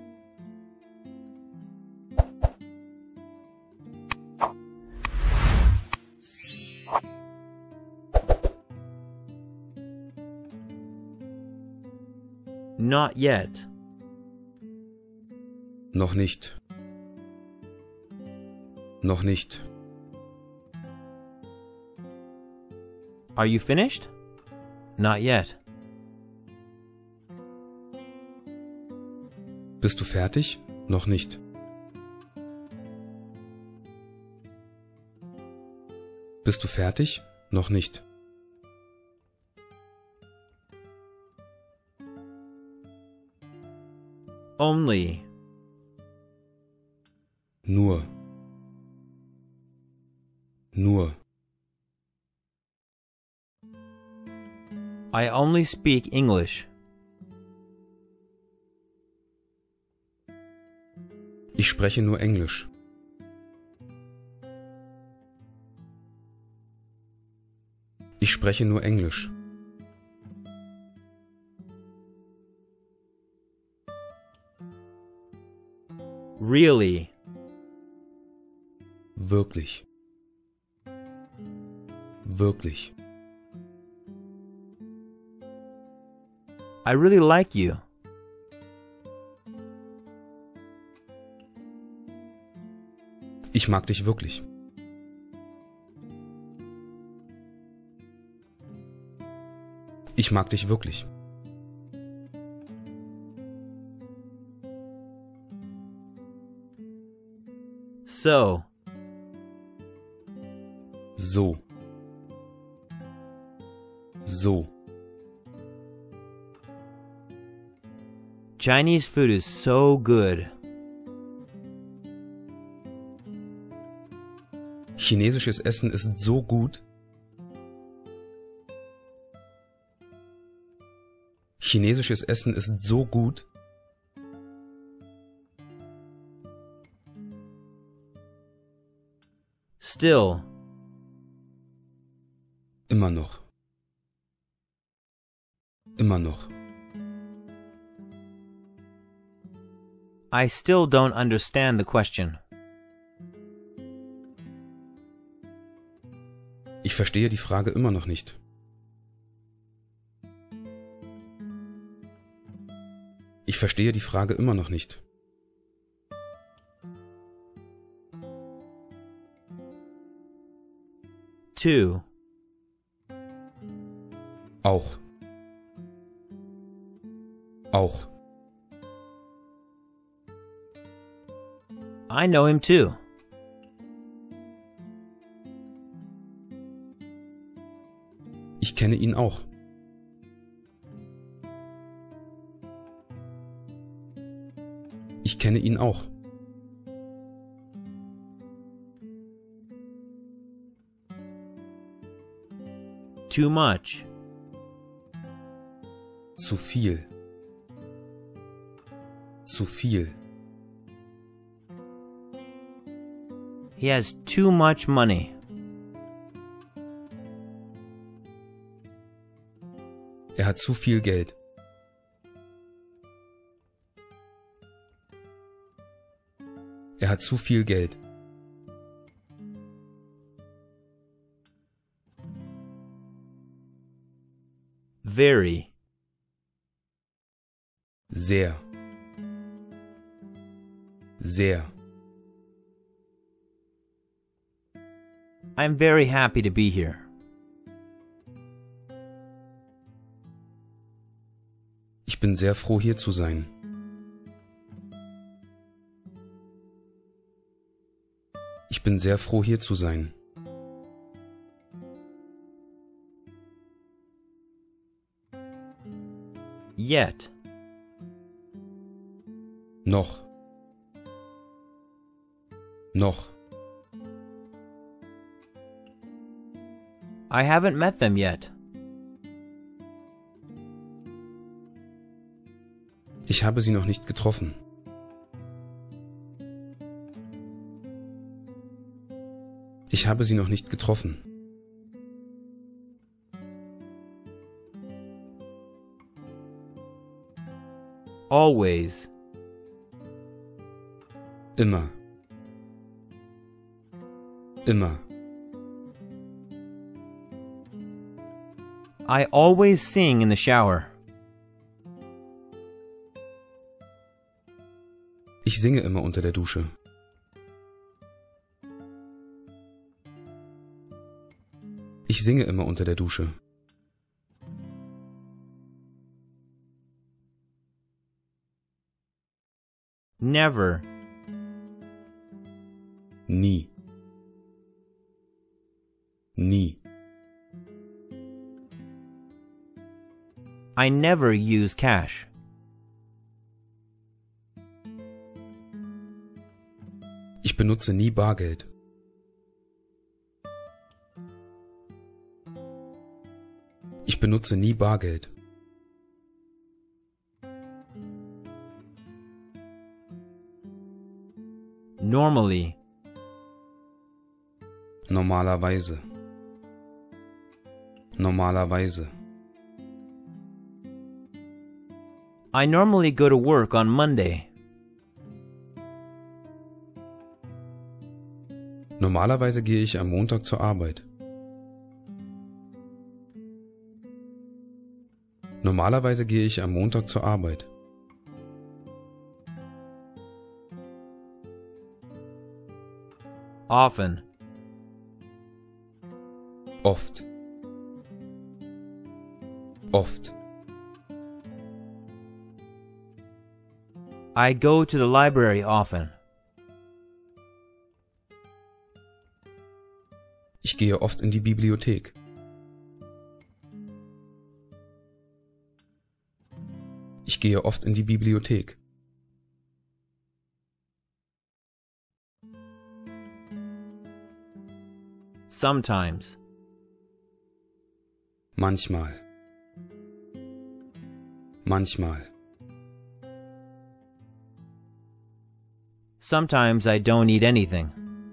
[SPEAKER 1] Not yet.
[SPEAKER 2] Noch nicht. Noch nicht.
[SPEAKER 1] Are you finished? Not yet.
[SPEAKER 2] Bist du fertig? Noch nicht. Bist du fertig? Noch nicht.
[SPEAKER 1] Only.
[SPEAKER 2] Nur. Nur.
[SPEAKER 1] I only speak English.
[SPEAKER 2] Ich spreche nur Englisch. Ich spreche nur Englisch.
[SPEAKER 1] Really.
[SPEAKER 2] Wirklich. Wirklich.
[SPEAKER 1] I really like you.
[SPEAKER 2] Ich mag dich wirklich. Ich mag dich wirklich.
[SPEAKER 1] So.
[SPEAKER 2] So. So.
[SPEAKER 1] Chinese food is so good.
[SPEAKER 2] Chinesisches Essen ist so gut. Chinesisches Essen ist so gut.
[SPEAKER 1] Still.
[SPEAKER 2] Immer noch. Immer noch.
[SPEAKER 1] I still don't understand the question.
[SPEAKER 2] Ich verstehe die Frage immer noch nicht. Ich verstehe die Frage immer noch nicht.
[SPEAKER 1] Two.
[SPEAKER 2] Auch. Auch.
[SPEAKER 1] I know him too.
[SPEAKER 2] Ich kenne ihn auch. Ich kenne ihn auch.
[SPEAKER 1] Too much.
[SPEAKER 2] Zu viel. Zu viel.
[SPEAKER 1] He has too much money.
[SPEAKER 2] Er hat zu viel Geld. Er hat zu viel Geld.
[SPEAKER 1] Very.
[SPEAKER 2] Sehr. Sehr.
[SPEAKER 1] I'm very happy to be here.
[SPEAKER 2] Ich bin sehr froh, hier zu sein. Ich bin sehr froh, hier zu sein.
[SPEAKER 1] Yet.
[SPEAKER 2] Noch. Noch.
[SPEAKER 1] I haven't met them yet.
[SPEAKER 2] Ich habe sie noch nicht getroffen. Ich habe sie noch nicht getroffen.
[SPEAKER 1] Always.
[SPEAKER 2] Immer. Immer.
[SPEAKER 1] I always sing in the shower.
[SPEAKER 2] Ich singe immer unter der Dusche. Ich singe immer unter der Dusche.
[SPEAKER 1] Never.
[SPEAKER 2] Nie. Nie.
[SPEAKER 1] I never use cash.
[SPEAKER 2] Ich benutze nie Bargeld. Ich benutze nie Bargeld.
[SPEAKER 1] Normally.
[SPEAKER 2] Normalerweise. Normalerweise.
[SPEAKER 1] I normally go to work on Monday.
[SPEAKER 2] Normalerweise gehe ich am Montag zur Arbeit. Normalerweise gehe ich am Montag zur Arbeit.
[SPEAKER 1] Often.
[SPEAKER 2] Oft. Oft.
[SPEAKER 1] I go to the library often.
[SPEAKER 2] Ich gehe oft in die Bibliothek. Ich gehe oft in die Bibliothek.
[SPEAKER 1] Sometimes.
[SPEAKER 2] Manchmal. Manchmal.
[SPEAKER 1] Sometimes I don't eat anything.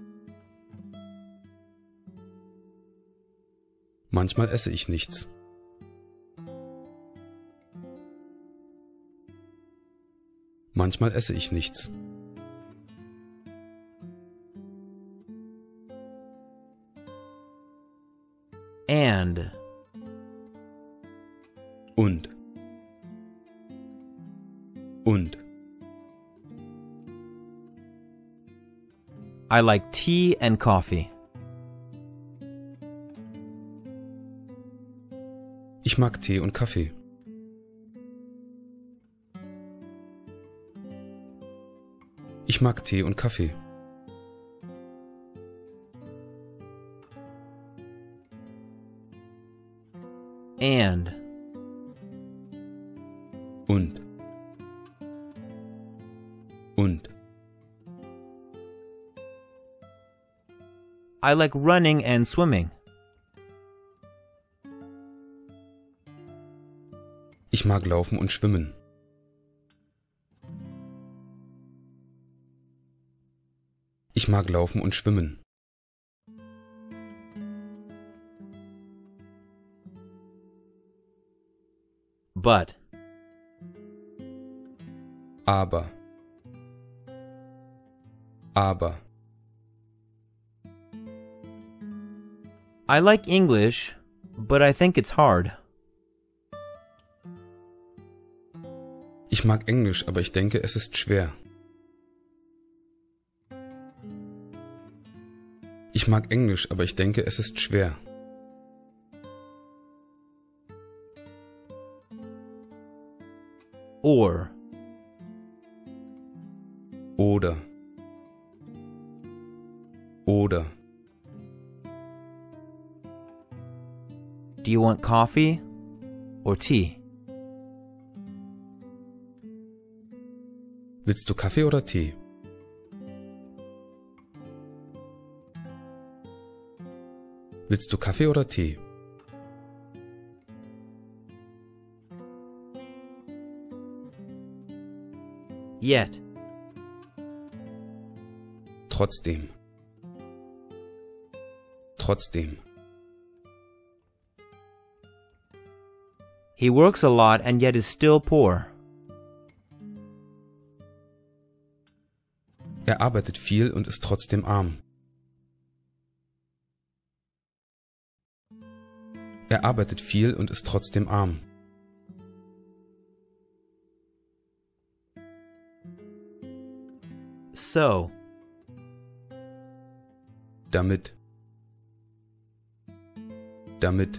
[SPEAKER 2] Manchmal esse ich nichts. Manchmal esse ich nichts.
[SPEAKER 1] And.
[SPEAKER 2] Und. Und.
[SPEAKER 1] I like tea and coffee.
[SPEAKER 2] Ich mag Tee und Kaffee. Ich mag Tee und Kaffee.
[SPEAKER 1] And.
[SPEAKER 2] Und. Und.
[SPEAKER 1] I like running and swimming.
[SPEAKER 2] Ich mag Laufen und Schwimmen. Ich mag Laufen und Schwimmen.
[SPEAKER 1] But.
[SPEAKER 2] Aber. Aber.
[SPEAKER 1] I like English, but I think it's hard.
[SPEAKER 2] Ich mag Englisch, aber ich denke, es ist schwer. Ich mag Englisch, aber ich denke, es ist schwer.
[SPEAKER 1] Or.
[SPEAKER 2] Oder. Oder.
[SPEAKER 1] Do you want coffee or tea?
[SPEAKER 2] Willst du Kaffee oder Tee? Willst du Kaffee oder Tee?
[SPEAKER 1] Yet.
[SPEAKER 2] Trotzdem. Trotzdem.
[SPEAKER 1] He works a lot and yet is still poor.
[SPEAKER 2] Er arbeitet viel und ist trotzdem arm. Er arbeitet viel und ist trotzdem arm.
[SPEAKER 1] So.
[SPEAKER 2] Damit. Damit.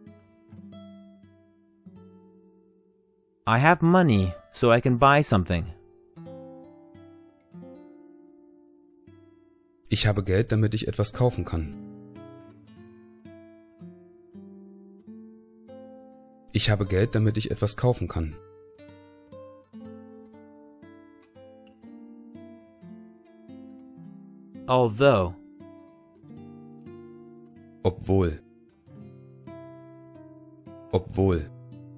[SPEAKER 1] I have money, so I can buy something.
[SPEAKER 2] Ich habe Geld, damit ich etwas kaufen kann. Ich habe Geld, damit ich etwas kaufen kann.
[SPEAKER 1] Although.
[SPEAKER 2] Obwohl. Obwohl.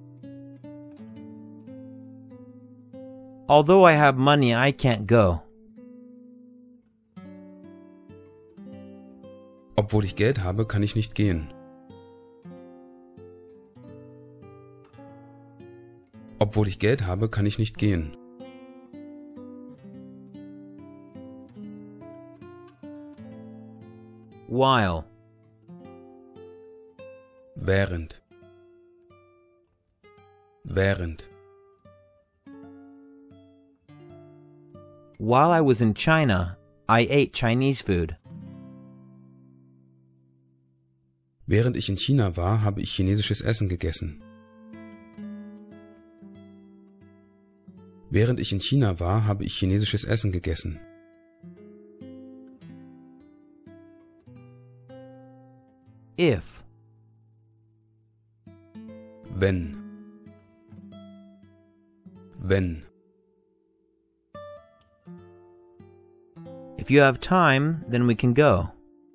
[SPEAKER 1] Although I have money, I can't go.
[SPEAKER 2] Obwohl ich Geld habe, kann ich nicht gehen. Obwohl ich Geld habe, kann ich nicht gehen.
[SPEAKER 1] While.
[SPEAKER 2] Während. Während.
[SPEAKER 1] While I was in China, I ate Chinese food.
[SPEAKER 2] Während ich in China war, habe ich chinesisches Essen gegessen. Während ich in China war, habe ich chinesisches Essen gegessen.
[SPEAKER 1] If.
[SPEAKER 2] Wenn. Wenn.
[SPEAKER 1] If you have time, then we can go.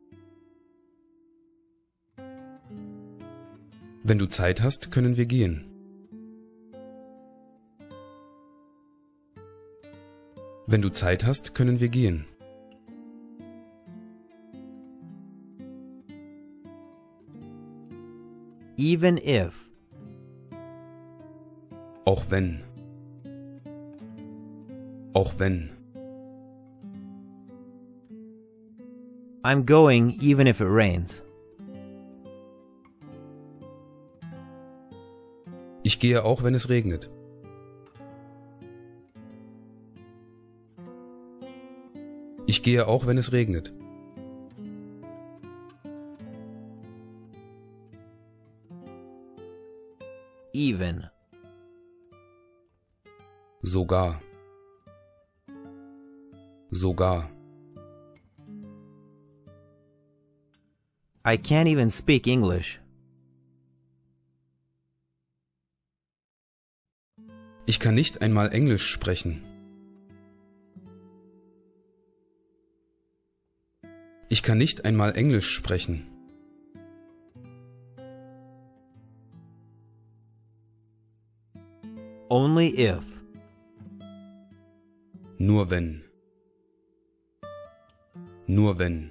[SPEAKER 2] Wenn du Zeit hast, können wir gehen. Wenn du Zeit hast, können wir gehen.
[SPEAKER 1] Even if.
[SPEAKER 2] Auch wenn. Auch wenn.
[SPEAKER 1] I'm going even if it rains.
[SPEAKER 2] Ich gehe auch, wenn es regnet. Ich gehe auch, wenn es regnet.
[SPEAKER 1] Even.
[SPEAKER 2] Sogar. Sogar.
[SPEAKER 1] I can't even speak English.
[SPEAKER 2] Ich kann nicht einmal Englisch sprechen. Ich kann nicht einmal Englisch sprechen.
[SPEAKER 1] Only if.
[SPEAKER 2] Nur wenn. Nur wenn.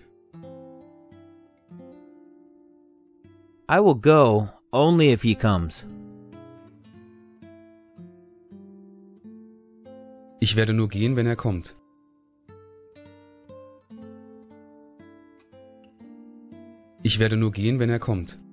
[SPEAKER 1] I will go only if he comes.
[SPEAKER 2] Ich werde nur gehen, wenn er kommt. Ich werde nur gehen, wenn er kommt.